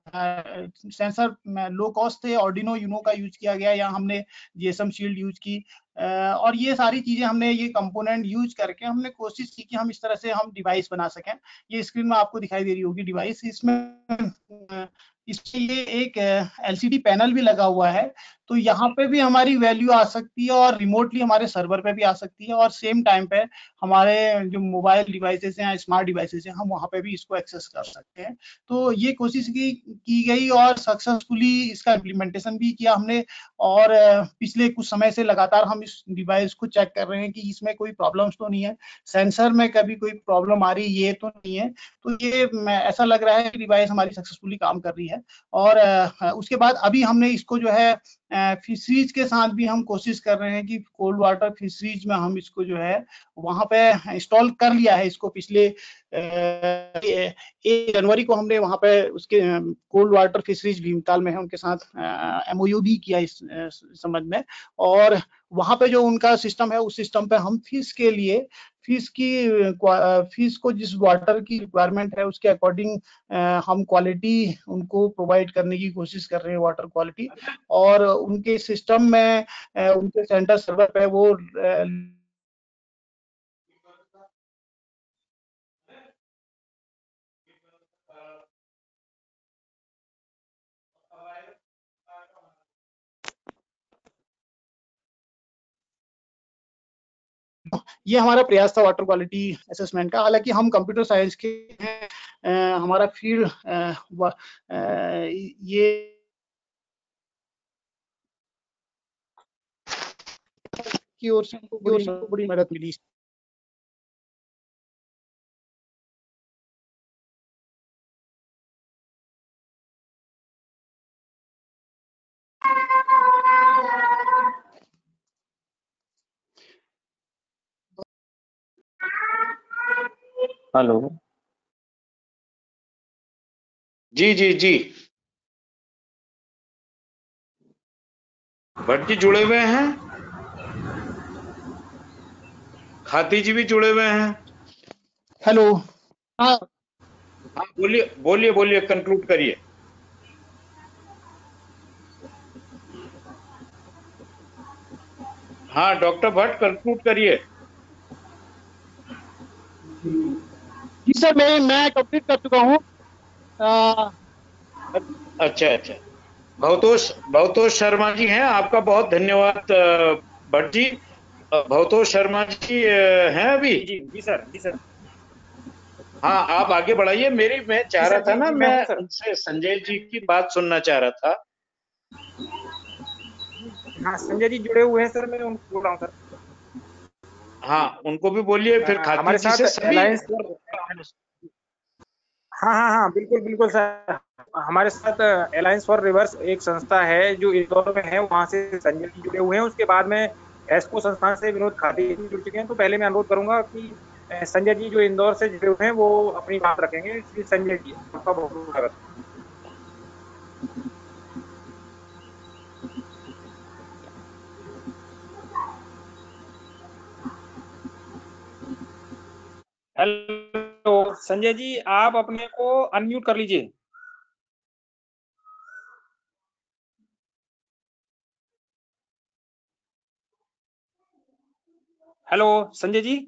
सेंसर लो कॉस्ट थे, ऑर्डिनो यूनो का यूज किया गया, या हमने जीएसएम शील्ड यूज की, और ये सारी चीजें हमने ये कंपोनेंट यूज करके हमने कोशिश की कि हम इस तरह से हम डिवाइस बना सकें। ये स्क्रीन में आपको दिखाई दे रही होगी डिवाइस, इसमें इसमें ये एक एलसीडी पैनल भी लगा हुआ है, तो यहाँ पे भी हमारी वैल्यू आ सकती है, और रिमोटली हमारे सर्वर पे भी आ सकती है, और सेम टाइम पे हमारे जो मोबाइल डिवाइसेस हैं, स्मार्ट डिवाइसेस हैं, हम वहाँ पे भी इसको एक्सेस कर सकते हैं। तो ये कोशिश की की गई, और सक्सेसफुली इसका इम्प्लीमेंटेशन भी किया हमने, और पिछले कुछ समय से लगातार हम इस डिवाइस को चेक कर रहे हैं कि इसमें कोई प्रॉब्लम्स तो नहीं है, सेंसर में कभी कोई प्रॉब्लम आ रही ये तो नहीं है। तो ये ऐसा लग रहा है कि डिवाइस हमारी सक्सेसफुली काम कर रही है। और उसके बाद अभी हमने इसको जो है फिशरीज के साथ भी हम कोशिश कर रहे हैं कि कोल्ड वाटर फिशरीज में हम इसको जो है वहां पे इंस्टॉल कर लिया है। इसको पिछले एक जनवरी को हमने वहां पे उसके कोल्ड वाटर फिशरीज भीमताल में है उनके साथ एमओयू भी किया इस संबंध में, और वहां पे जो उनका सिस्टम है उस सिस्टम पे हम फिश के लिए फिश की फिश को जिस वाटर की रिक्वायरमेंट है उसके अकॉर्डिंग हम क्वालिटी उनको प्रोवाइड करने की कोशिश कर रहे हैं, वाटर क्वालिटी, और उनके सिस्टम में उनके सेंटर सर्वर पे वो ये हमारा प्रयास था वाटर क्वालिटी असेसमेंट का। हालांकि हम कंप्यूटर साइंस के हैं, हमारा फील्ड ये की ओर से बड़ी, बड़ी मदद मिली। हेलो जी जी जी भट्ट जी जुड़े हुए हैं। खाती जी भी जुड़े हुए हैं। हेलो। हाँ हाँ बोलिए बोलिए बोलिए, कंक्लूड करिए। हाँ डॉक्टर भट्ट कंक्लूड करिए। जी सर, मैं मैं कंप्लीट कर चुका हूँ। अच्छा अच्छा, भवतोष भवतोष शर्मा जी हैं, आपका बहुत धन्यवाद भट्ट जी। भवतोष शर्मा जी हैं अभी? जी जी सर, जी सर। हाँ आप आगे बढ़ाइए। मेरी मैं चाह जी रहा सर, था जी, ना, जी, मैं मैं हूँ सर। उनसे संजय जी की बात सुनना चाह रहा था। हाँ संजय जी जुड़े हुए हैं सर, मैं उनको बोल रहा हूँ सर। हाँ उनको भी बोलिए, फिर आ, खाती हमारे जी साथ से सभी। अलायंस फॉर, हाँ हाँ हाँ बिल्कुल बिल्कुल सर। हमारे साथ अलायंस फॉर रिवर्स एक संस्था है जो इंदौर में है, वहां से संजय जी जुड़े हुए हैं। उसके बाद में एस्को संस्थान से विनोद खाती जी जुड़ चुके हैं। तो पहले मैं अनुरोध करूंगा कि अ, संजय जी जो इंदौर से जुड़े हुए हैं वो अपनी बात रखेंगे। श्री संजय जी, आपका बहुत बहुत स्वागत है। हेलो संजय जी, आप अपने को अनम्यूट कर लीजिए। हेलो संजय जी।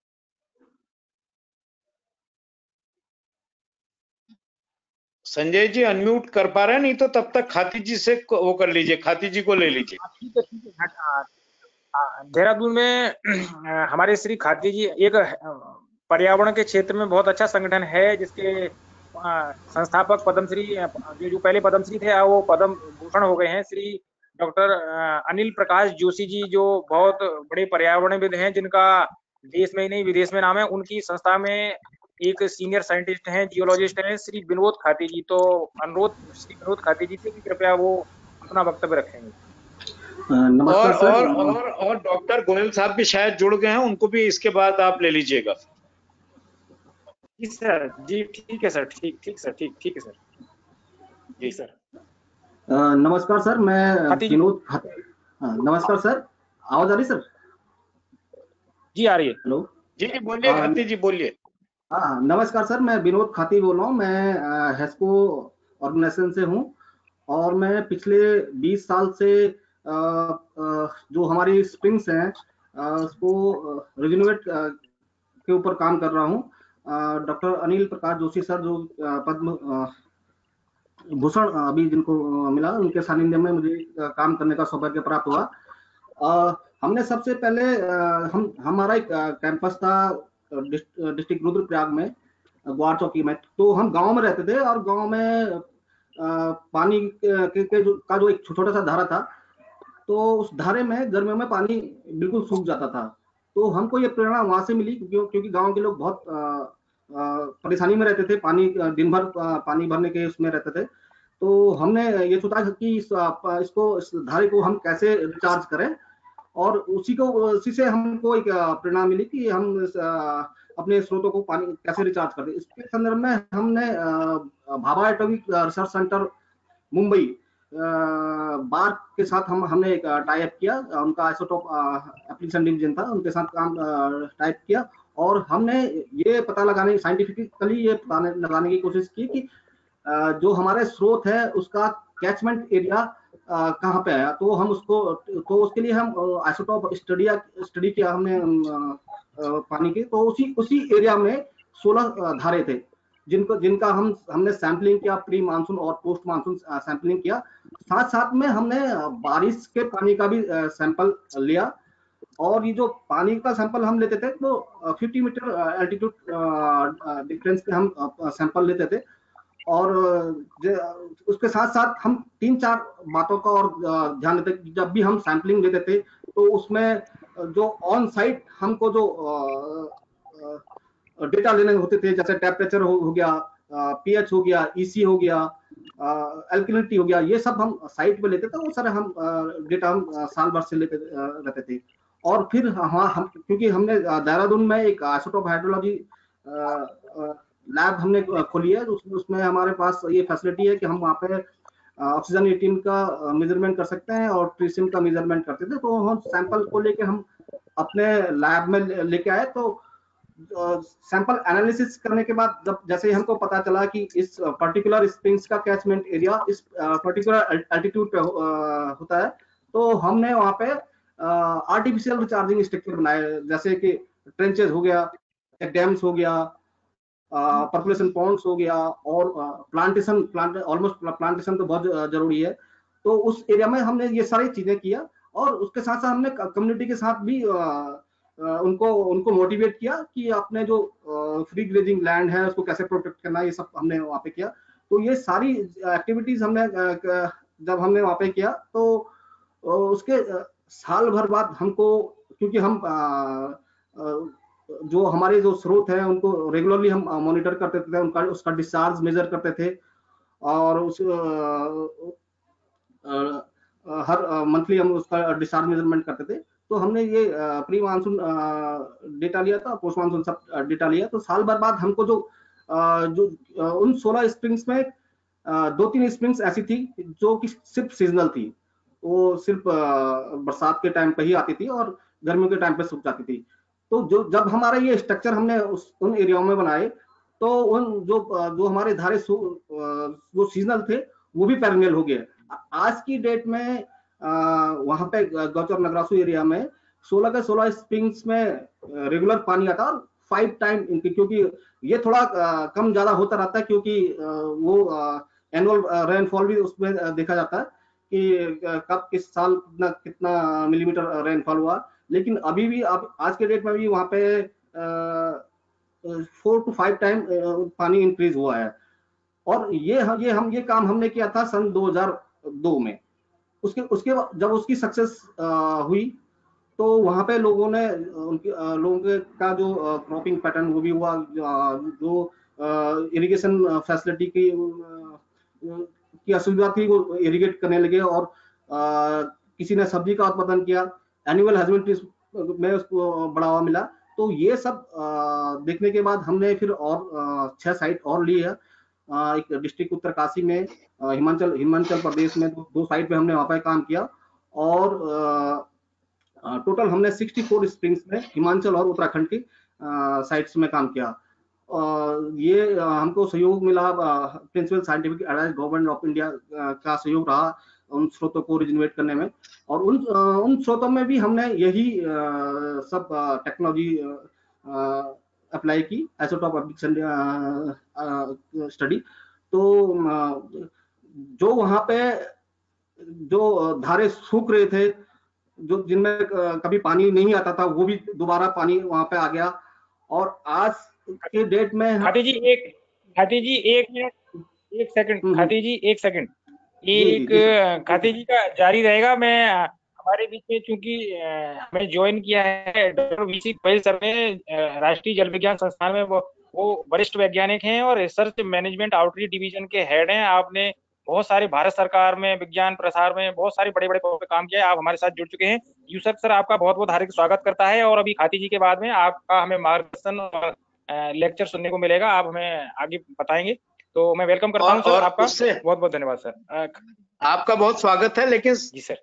संजय जी अनम्यूट कर पा रहे हैं? नहीं तो तब तक खाती जी से वो कर लीजिए, खाती जी को ले लीजिए। ठीक है ठीक है। हाँ, हाँ, देहरादून में हमारे श्री खाती जी एक पर्यावरण के क्षेत्र में बहुत अच्छा संगठन है, जिसके अ, संस्थापक पद्मश्री, जो जो पहले पद्मश्री थे वो पद्म भूषण हो गए हैं, श्री डॉक्टर अनिल प्रकाश जोशी जी, जो बहुत बड़े पर्यावरणविद हैं, जिनका देश में ही नहीं विदेश में नाम है। उनकी संस्था में एक सीनियर साइंटिस्ट हैं, जियोलॉजिस्ट हैं, श्री विनोद खाती जी। तो अनुरोध श्री विनोद खाती जी से कि कृपया वो अपना वक्तव्य रखेंगे। और नमस्कार सर। और और और डॉक्टर गोयल साहब भी शायद जुड़ गए हैं, उनको भी इसके बाद आप ले लीजिएगा। जी सर, जी ठीक है सर, ठीक ठीक सर, ठीक ठीक है सर, जी सर। अ, नमस्कार सर, मैं खाती जी विनोद खाती। हाँ, नमस्कार सर, आवाज आ रही सर? जी आ रही है। हेलो। जी जी बोलिए हाँ खाती जी बोलिए। हाँ, नमस्कार सर, मैं विनोद खाती बोल रहा हूँ। मैं अ, हेस्को ऑर्गेनाइजेशन से हूँ और मैं पिछले बीस साल से अ, अ, जो हमारी स्प्रिंग्स हैं अ, उसको रिजोनेट के ऊपर काम कर रहा हूँ। डॉक्टर अनिल प्रकाश जोशी सर, जो अ, पद्म अ, भूषण अभी जिनको मिला, उनके सानिध्य में मुझे काम करने का सौभाग्य प्राप्त हुआ। आ, हमने सबसे पहले आ, हम हमारा एक कैंपस था डिस्ट्रिक्ट रुद्रप्रयाग में, ग्वार चौकी में। तो हम गांव में रहते थे और गांव में आ, पानी के, के जो, का जो एक छोटा सा धारा था, तो उस धारे में गर्मियों में पानी बिल्कुल सूख जाता था। तो हमको ये प्रेरणा वहां से मिली, क्यों, क्योंकि गांव के लोग बहुत आ, आ, परेशानी में रहते थे, पानी दिन भर पानी भरने के उसमें रहते थे। तो हमने ये सोचा कि इस, इसको इस धारे को हम कैसे रिचार्ज करें, और उसी को उसी से हमको एक प्रेरणा मिली कि हम अपने स्रोतों को पानी कैसे रिचार्ज करते। इसके संदर्भ में हमने Bhabha atomic research centre Mumbai बार के साथ हम हमने एक टाई अप किया। उनका आइसोटोप एप्लीकेशन डिवीजन था, उनके साथ काम टाइप किया, और हमने ये पता लगाने साइंटिफिकली ये पता लगाने की कोशिश की कि जो हमारे स्रोत है उसका कैचमेंट एरिया कहाँ पे आया। तो हम उसको तो उसके लिए हम आइसोटोप स्टडी स्टडी किया हमने आ, पानी की। तो उसी उसी एरिया में सोलह धारे थे, जिनको जिनका हम हमने सैंपलिंग किया, प्री मानसून और पोस्ट मानसून सैंपलिंग किया। साथ साथ में हमने बारिश के पानी का भी सैंपल लिया। और ये जो पानी का सैंपल हम लेते थे, तो पचास मीटर एल्टीट्यूड डिफरेंस पे हम सैंपल लेते थे। और उसके साथ साथ हम तीन चार बातों का और ध्यान देते। जब भी हम सैंपलिंग लेते थे, तो उसमें जो ऑन साइट हमको जो डेटा लेने होते थे, जैसे टेम्परेचर हो, हो गया, पीएच हो गया, ईसी हो गया, एल्कलिनिटी हो गया, ये सब हम साइट पे लेते थे। वो सारे हम डेटा हम साल भर से लेते रहते थे। और फिर हाँ, हम क्योंकि हमने देहरादून में एक आइसोटोप हाइड्रोलॉजी लैब हमने खोली है, उस, उसमें हमारे पास ये फैसिलिटी है कि हम वहाँ पे ऑक्सीजन एटीन का मेजरमेंट कर सकते हैं और ट्रिशियम का मेजरमेंट करते थे। तो हम सैंपल को लेके हम अपने लैब में लेके आए। तो सैंपल एनालिसिस करने के बाद जब जैसे हमको पता चला कि इस पर्टिकुलर स्प्रिंग्स का कैचमेंट एरिया इस पर्टिकुलर एल्टीट्यूड पे होता है, तो हमने वहाँ पे आर्टिफिशियल रिचार्जिंग स्ट्रक्चर बनाए, जैसे कि ट्रेंचेस हो गया, डैम्स हो गया, पर्कुलेशन पॉन्ड्स हो गया, और प्लांटेशन प्लांट ऑलमोस्ट प्लांटेशन तो बहुत जरूरी है। तो उस एरिया में हमने ये सारी चीजें किया, और उसके साथ साथ हमने कम्युनिटी के साथ भी आ, उनको उनको मोटिवेट किया कि अपने जो फ्री ग्रेजिंग लैंड है उसको कैसे प्रोटेक्ट करना है, ये सब हमने वहाँ पे किया। तो ये सारी एक्टिविटीज हमने जब हमने वहाँ पे किया, तो उसके साल भर बाद हमको, क्योंकि हम आ, आ, जो हमारे जो स्रोत हैं उनको रेगुलरली हम मॉनिटर करते थे, उनका उसका डिस्चार्ज मेजर करते थे, और उस आ, आ, हर मंथली हम उसका डिस्चार्ज मेजरमेंट करते थे। तो हमने ये प्री मानसून डेटा लिया था, पोस्ट मानसून सब डेटा लिया। तो साल भर बाद हमको जो आ, जो आ, उन सोलह स्प्रिंग्स में आ, दो तीन स्प्रिंग्स ऐसी थी जो कि सिर्फ सीजनल थी, वो सिर्फ बरसात के टाइम पे ही आती थी और गर्मियों के टाइम पे सूख जाती थी। तो जो जब हमारा ये स्ट्रक्चर हमने उस उन एरियाओं में बनाए, तो उन जो जो हमारे धारे जो सीजनल थे वो भी पेरिनियल हो गए। आज की डेट में वहां पे गौचर नगरासू एरिया में सोलह के सोलह स्प्रिंग्स में रेगुलर पानी आता है, फाइव टाइम, क्योंकि ये थोड़ा कम ज्यादा होता रहता है, क्योंकि वो एनुअल रेनफॉल भी उसमें देखा जाता है कि कब किस साल कितना कितना मिलीमीटर रेनफॉल हुआ। लेकिन अभी भी अब आज के डेट में भी वहां पे फोर टू फाइव टाइम पानी इंक्रीज हुआ है। और ये ये हम ये काम हमने किया था सन दो हज़ार दो में। उसके उसके जब उसकी सक्सेस हुई, तो वहां पे लोगों ने उनके लोगों के का जो क्रॉपिंग पैटर्न वो भी हुआ, जो इरिगेशन फैसिलिटी की की असुविधा थी वो इरिगेट करने लगे, और आ, किसी ने सब्जी का उत्पादन किया, एनुअल हस्बेंड्री में उसको बढ़ावा मिला। तो ये सब आ, देखने के बाद हमने फिर और छह साइट और ली है। आ, एक डिस्ट्रिक्ट उत्तरकाशी में, हिमाचल हिमाचल प्रदेश में दो, दो साइट पे हमने वहाँ पे काम किया, और टोटल हमने चौंसठ स्प्रिंग्स में हिमाचल और उत्तराखंड की साइट्स में काम किया। Uh, ये uh, हमको सहयोग मिला principal scientific advice government of India का सहयोग रहा उन स्रोतों को रिजनरेट करने में, और उन uh, उन स्रोतों में भी हमने यही uh, सब टेक्नोलॉजी अप्लाई की, आइसोटोप स्टडी। तो uh, जो वहां पे जो धारे सूख रहे थे, जो जिनमें कभी पानी नहीं आता था, वो भी दोबारा पानी वहां पे आ गया। और आज के डेट में खाती जी एक खाती जी एक मिनट एक सेकंड खाती जी एक सेकंड एक खाती जी का जारी रहेगा। मैं हमारे बीच में चूंकि हमें ज्वाइन किया है डॉक्टर वीसी गोयल सर ने, राष्ट्रीय जल विज्ञान संस्थान में वो वो वरिष्ठ वैज्ञानिक हैं और रिसर्च मैनेजमेंट आउटरीच डिवीजन के हेड हैं। आपने बहुत सारे भारत सरकार में विज्ञान प्रसार में बहुत सारे बड़े बड़े पदों पे काम किया है, आप हमारे साथ जुड़ चुके हैं। यूसुफ सर आपका बहुत बहुत हार्दिक स्वागत करता है, और अभी खाती जी के बाद में आपका हमें मार्गदर्शन और लेक्चर सुनने को मिलेगा, आप हमें आगे बताएंगे। तो मैं वेलकम करता हूं सर, आपका बहुत बहुत धन्यवाद सर। आपका बहुत स्वागत है। लेकिन जी सर,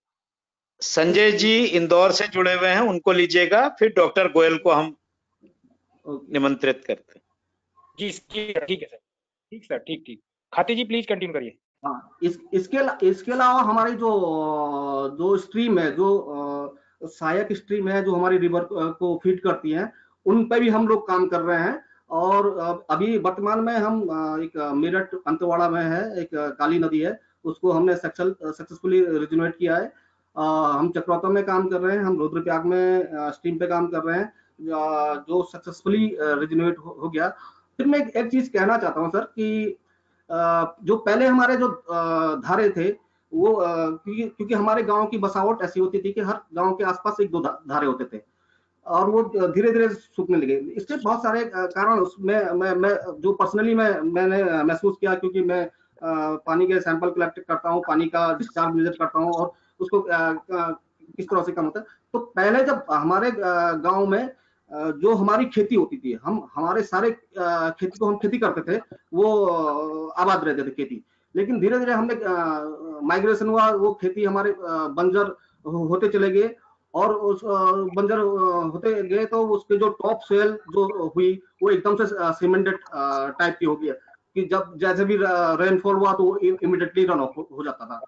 संजय जी इंदौर से जुड़े हुए हैं, उनको लीजिएगा, फिर डॉक्टर गोयल को हम निमंत्रित करते हैं। जी ठीक है सर, ठीक सर, ठीक ठीक। खाती जी प्लीज कंटिन्यू करिए। हाँ, इस इसके इसके अलावा हमारी जो जो स्ट्रीम है, जो सहायक स्ट्रीम है जो हमारी रिवर को फीड करती है, उन पर भी हम लोग काम कर रहे हैं। और अभी वर्तमान में हम एक मेरठ अंतवाड़ा में है एक काली नदी है, उसको हमने सक्सेसफुली रिजनरेट किया है। हम चक्रवातों में काम कर रहे हैं, हम रुद्रप्रयाग में स्ट्रीम पे काम कर रहे हैं जो सक्सेसफुली रिजनरेट हो गया। फिर मैं एक चीज कहना चाहता हूँ सर कि जो पहले हमारे जो धारे थे वो क्योंकि क्योंकि हमारे गांव की बसावट ऐसी होती थी कि हर गांव के आसपास एक दो धारे होते थे, और वो धीरे धीरे सूखने लगे। इसके बहुत सारे कारण उसमें मैं मैं जो पर्सनली मैं मैंने महसूस किया, क्योंकि मैं पानी के सैंपल कलेक्ट करता हूँ, पानी का डिस्चार्ज मेजर करता हूँ, और उसको किस तरह से कम होता है। तो पहले जब हमारे गाँव में जो हमारी खेती होती थी, हम हमारे सारे खेती को हम खेती करते थे, वो आबाद रहते थे खेती। लेकिन धीरे धीरे हमने माइग्रेशन हुआ, वो खेती हमारे बंजर होते चले गए, और उस बंजर होते गए तो उसके जो टॉप सोयल जो हुई वो एकदम से सीमेंटेड टाइप की हो गई कि जब जैसे भी रेनफॉल हुआ तो इमीडिएटली रन ऑफ हो जाता था।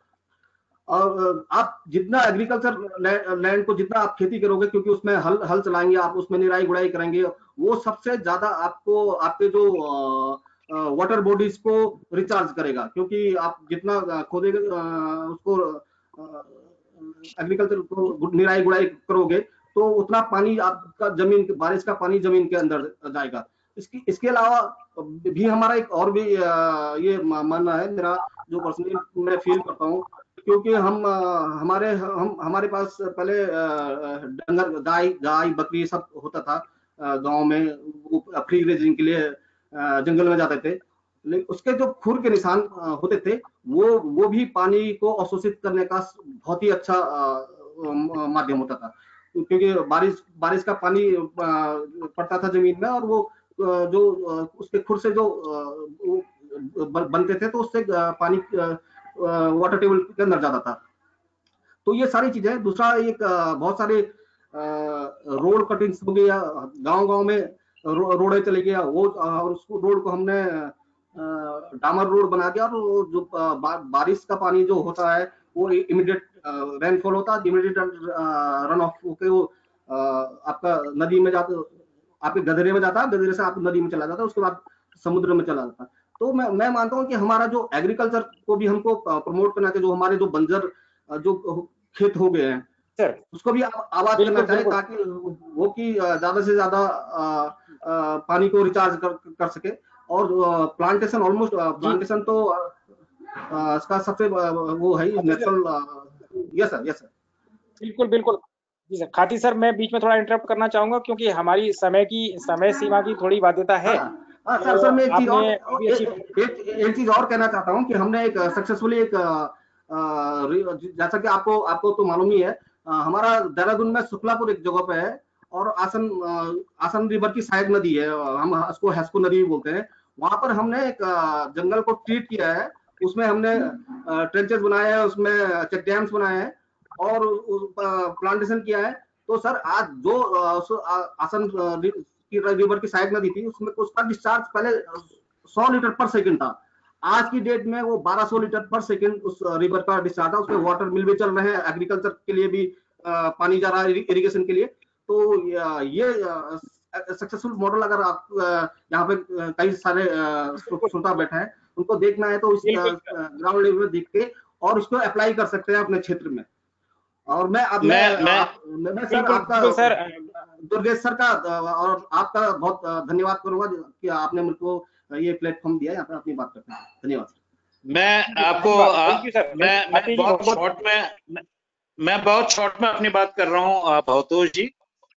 और आप जितना एग्रीकल्चर लैंड को जितना आप खेती करोगे, क्योंकि उसमें हल हल चलाएंगे आप, उसमें निराई गुड़ाई करेंगे, वो सबसे ज्यादा आपको आपके जो वाटर बॉडीज को रिचार्ज करेगा, क्योंकि आप जितना खोदेंगे उसको एग्रीकल्चर को निराई गुड़ाई करोगे तो उतना पानी आपका जमीन, बारिश का पानी जमीन के अंदर जाएगा। इसकी इसके अलावा भी हमारा एक और भी ये मानना है मेरा, जो पर्सनली मैं फील करता हूँ, क्योंकि हम हमारे हम हमारे पास पहले डंगर, गाय गाय बकरी सब होता था गांव में, वो फ्री ग्रेजिंग के लिए जंगल में जाते थे, लेकिन उसके जो खुर के निशान होते थे वो वो भी पानी को अवशोषित करने का बहुत ही अच्छा माध्यम होता था, क्योंकि बारिश बारिश का पानी पड़ता था जमीन में और वो जो उसके खुर से जो बनते थे तो उससे पानी वाटर टेबल के अंदर जाता था। तो ये सारी चीजें। दूसरा एक बहुत सारे रोड कटिंग्स हो गया, गांव गांव में रोडें चली गया, वो और उसको रोड को हमने डामर रोड बना दिया, और जो बा, बारिश का पानी जो होता है वो इमीडिएट रेनफॉल होता है, इमीडिएट रन ऑफ होके वो आपका नदी में जाता, आपके गधरे में जाता है, गधरे से आप नदी में चला जाता है, उसके बाद समुद्र में चला जाता है। तो मैं मैं मानता हूँ कि हमारा जो एग्रीकल्चर को भी हमको प्रमोट करना चाहिए, जो हमारे जो बंजर जो खेत हो गए हैं सर, उसको भी आबाद करना चाहिए, ताकि वो की ज्यादा से ज्यादा पानी को रिचार्ज कर, कर सके। और प्लांटेशन, ऑलमोस्ट प्लांटेशन तो इसका सबसे वो है natural. Yes sir, yes sir, बिल्कुल बिल्कुल जी सर। खाती सर, मैं बीच में थोड़ा इंटरप्ट करना चाहूंगा क्योंकि हमारी समय की समय सीमा की थोड़ी बाध्यता है। हाँ सर, सर मैं एक चीज और एक, एक, एक चीज और कहना चाहता हूँ कि हमने एक सक्सेसफुली एक जैसा कि आपको आपको तो मालूम ही है, हमारा देहरादून में शुक्लापुर एक जगह पे है, और आसन आसन रिवर की सहायक नदी है, हम उसको हैस्को नदी भी बोलते हैं। वहां पर हमने एक जंगल को ट्रीट किया है, उसमें हमने ट्रेंचेस बनाए हैं, उसमें चेक डैम्स बनाए हैं और प्लांटेशन किया है। तो सर आज जो आसन की रिवर की सहायक नदी थी, उसमें उसका डिस्चार्ज पहले सौ लीटर पर सेकंड था, आज की डेट में वो बारह सौ लीटर पर सेकंड उस रिवर का डिस्चार्ज था। उसमें वाटर मिल भी चल रहे हैं, एग्रीकल्चर के लिए भी पानी जा रहा है, इरिगेशन के लिए। तो ये सक्सेसफुल मॉडल अगर आप यहाँ पे कई सारे श्रोता बैठे हैं, उनको देखना है तो इस ग्राउंड लेवल में देख के और उसको अप्लाई कर सकते हैं अपने क्षेत्र में। और मैं अब मैं मैं, मैं, मैं, मैं सर आपका सर दुर्गेश सर का और आपका बहुत धन्यवाद करूंगा कि आपने मेरे को ये प्लेटफॉर्म दिया, यहाँ पे अपनी बात करते हैं। धन्यवाद सर। मैं आपको आ, मैं मैं बहुत शॉर्ट में मैं बहुत शॉर्ट में अपनी बात कर रहा हूँ भवतोष जी।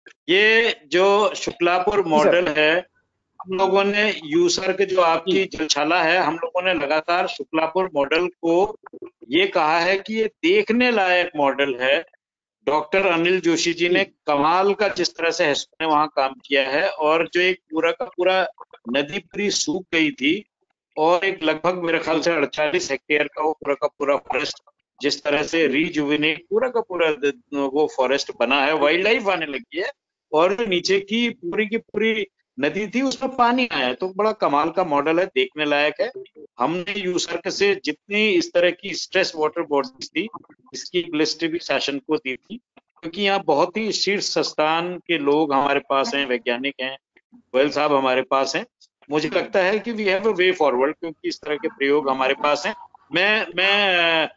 ये जो शुक्लापुर मॉडल है, हम लोगों ने यूसर्ग जो आपकी जलशाला है, हम लोगों ने लगातार शुक्लापुर मॉडल को ये कहा है कि ये देखने लायक मॉडल है। डॉक्टर अनिल जोशी जी ने कमाल का जिस तरह से ने वहां काम किया है, और जो एक पूरा का पूरा नदी पूरी सूख गई थी और एक लगभग मेरे ख्याल से अड़तालीस हेक्टेयर का वो पूरा का पूरा फॉरेस्ट जिस तरह से रीजुविनेट पूरा का पूरा वो फॉरेस्ट बना है, वाइल्ड लाइफ आने लगी है, और नीचे की पूरी की पूरी नदी थी उसमें पानी आया है। तो बड़ा कमाल का मॉडल है, देखने लायक है। हमने यूसर्ग से जितनी इस तरह की स्ट्रेस वाटर बॉडीज थी, इसकी लिस्ट भी शासन को दी थी, क्योंकि यहाँ बहुत ही शीर्ष स्थान के लोग हमारे पास हैं, वैज्ञानिक हैं, गोयल साहब हमारे पास हैं। मुझे लगता है कि we have a way forward, क्योंकि इस तरह के प्रयोग हमारे पास हैं। मैं मैं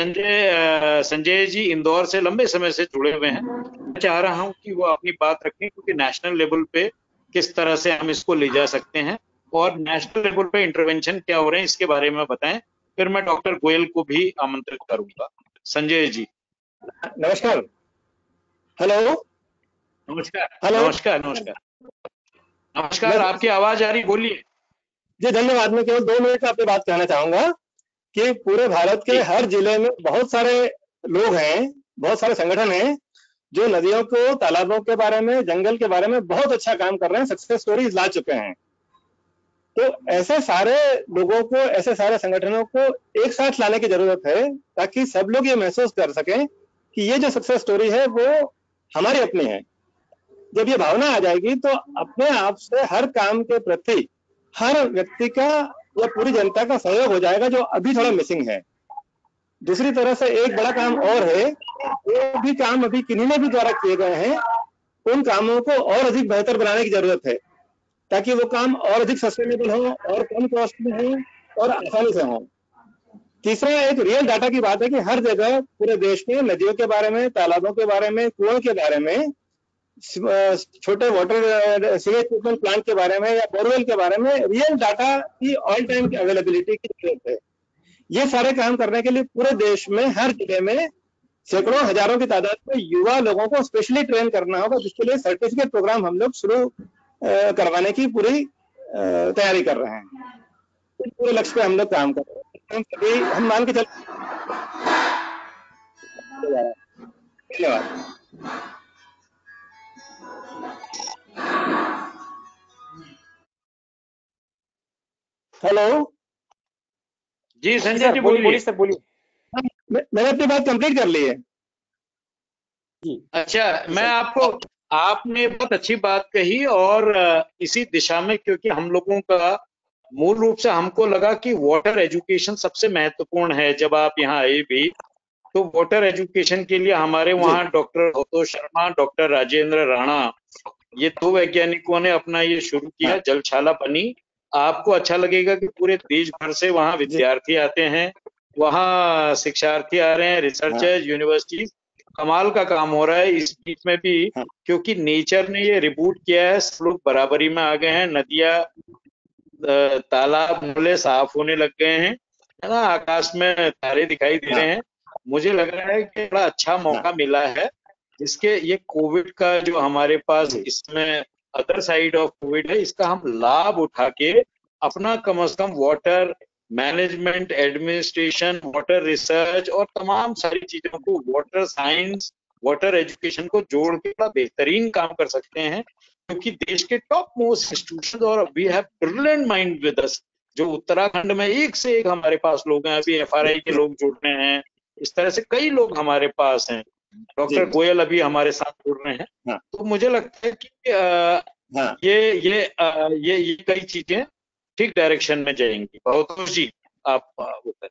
संजय संजय जी इंदौर से लंबे समय से जुड़े हुए हैं, मैं चाह रहा हूं कि वो अपनी बात रखें, क्योंकि नेशनल लेवल पे किस तरह से हम इसको ले जा सकते हैं और नेशनल लेवल पे इंटरवेंशन क्या हो रहे हैं इसके बारे में बताएं। फिर मैं डॉक्टर गोयल को भी आमंत्रित करूंगा। संजय जी नमस्कार। हेलो नमस्कार हेलो नमस्कार नमस्कार नमस्कार आपकी आवाज आ रही, बोलिए जी। धन्यवाद। मैं केवल दो मिनट में अपनी बात कहना चाहूंगा कि पूरे भारत के हर जिले में बहुत सारे लोग हैं, बहुत सारे संगठन हैं जो नदियों को, तालाबों के बारे में, जंगल के बारे में बहुत अच्छा काम कर रहे हैं, सक्सेस स्टोरीज ला चुके हैं। तो ऐसे सारे लोगों को, ऐसे सारे संगठनों को एक साथ लाने की जरूरत है, ताकि सब लोग ये महसूस कर सकें कि ये जो सक्सेस स्टोरी है वो हमारी अपनी है। जब ये भावना आ जाएगी तो अपने आप से हर काम के प्रति हर व्यक्ति का या पूरी जनता का सहयोग हो जाएगा, जो अभी थोड़ा मिसिंग है। दूसरी तरह से एक बड़ा काम और है, वो भी काम अभी किन्हीं ने भी द्वारा किए गए हैं, उन कामों को और अधिक बेहतर बनाने की जरूरत है, ताकि वो काम और अधिक सस्टेनेबल हो और कम कॉस्ट में हो और आसानी से हो। तीसरा एक रियल डाटा की बात है कि हर जगह पूरे देश में नदियों के बारे में, तालाबों के बारे में, कुओं के बारे में, छोटे वाटर सीवेज ट्रीटमेंट प्लांट के बारे में या बोरवेल के बारे में रियल डाटा की ऑल टाइम अवेलेबिलिटी की जरूरत है। ये सारे काम करने के लिए पूरे देश में हर जिले में सैकड़ों हजारों की तादाद में युवा लोगों को स्पेशली ट्रेन करना होगा, जिसके लिए सर्टिफिकेट प्रोग्राम हम लोग शुरू करवाने की पूरी तैयारी कर रहे हैं। इस पूरे लक्ष्य पे हम लोग काम कर रहे हैं। कभी हम मान के चल धन्यवाद। हेलो जी संजय जी बोलिए। सर बोलिए। मैंने अपनी बात कंप्लीट कर ली है जी। अच्छा, मैं आपको आपने बहुत अच्छी बात कही और इसी दिशा में, क्योंकि हम लोगों का मूल रूप से हमको लगा कि वाटर एजुकेशन सबसे महत्वपूर्ण है। जब आप यहाँ आए भी तो वाटर एजुकेशन के लिए हमारे वहाँ डॉक्टर भवतोष शर्मा, डॉक्टर राजेंद्र राणा, ये दो वैज्ञानिकों ने अपना ये शुरू किया, जलशाला बनी। आपको अच्छा लगेगा कि पूरे देश भर से वहाँ विद्यार्थी आते हैं, वहाँ शिक्षार्थी आ रहे हैं, रिसर्चर्स, यूनिवर्सिटी, कमाल का काम हो रहा है। इस बीच में भी क्योंकि नेचर ने ये रिबूट किया है, सब लोग बराबरी में आ गए हैं, नदियाँ, तालाब, नाले साफ होने लग गए हैं, है ना, आकाश में तारे दिखाई दे रहे हैं। मुझे लग रहा है कि बड़ा अच्छा मौका मिला है, जिसके ये कोविड का जो हमारे पास इसमें अदर साइड ऑफ कोविड है, इसका हम लाभ उठा के अपना कम से कम water management, administration, water research और तमाम सारी चीजों को, वाटर साइंस, वाटर एजुकेशन को जोड़ के बड़ा बेहतरीन काम कर सकते हैं। क्योंकि देश के टॉप मोस्ट इंस्टीट्यूशन और we have brilliant mind with us, जो उत्तराखंड में एक से एक हमारे पास लोग हैं। अभी एफ आर आई के लोग जुड़ रहे हैं, इस तरह से कई लोग हमारे पास हैं। डॉक्टर गोयल अभी हमारे साथ जुड़ रहे हैं। हाँ। तो मुझे लगता है कि आ, हाँ। ये ये आ, ये ये कई चीजें ठीक डायरेक्शन में जाएंगी। भवतोष जी आप बताएं।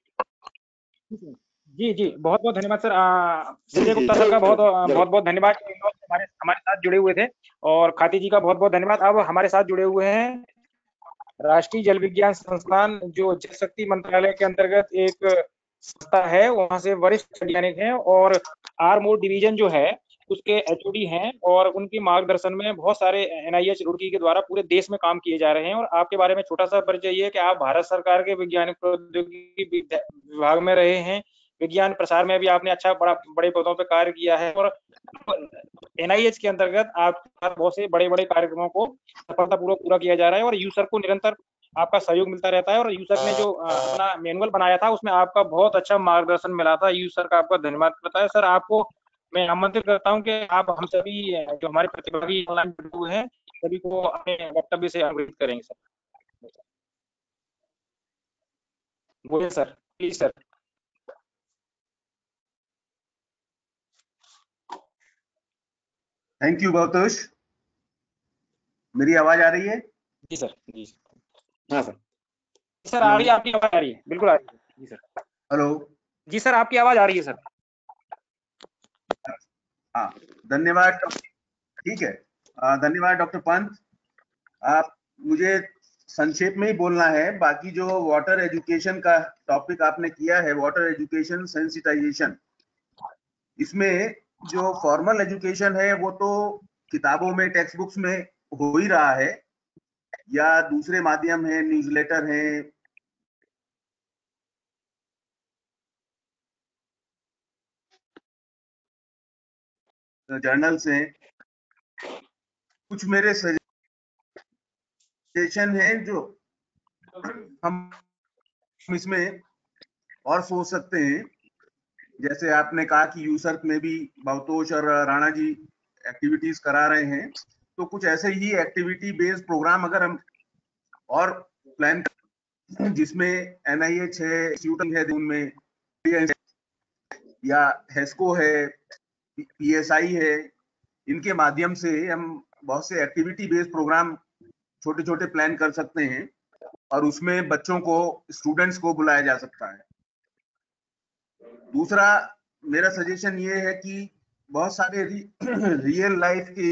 जी जी बहुत बहुत धन्यवाद सर। संजय गुप्ता सर का बहुत बहुत बहुत धन्यवाद, हमारे हमारे साथ जुड़े हुए थे, और खाती जी का बहुत बहुत धन्यवाद। अब हमारे साथ जुड़े हुए हैं राष्ट्रीय जल विज्ञान संस्थान, जो जल शक्ति मंत्रालय के अंतर्गत एक संस्था है, वहां से वरिष्ठ वैज्ञानिक हैं और आर्मोर डिवीजन जो है उसके एच ओ डी हैं, और उनके मार्गदर्शन में बहुत सारे एन आई एच रुड़की के द्वारा पूरे देश में काम किए जा रहे हैं। और आपके बारे में छोटा सा परिचय ये है कि आप भारत सरकार के वैज्ञानिक प्रौद्योगिकी विभाग में रहे हैं, विज्ञान प्रसार में भी आपने अच्छा बड़ा बड़े पदों पर कार्य किया है, और एन आई एच के अंतर्गत आप बहुत से बड़े बड़े कार्यक्रमों को सफलतापूर्वक पूरा किया जा रहा है, और यूसर को निरंतर आपका सहयोग मिलता रहता है। और यूसर ने जो अपना मैनुअल बनाया था उसमें आपका बहुत अच्छा मार्गदर्शन मिला था। यूसर का आपका धन्यवाद करता है। सर आपको मैं आमंत्रित करता हूं कि आप हम सभी जो हमारे प्रतिभागी ऑनलाइन जुड़े हुए हैं सभी को अपने वक्तव्य से अवगत करेंगे। सर बोलिए sir, please sir. Thank you Bhavtosh. मेरी आवाज आ रही है? जी सर। जी हाँ सर। सर आ रही है, आपकी आवाज आ रही है, बिल्कुल आ रही है। जी सर। हेलो। जी सर आपकी आवाज आ रही है सर। हाँ धन्यवाद। ठीक है, धन्यवाद डॉक्टर पंत। आप मुझे संक्षेप में ही बोलना है, बाकी जो वाटर एजुकेशन का टॉपिक आपने किया है, वाटर एजुकेशन सेंसिटाइजेशन, इसमें जो फॉर्मल एजुकेशन है वो तो किताबों में, टेक्स्ट बुक्स में हो ही रहा है, या दूसरे माध्यम है, न्यूज़लेटर है, जर्नल्स हैं। कुछ मेरे सजेशन हैं जो हम इसमें और सोच सकते हैं। जैसे आपने कहा कि यूसर्क में भी भवतोष और राणा जी एक्टिविटीज करा रहे हैं, तो कुछ ऐसे ही एक्टिविटी बेस्ड प्रोग्राम अगर हम और प्लान करें, जिसमें एन आई एच है, इंस्टीट्यूट है, उनमें या हेस्को है, पीएसआई है, इनके माध्यम से हम बहुत से एक्टिविटी बेस्ड प्रोग्राम छोटे छोटे प्लान कर सकते हैं और उसमें बच्चों को, स्टूडेंट्स को बुलाया जा सकता है। दूसरा मेरा सजेशन ये है कि बहुत सारे रि, रियल लाइफ के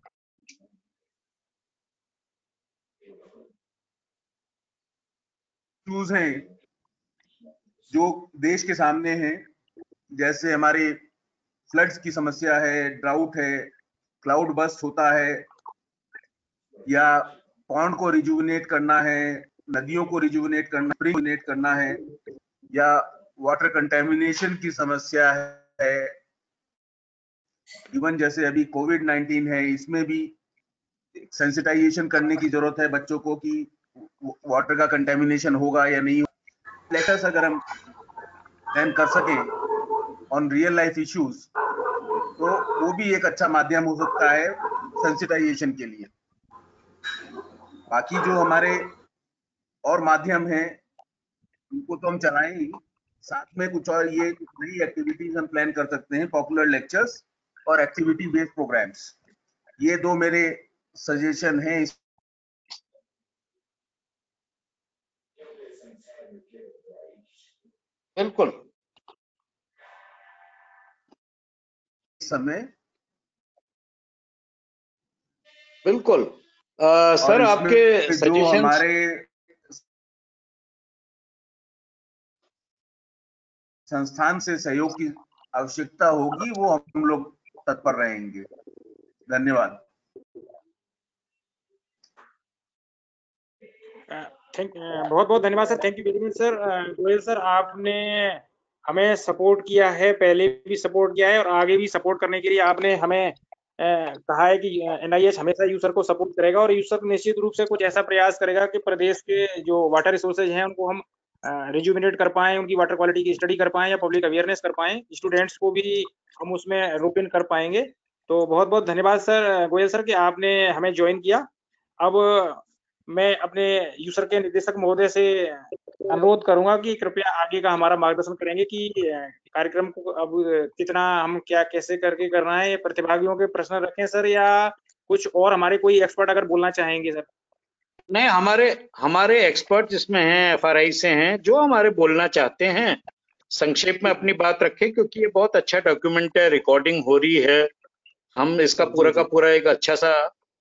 इश्यूज हैं जो देश के सामने हैं, जैसे हमारे फ्लड्स की समस्या है, ड्राउट है, क्लाउड बस्ट होता है, या पॉन्ड को रिजुविनेट करना है, नदियों को रिजुविनेट करना रिजुविनेट करना है, या वाटर कंटेमिनेशन की समस्या है। इवन जैसे अभी कोविड नाइनटीन है, इसमें भी सेंसिटाइजेशन करने की जरूरत है बच्चों को कि वाटर का कंटेमिनेशन होगा या नहीं। लेटर्स अगर हम प्लान कर सकें ऑन रियल लाइफ इश्यूज, तो वो भी एक अच्छा माध्यम हो सकता है सेंसिटाइजेशन के लिए। बाकी जो हमारे और माध्यम हैं उनको तो हम चलाएं ही, साथ में कुछ और ये नई एक्टिविटीज हम प्लान कर सकते हैं, पॉपुलर लेक्चर्स और एक्टिविटी बेस्ड प्रोग्राम्स। ये दो मेरे सजेशन हैं इस बिल्कुल समय। बिल्कुल आ, सर आपके जो हमारे संस्थान से सहयोग की आवश्यकता होगी वो हम लोग तत्पर रहेंगे। धन्यवाद। थैंक बहुत बहुत धन्यवाद sir, thank you very much sir. Goyal sir, आपने हमें सपोर्ट किया है, पहले भी सपोर्ट किया है और आगे भी सपोर्ट करने के लिए आपने हमें कहा है कि एनआईएच हमेशा यूसर को सपोर्ट करेगा और यूसर निश्चित रूप से कुछ ऐसा प्रयास करेगा कि प्रदेश के जो वाटर रिसोर्सेज हैं उनको हम रिजुविनेट कर पाएं, उनकी वाटर क्वालिटी की स्टडी कर पाएं या पब्लिक अवेयरनेस कर पाएं, स्टूडेंट्स को भी हम उसमें रोप इन कर पाएंगे। तो बहुत बहुत धन्यवाद सर गोयल सर कि आपने हमें ज्वाइन किया। अब मैं अपने यूसर के निदेशक महोदय से अनुरोध करूंगा कि कृपया आगे का हमारा मार्गदर्शन करेंगे कि कार्यक्रम को अब कितना हम क्या कैसे करके करना है। प्रतिभागियों के प्रश्न रखें सर या कुछ और हमारे कोई एक्सपर्ट अगर बोलना चाहेंगे सर? नहीं, हमारे हमारे एक्सपर्ट जिसमें हैं एफआरआई से हैं, जो हमारे बोलना चाहते हैं संक्षेप में अपनी बात रखें, क्योंकि ये बहुत अच्छा डॉक्यूमेंट है, रिकॉर्डिंग हो रही है। हम इसका पूरा का पूरा एक अच्छा सा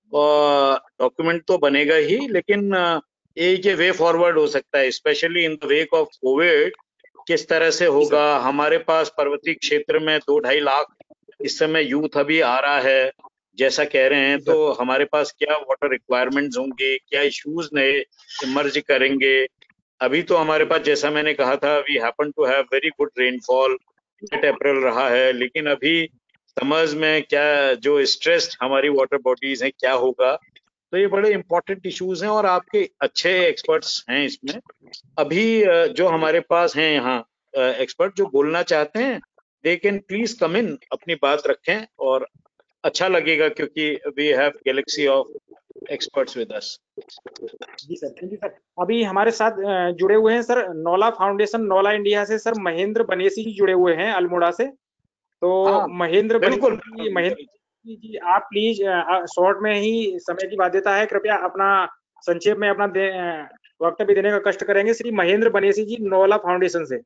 डॉक्यूमेंट तो बनेगा ही, लेकिन एक ये वे फॉरवर्ड हो सकता है, specially in the wake of Covid किस तरह से होगा। हमारे पास पर्वतीय क्षेत्र में दो ढाई लाख इस समय यूथ अभी आ रहा है जैसा कह रहे हैं, तो हमारे पास क्या वाटर रिक्वायरमेंट्स होंगे, क्या इश्यूज नए इमर्ज करेंगे। अभी तो हमारे पास जैसा मैंने कहा था, we happen to have very good rainfall, late April रहा है, लेकिन अभी समर्स में क्या जो स्ट्रेस्ड हमारी वाटर बॉडीज हैं क्या होगा। तो ये बड़े इंपॉर्टेंट इश्यूज हैं और आपके अच्छे एक्सपर्ट्स हैं इसमें। अभी जो हमारे पास हैं यहाँ एक्सपर्ट जो बोलना चाहते हैं, दे कैन प्लीज कम इन, अपनी बात रखें और अच्छा लगेगा, क्योंकि we have galaxy of experts with us. जी सर, थैंक यू सर। अभी हमारे साथ जुड़े हुए हैं sir Naula foundation Naula India से सर महेंद्र बनेसी जी जुड़े हुए हैं अल्मोड़ा से। तो हाँ, महेंद्र बिल्कुल जी, महेंद्र जी आप प्लीज शॉर्ट में ही, समय की बाध्यता है, कृपया अपना संक्षेप में अपना वक्तव्य देने का कष्ट करेंगे। श्री महेंद्र बनेसी जी नौला फाउंडेशन से।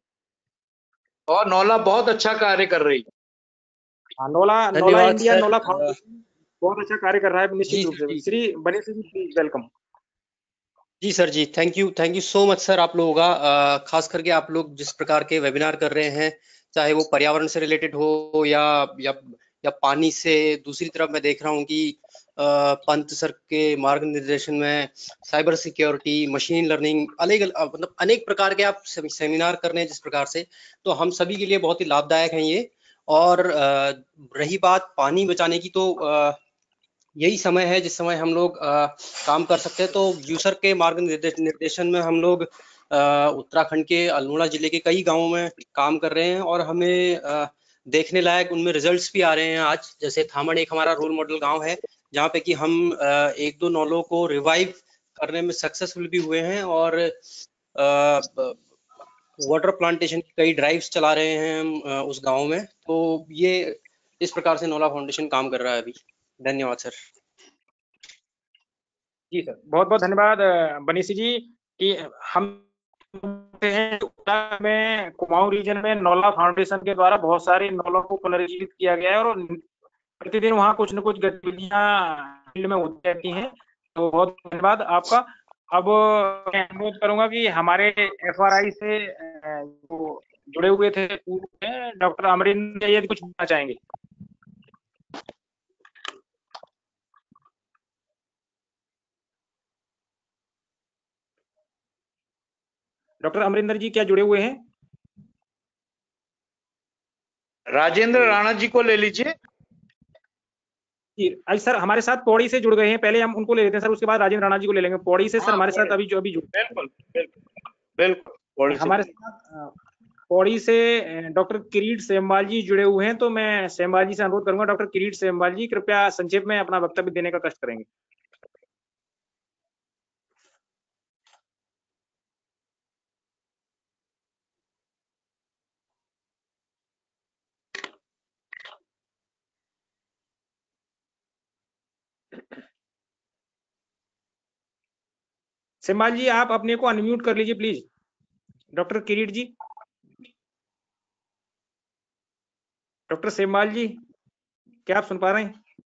और नौला बहुत अच्छा कार्य कर रही है। हाँ, नौला नौला इंडिया नौला फाउंडेशन बहुत अच्छा कार्य कर रहा है निश्चित रूप से। Shri Banesi ji please welcome. जी सर जी, thank you thank you so much sir आप लोगों का। खास करके आप लोग जिस प्रकार के वेबिनार कर रहे हैं, चाहे वो पर्यावरण से रिलेटेड हो या या या पानी से। दूसरी तरफ मैं देख रहा हूँ कि पंत सर के मार्गनिर्देशन में साइबर सिक्योरिटी, मशीन लर्निंग, अलग मतलब अनेक प्रकार के आप सेमिनार कर रहे हैं जिस प्रकार से, तो हम सभी के लिए बहुत ही लाभदायक हैं ये। और रही बात पानी बचाने की, तो यही समय है जिस समय हम लोग आ, काम कर सकते हैं। तो यूसर के मार्ग निर्देश, निर्देशन में हम लोग उत्तराखंड के अल्मोड़ा जिले के कई गांवों में काम कर रहे हैं और हमें आ, देखने लायक उनमें रिजल्ट्स भी आ रहे हैं आज। जैसे थामड़ एक हमारा रोल मॉडल गांव है जहाँ पे कि हम आ, एक दो नौलों को रिवाइव करने में सक्सेसफुल भी हुए हैं और वाटर प्लांटेशन की कई ड्राइव्स चला रहे हैं हम उस गाँव में। तो ये इस प्रकार से नौला फाउंडेशन काम कर रहा है अभी। धन्यवाद सर। जी सर, बहुत बहुत धन्यवाद बनीसी जी कि हम हैं में कुमाऊं रीजन में नौला फाउंडेशन के द्वारा बहुत सारे नौलों को पुनर्जीवित किया गया है और प्रतिदिन वहाँ कुछ न कुछ गतिविधियां फील्ड में होती रहती हैं। तो बहुत धन्यवाद आपका। अब मैं अनुरोध करूंगा कि हमारे एफ आर आई से जो जुड़े हुए थे डॉक्टर अमरिंदर यदि कुछ बोलना चाहेंगे। डॉक्टर अमरिंदर जी क्या जुड़े हुए हैं? राजेंद्र राणा जी को ले लीजिए। जी सर, हमारे साथ पौड़ी से जुड़ गए हैं, पहले हम उनको ले लेते हैं सर, उसके बाद राजेंद्र राणा जी को ले लेंगे। पौड़ी से सर हमारे साथ अभी जो अभी जुड़ बिल्कुल बिल्कुल बिल्कुल हमारे साथ पौड़ी से डॉक्टर किरीट सेमवाल जी जुड़े हुए हैं। तो मैं सेमवाल जी से अनुरोध करूंगा, डॉक्टर किरीट सेमवाल जी कृपया संक्षेप में अपना वक्तव्य देने का कष्ट करेंगे। सेमवाल जी आप अपने को अनम्यूट कर लीजिए please. Doctor Kireet ji, doctor Semwal ji क्या आप सुन पा रहे हैं?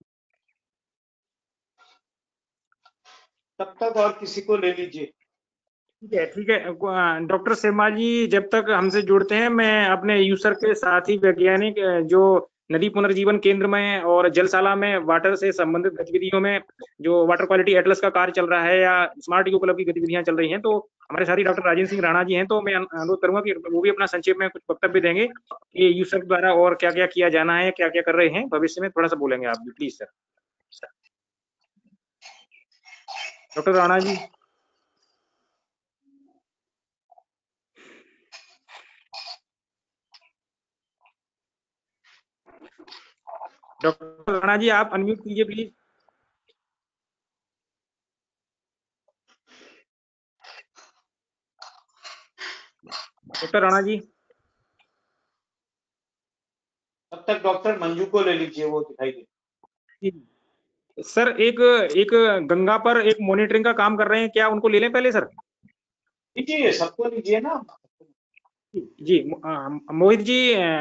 तब तक और किसी को ले लीजिए। ठीक है ठीक है डॉक्टर सेमवाल जी जब तक हमसे जुड़ते हैं, मैं अपने यूसर के साथी वैज्ञानिक जो नदी पुनर्जीवन केंद्र में और जलशाला में वाटर से संबंधित गतिविधियों में जो वाटर क्वालिटी एटलस का कार्य चल रहा है या स्मार्ट इको क्लब की गतिविधियां चल रही हैं, तो हमारे साथी डॉक्टर राजेंद्र सिंह राणा जी हैं। तो मैं अनुरोध करूंगा कि वो भी अपना संक्षेप में कुछ वक्तव्य देंगे कि यूसर द्वारा और क्या क्या किया जाना है, क्या क्या कर रहे हैं भविष्य में, थोड़ा सा बोलेंगे आप भी please sir. Doctor Rana ji. Doctor Rana ji आप अनम्यूट कीजिए प्लीज। डॉक्टर राणा जी। तब तक डॉक्टर मंजू को ले लीजिए, वो दिखाई दे। सर एक एक गंगा पर एक मॉनिटरिंग का काम कर रहे हैं, क्या उनको ले लें पहले सर? लीजिए, सबको लीजिए ना। जी मोहित जी,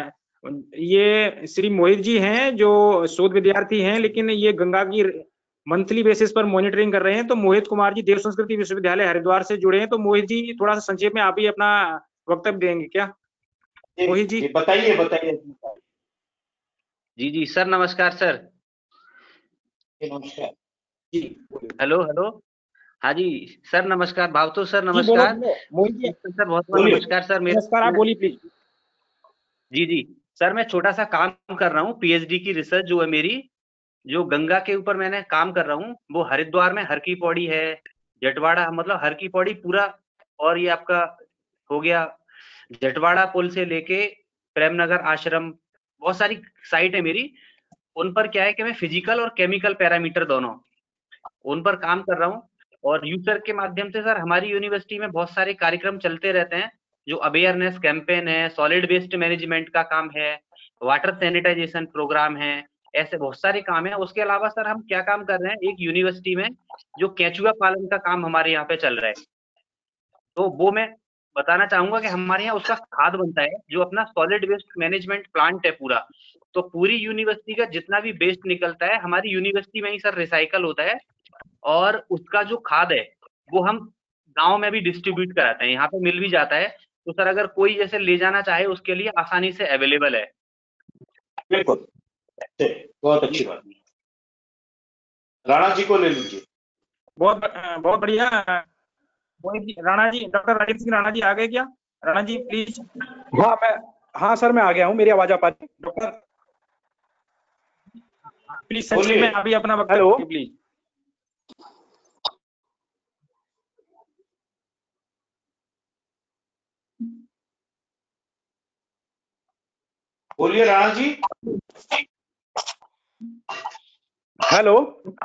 ये श्री मोहित जी हैं जो शोध विद्यार्थी हैं, लेकिन ये गंगा की मंथली बेसिस पर मॉनिटरिंग कर रहे हैं। तो मोहित कुमार जी देव संस्कृति विश्वविद्यालय हरिद्वार से जुड़े हैं। तो मोहित जी थोड़ा सा संक्षेप में आप ही अपना वक्तव्य देंगे क्या? मोहित जी बताइए बताइए। जी जी सर, नमस्कार सर। नमस्कार जी। हेलो हेलो हाँ जी सर, नमस्कार। भावतो सर नमस्कार। मोहित जी सर बहुत बहुत नमस्कार सर। नमस्कार, आप बोलिए प्लीज। जी जी सर, मैं छोटा सा काम कर रहा हूँ, पीएचडी की रिसर्च जो है मेरी, जो गंगा के ऊपर मैंने काम कर रहा हूँ, वो हरिद्वार में हर की पौड़ी है, जटवाड़ा, मतलब हर की पौड़ी पूरा, और ये आपका हो गया जटवाड़ा पुल से लेके प्रेमनगर आश्रम, बहुत सारी साइट है मेरी। उन पर क्या है कि मैं फिजिकल और केमिकल पैरामीटर दोनों उन पर काम कर रहा हूँ। और यूसर के माध्यम से सर हमारी यूनिवर्सिटी में बहुत सारे कार्यक्रम चलते रहते हैं, जो अवेयरनेस कैंपेन है, सॉलिड वेस्ट मैनेजमेंट का काम है, वाटर सैनिटाइजेशन प्रोग्राम है, ऐसे बहुत सारे काम है। उसके अलावा सर हम क्या काम कर रहे हैं, एक यूनिवर्सिटी में जो केंचुआ पालन का काम हमारे यहाँ पे चल रहा है, तो वो मैं बताना चाहूंगा कि हमारे यहाँ उसका खाद बनता है, जो अपना सॉलिड वेस्ट मैनेजमेंट प्लांट है पूरा। तो पूरी यूनिवर्सिटी का जितना भी वेस्ट निकलता है हमारी यूनिवर्सिटी में ही सर रिसाइकल होता है, और उसका जो खाद है वो हम गांव में भी डिस्ट्रीब्यूट कराते हैं, यहाँ पे मिल भी जाता है। तो सर अगर कोई जैसे ले जाना चाहे उसके लिए आसानी से अवेलेबल है। बिल्कुल, बहुत अच्छी बात। राणा जी को ले लीजिए। बहुत बहुत बढ़िया मोहित जी। राणा जी, डॉक्टर राजेंद्र सिंह राणा जी आ गए क्या? राणा जी प्लीज। हाँ मैं हाँ सर मैं आ गया हूँ, मेरी आवाज आ पा रही है? डॉक्टर प्लीज संक्षेप में अभी अपना वक्तव्य प्लीज। बोलिए राणा जी। हेलो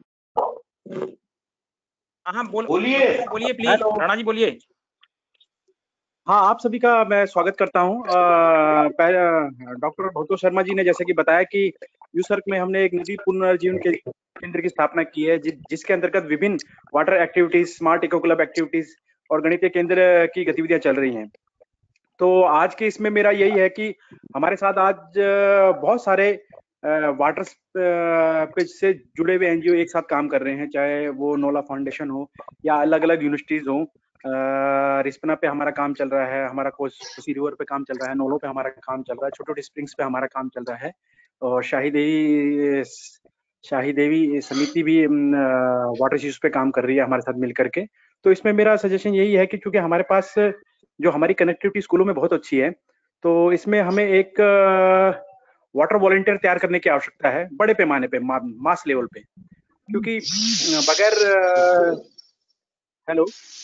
हाँ बोल बोलिए बोलिए प्लीज राणा जी बोलिए। हाँ आप सभी का मैं स्वागत करता हूँ। डॉक्टर भौतो शर्मा जी ने जैसे कि बताया कि यूसर्क में हमने एक नदी पुनर्जीवन के केंद्र की स्थापना की है, जि, जिसके अंतर्गत विभिन्न water activities, smart eco club activities और गणितीय केंद्र की गतिविधियां चल रही हैं। तो आज के इसमें मेरा यही है कि हमारे साथ आज बहुत सारे वाटर पे से जुड़े हुए एनजीओ एक साथ काम कर रहे हैं, चाहे वो नोला फाउंडेशन हो या अलग अलग यूनिवर्सिटीज हो। रिस्पना पे हमारा काम चल रहा है, हमारा कोसी रिवर पे काम चल रहा है, नोलो पे हमारा काम चल रहा है, छोटे छोटे स्प्रिंग्स पे हमारा काम चल रहा है, और शाही देवी शाही देवी समिति भी वाटर इश्यूज पे काम कर रही है हमारे साथ मिल करके। तो इसमें मेरा सजेशन यही है कि चूंकि हमारे पास जो हमारी कनेक्टिविटी स्कूलों में बहुत अच्छी है, तो इसमें हमें एक वाटर वॉलंटियर तैयार करने की आवश्यकता है बड़े पैमाने पे, मा, मास लेवल पे, क्योंकि बगैर हेलो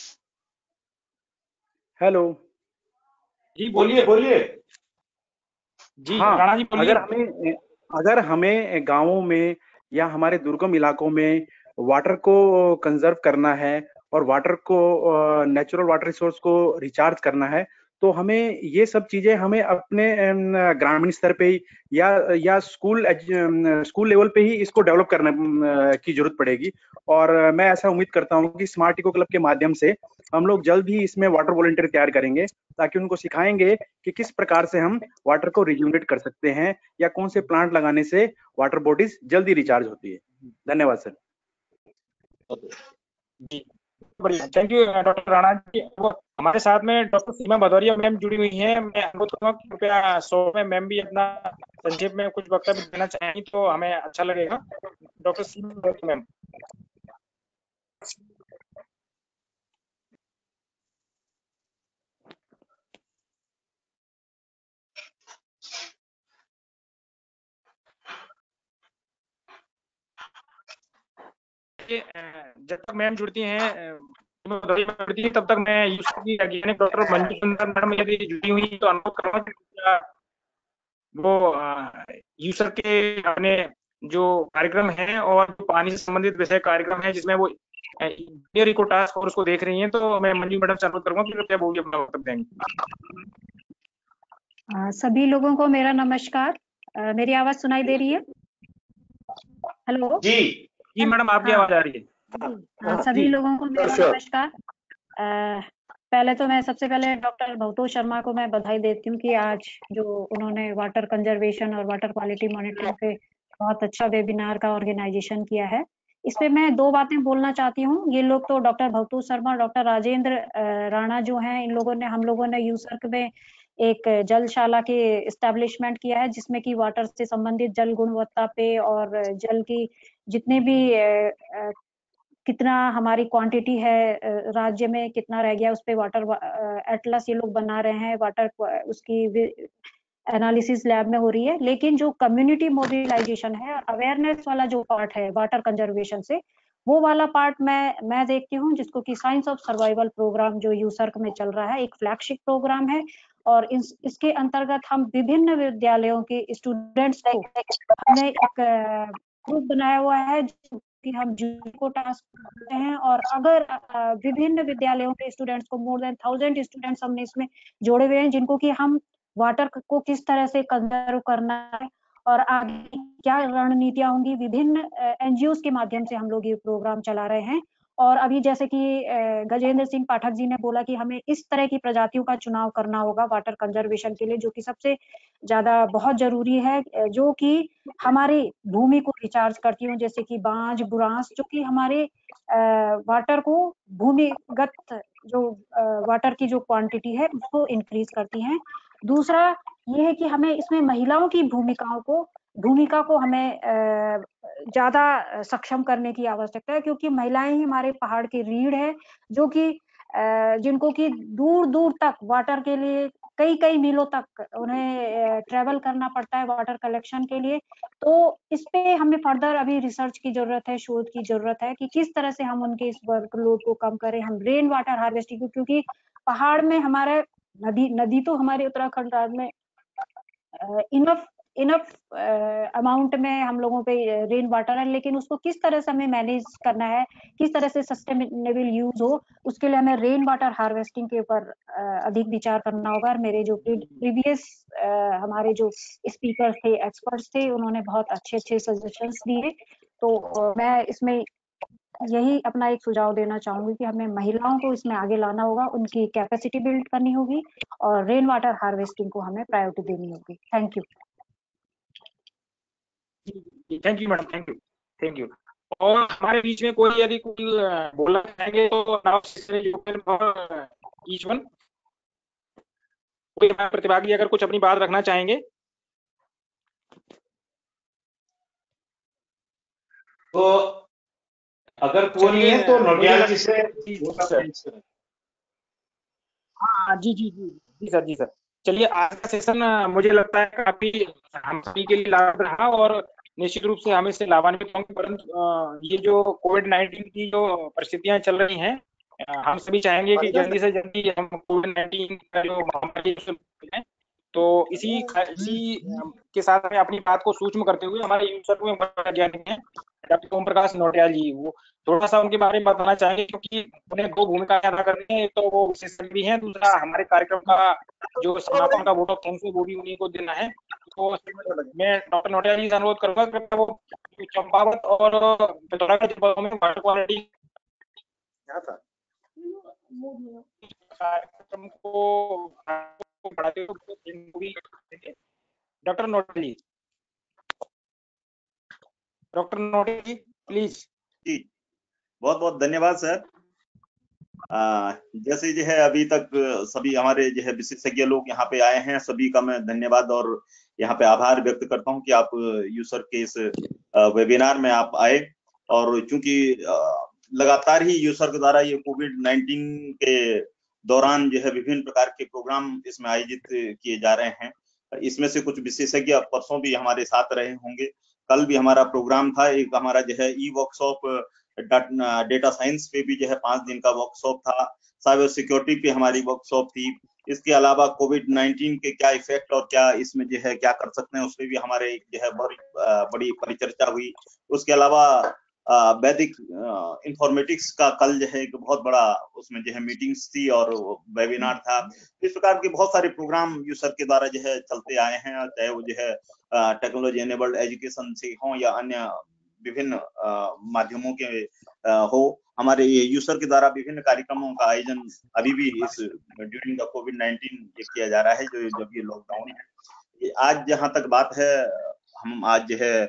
हेलो जी बोलिए बोलिए जी हाँ, राणा जी बोलिए। अगर हमें अगर हमें गांवों में या हमारे दुर्गम इलाकों में वाटर को कंजर्व करना है और वाटर को नेचुरल वाटर रिसोर्स को रिचार्ज करना है, तो हमें ये सब चीजें हमें अपने ग्रामीण स्तर पे ही या या स्कूल स्कूल लेवल पे ही इसको डेवलप करने की जरूरत पड़ेगी। और मैं ऐसा उम्मीद करता हूँ कि स्मार्ट इको क्लब के माध्यम से हम लोग जल्द ही इसमें वाटर वॉलंटियर तैयार करेंगे, ताकि उनको सिखाएंगे कि किस प्रकार से हम वाटर को रिज्यूनेट कर सकते हैं या कौन से प्लांट लगाने से वाटर बॉडीज जल्दी रिचार्ज होती है। धन्यवाद सर। जी बढ़िया, thank you doctor Rana ji. वो हमारे साथ में डॉक्टर सीमा भदौरिया मैम जुड़ी हुई हैं। मैं अनुरोध करूंगा कि कृपया सौ में मैम भी अपना संक्षेप में कुछ वक्तव्य देना चाहेंगी तो हमें अच्छा लगेगा। Doctor Seema Bhadauria ma'am. जब तक मैम जुड़ती हैं जुड़ती है तब तक मैं यूसर की वैज्ञानिक डॉक्टर मंजू सुंदर मैडम यदि जुड़ी हुई तो अनुरोध करूंगा वो यूसर के अपने जो कार्यक्रम है और पानी से संबंधित विषय कार्यक्रम है जिसमें वो इको टास्क फोर्स को देख रही हैं, तो मैं मंजू मैडम से अनुरोध करूंगा कि कृपया वो भी अपना वक्तव्य देंगे। सभी लोगों को मेरा नमस्कार। आ, मेरी आवाज सुनाई दे रही है? हेलो जी जी मैडम आपकी हाँ, आवाज आ रही है। हाँ, सभी लोगों को मेरा नमस्कार। आ, पहले तो मैं सबसे पहले डॉक्टर भवतोष शर्मा को मैं बधाई देती हूँ कि आज जो उन्होंने वाटर कंजर्वेशन और वाटर क्वालिटी मॉनिटरिंग पे बहुत अच्छा वेबिनार का ऑर्गेनाइजेशन किया है। इस पे मैं दो बातें बोलना चाहती हूँ। ये लोग तो डॉक्टर भवतोष शर्मा, डॉक्टर राजेंद्र राणा जो हैं, इन लोगों ने हम लोगों ने यूसर्क में एक जलशाला के इस्टेब्लिशमेंट किया है, जिसमें कि वाटर से संबंधित जल गुणवत्ता पे और जल की जितने भी आ, आ, कितना हमारी क्वांटिटी है राज्य में, कितना रह गया, उस पे वाटर एटलस ये लोग बना रहे हैं। वाटर उसकी एनालिसिस लैब में हो रही है। लेकिन जो कम्युनिटी मोबिलाइजेशन है, अवेयरनेस वाला जो पार्ट है वाटर कंजर्वेशन से, वो वाला पार्ट मैं मैं देखती हूँ, जिसको कि साइंस ऑफ सर्वाइवल प्रोग्राम जो यूसर्क में चल रहा है, एक फ्लैगशिप प्रोग्राम है। और इस इसके अंतर्गत हम विभिन्न विद्यालयों के स्टूडेंट्स को हमने एक ग्रुप बनाया हुआ है कि हम को टास्क करते हैं। और अगर विभिन्न विद्यालयों के स्टूडेंट्स को, मोर देन थाउजेंड स्टूडेंट्स हमने इसमें जोड़े हुए हैं, जिनको कि हम वाटर को किस तरह से कंजर्व करना है और आगे क्या रणनीतियां होंगी, विभिन्न एनजीओ के माध्यम से हम लोग ये प्रोग्राम चला रहे हैं। और अभी जैसे कि गजेंद्र सिंह पाठक जी ने बोला कि हमें इस तरह की प्रजातियों का चुनाव करना होगा वाटर कंजर्वेशन के लिए, जो कि सबसे ज्यादा बहुत जरूरी है, जो कि हमारी भूमि को रिचार्ज करती हूँ, जैसे कि बांज, बुरांस, जो कि हमारे वाटर को, भूमिगत जो वाटर की जो क्वांटिटी है उसको इंक्रीज करती हैं। दूसरा ये है कि हमें इसमें महिलाओं की भूमिकाओं को भूमिका को हमें ज्यादा सक्षम करने की आवश्यकता है, क्योंकि महिलाएं ही हमारे पहाड़ की रीढ़ है, जो कि जिनको कि दूर दूर तक वाटर के लिए कई कई मीलों तक उन्हें ट्रेवल करना पड़ता है वाटर कलेक्शन के लिए। तो इस पे हमें फर्दर अभी रिसर्च की जरूरत है, शोध की जरूरत है कि किस तरह से हम उनके इस वर्कलोड को कम करें। हम रेन वाटर हार्वेस्टिंग, क्योंकि पहाड़ में हमारे नदी नदी तो हमारे उत्तराखंड राज्य में इनफ इनफ अमाउंट में हम लोगों पे रेन वाटर है, लेकिन उसको किस तरह से हमें मैनेज करना है, किस तरह से सस्टेनेबल यूज हो, उसके लिए हमें रेन वाटर हार्वेस्टिंग के ऊपर अधिक विचार करना होगा। और मेरे जो प्रीवियस हमारे जो स्पीकर थे, एक्सपर्ट्स थे, उन्होंने बहुत अच्छे अच्छे सजेशंस दिए। तो मैं इसमें यही अपना एक सुझाव देना चाहूंगी कि हमें महिलाओं को इसमें आगे लाना होगा, उनकी कैपेसिटी बिल्ड करनी होगी और रेन वाटर हार्वेस्टिंग को हमें प्रायोरिटी देनी होगी। Thank you. Thank you madam, thank you thank you. और हमारे बीच में कोई यदि कोई बोलना चाहेंगे तो ईच वन, कोई प्रतिभागी अगर कुछ अपनी बात रखना चाहेंगे तो अगर कोई नहीं है तो नोटियाल जी से। हाँ जी जी जी जी सर, जी सर। चलिए, आज का सेशन मुझे लगता है काफी हम सभी के लिए लाभ रहा और निश्चित रूप से हम इससे लाभान्वित होंगे। परंतु ये जो कोविड नाइन्टीन की जो परिस्थितियां चल रही हैं, हम सभी चाहेंगे कि जल्दी से जल्दी हम कोविड नाइन्टीन का जो महामारी है, तो इसी इसी के साथ में अपनी बात को सूक्ष्म करते हुए हमारे यूसर में वैज्ञानिक हैं डॉक्टर ओम प्रकाश नौटियाल जी, वो थोड़ा सा उनके बारे में बताना चाहेंगे, क्योंकि उन्हें दो भूमिका अदा करनी है। एक तो वो विशेषज्ञ भी हैं, दूसरा हमारे कार्यक्रम का जो समापन का वोट ऑफ थैंक्स है वो भी उन्हीं को देना है। तो मैं डॉक्टर नौटियाल जी से अनुरोध करूंगा कि वो चंपावत और पिथौरागढ़ के जनपदों में वाटर क्वालिटी कार्यक्रम को बढ़ाते हुए doctor Nautiyal ji, doctor Nautiyal ji please. जी बहुत बहुत धन्यवाद सर। आ, जैसे जो है अभी तक सभी हमारे जो है विशेषज्ञ लोग यहाँ पे आए हैं, सभी का मैं धन्यवाद और यहाँ पे आभार व्यक्त करता हूँ कि आप यूसर के इस वेबिनार में आप आए। और चूंकि लगातार ही यूसर के द्वारा ये कोविड नाइन्टीन के दौरान जो है विभिन्न प्रकार के प्रोग्राम इसमें आयोजित किए जा रहे हैं, इसमें से कुछ विशेषज्ञ परसों भी हमारे साथ रहे होंगे। कल भी हमारा प्रोग्राम था, एक हमारा जो है ई वर्कशॉप डेटा साइंस पे भी जो है पांच दिन का वर्कशॉप था, साइबर सिक्योरिटी पे हमारी वर्कशॉप थी। इसके अलावा कोविड नाइन्टीन के क्या इफेक्ट और क्या इसमें जो है क्या कर सकते हैं उस पर भी हमारे जो है बड़ी बड़ी परिचर्चा हुई। उसके अलावा वैदिक इंफॉर्मेटिक्स का कल जो है एक बहुत बड़ा उसमें जो है मीटिंग्स थी और वेबिनार था। इस प्रकार के बहुत सारे प्रोग्राम यूसर के द्वारा जो है चलते आए हैं, चाहे वो जो है टेक्नोलॉजी एनेबल्ड एजुकेशन से हो या अन्य विभिन्न माध्यमों के हो। हमारे ये यूसर के द्वारा विभिन्न कार्यक्रमों का आयोजन अभी भी इस ड्यूरिंग द कोविड नाइन्टीन किया जा रहा है, जो जब ये लॉकडाउन है। आज जहां तक बात है, हम आज जो है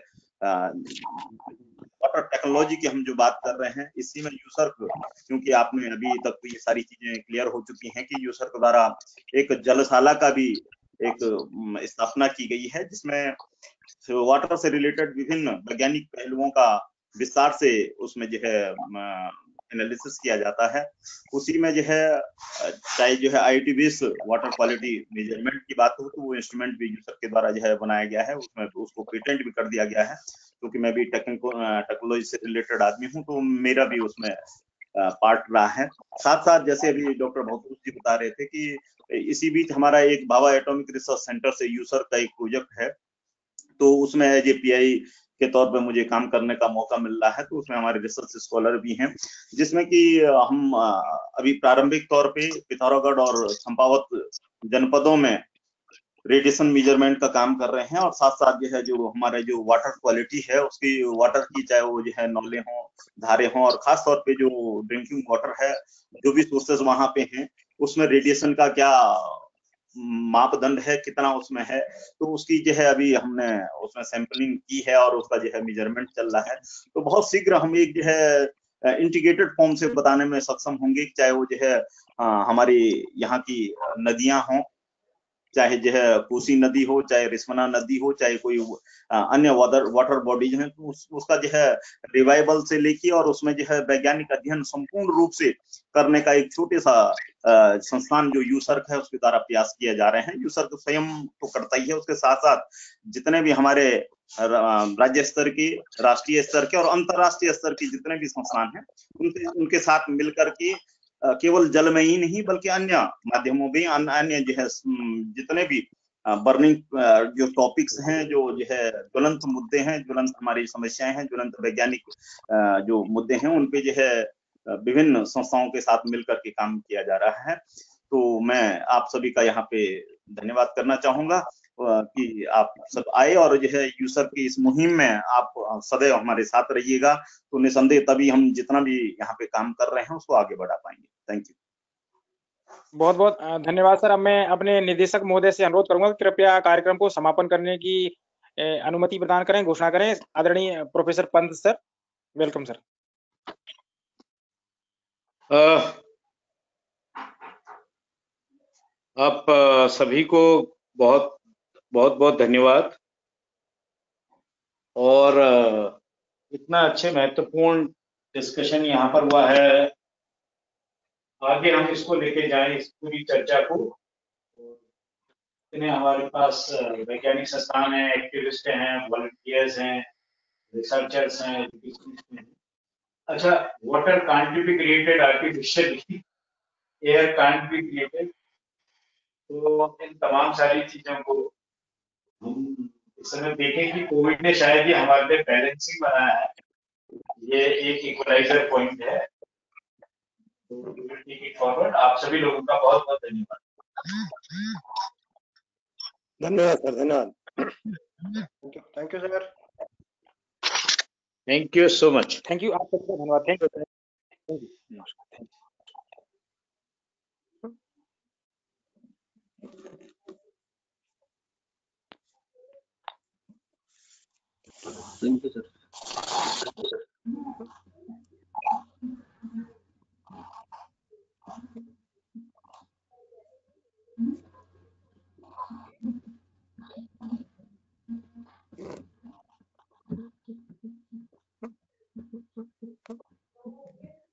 वाटर टेक्नोलॉजी की हम जो बात कर रहे हैं, इसी में यूसर क्योंकि आपने अभी तक तो ये सारी चीजें क्लियर हो चुकी हैं कि यूसर के द्वारा एक जलशाला का भी एक स्थापना की गई है, जिसमें वाटर से रिलेटेड विभिन्न वैज्ञानिक पहलुओं का विस्तार से उसमें जो है एनालिसिस किया जाता है। उसी में जो है चाहे जो है I T based water quality measurement की बात हो तो वो इंस्ट्रूमेंट भी यूसर के द्वारा जो है बनाया गया है, उसमें उसको पेटेंट भी कर दिया गया है। क्योंकि मैं भी टेक्नोलॉजी से रिलेटेड आदमी हूँ तो मेरा भी उसमें पार्ट रहा है। साथ साथ जैसे अभी डॉक्टर भौतोष जी बता रहे थे कि इसी बीच हमारा एक भाभा एटॉमिक रिसर्च सेंटर से यूसर का एक प्रोजेक्ट है, तो उसमें एज ए पी आई के तौर पे मुझे काम करने का मौका मिल रहा है। तो उसमें हमारे रिसर्च स्कॉलर भी हैं, जिसमें कि हम अभी प्रारंभिक तौर पे पिथौरागढ़ और चंपावत जनपदों में रेडिएशन मेजरमेंट का काम कर रहे हैं और साथ साथ जो है जो हमारे जो वाटर क्वालिटी है उसकी वाटर की, चाहे वो जो है नौले हों, धारे हों, और खास तौर पे जो ड्रिंकिंग वाटर है, जो भी सोर्सेज वहां पे हैं, उसमें रेडिएशन का क्या मापदंड है, कितना उसमें है, तो उसकी जो है अभी हमने उसमें सैंपलिंग की है और उसका जो है मेजरमेंट चल रहा है। तो बहुत शीघ्र हम एक जो है इंटीग्रेटेड फॉर्म से बताने में सक्षम होंगे, चाहे वो जो है हमारी यहाँ की नदियां हों, चाहे जो है कोसी नदी हो, चाहे रिस्पना नदी हो, चाहे कोई अन्य वाटर वाटर बॉडीज हैं, तो उस, उसका जो है रिवाइवल से लेके और उसमें जो है वैज्ञानिक अध्ययन संपूर्ण रूप से करने का एक छोटे सा संस्थान जो यूसर्क है उसके द्वारा प्रयास किए जा रहे हैं। यूसर्क स्वयं तो करता ही है, उसके साथ साथ जितने भी हमारे राज्य स्तर के, राष्ट्रीय स्तर के और अंतर्राष्ट्रीय स्तर के जितने भी संस्थान हैं, उनके उनके साथ मिलकर के केवल जल में ही नहीं बल्कि अन्य माध्यमों में अन्य जो है जितने भी बर्निंग जो टॉपिक्स हैं, जो जो है ज्वलंत मुद्दे हैं, ज्वलंत हमारी समस्याएं हैं, ज्वलंत वैज्ञानिक जो मुद्दे हैं, उन पे जो है विभिन्न संस्थाओं के साथ मिलकर के काम किया जा रहा है। तो मैं आप सभी का यहाँ पे धन्यवाद करना चाहूंगा कि आप सब आए और जो है यूसर्क की इस मुहिम में आप सदैव हमारे साथ रहिएगा, तो निसंदेह तभी हम जितना भी यहाँ पे काम कर रहे हैं उसको आगे बढ़ा पाएंगे। Thank you. बहुत बहुत धन्यवाद सर। अब मैं अपने निदेशक महोदय से अनुरोध करूंगा कि कृपया कार्यक्रम को समापन करने की अनुमति प्रदान करें, घोषणा करें। आदरणीय professor Pant sir, welcome sir. आप सभी को बहुत बहुत बहुत धन्यवाद, और इतना अच्छे महत्वपूर्ण डिस्कशन यहाँ पर हुआ है। आगे हम इसको लेके जाएं इस पूरी चर्चा को। इतने हमारे पास वैज्ञानिक संस्थान हैं, एक्टिविस्ट हैं, वॉलंटियर्स हैं, रिसर्चर्स हैं, एजुकेशनिस्ट हैं। अच्छा, water can't be created artificially, air can't be created. तो इन तमाम सारी चीजों को हम इस समय देखें कि कोविड ने शायद ये हमारे लिए बैलेंसिंग बनाया है। ये एक इक्वलाइजर पॉइंट है। तो टेक इट फॉरवर्ड। आप सभी लोगों का बहुत बहुत धन्यवाद। धन्यवाद सर, धन्यवाद। Thank you sir. Thank you so much. Thank you, आप सबका धन्यवाद। थैंक यू, थैंक यू, नमस्कार, thank you. Thank you sir. Thank you.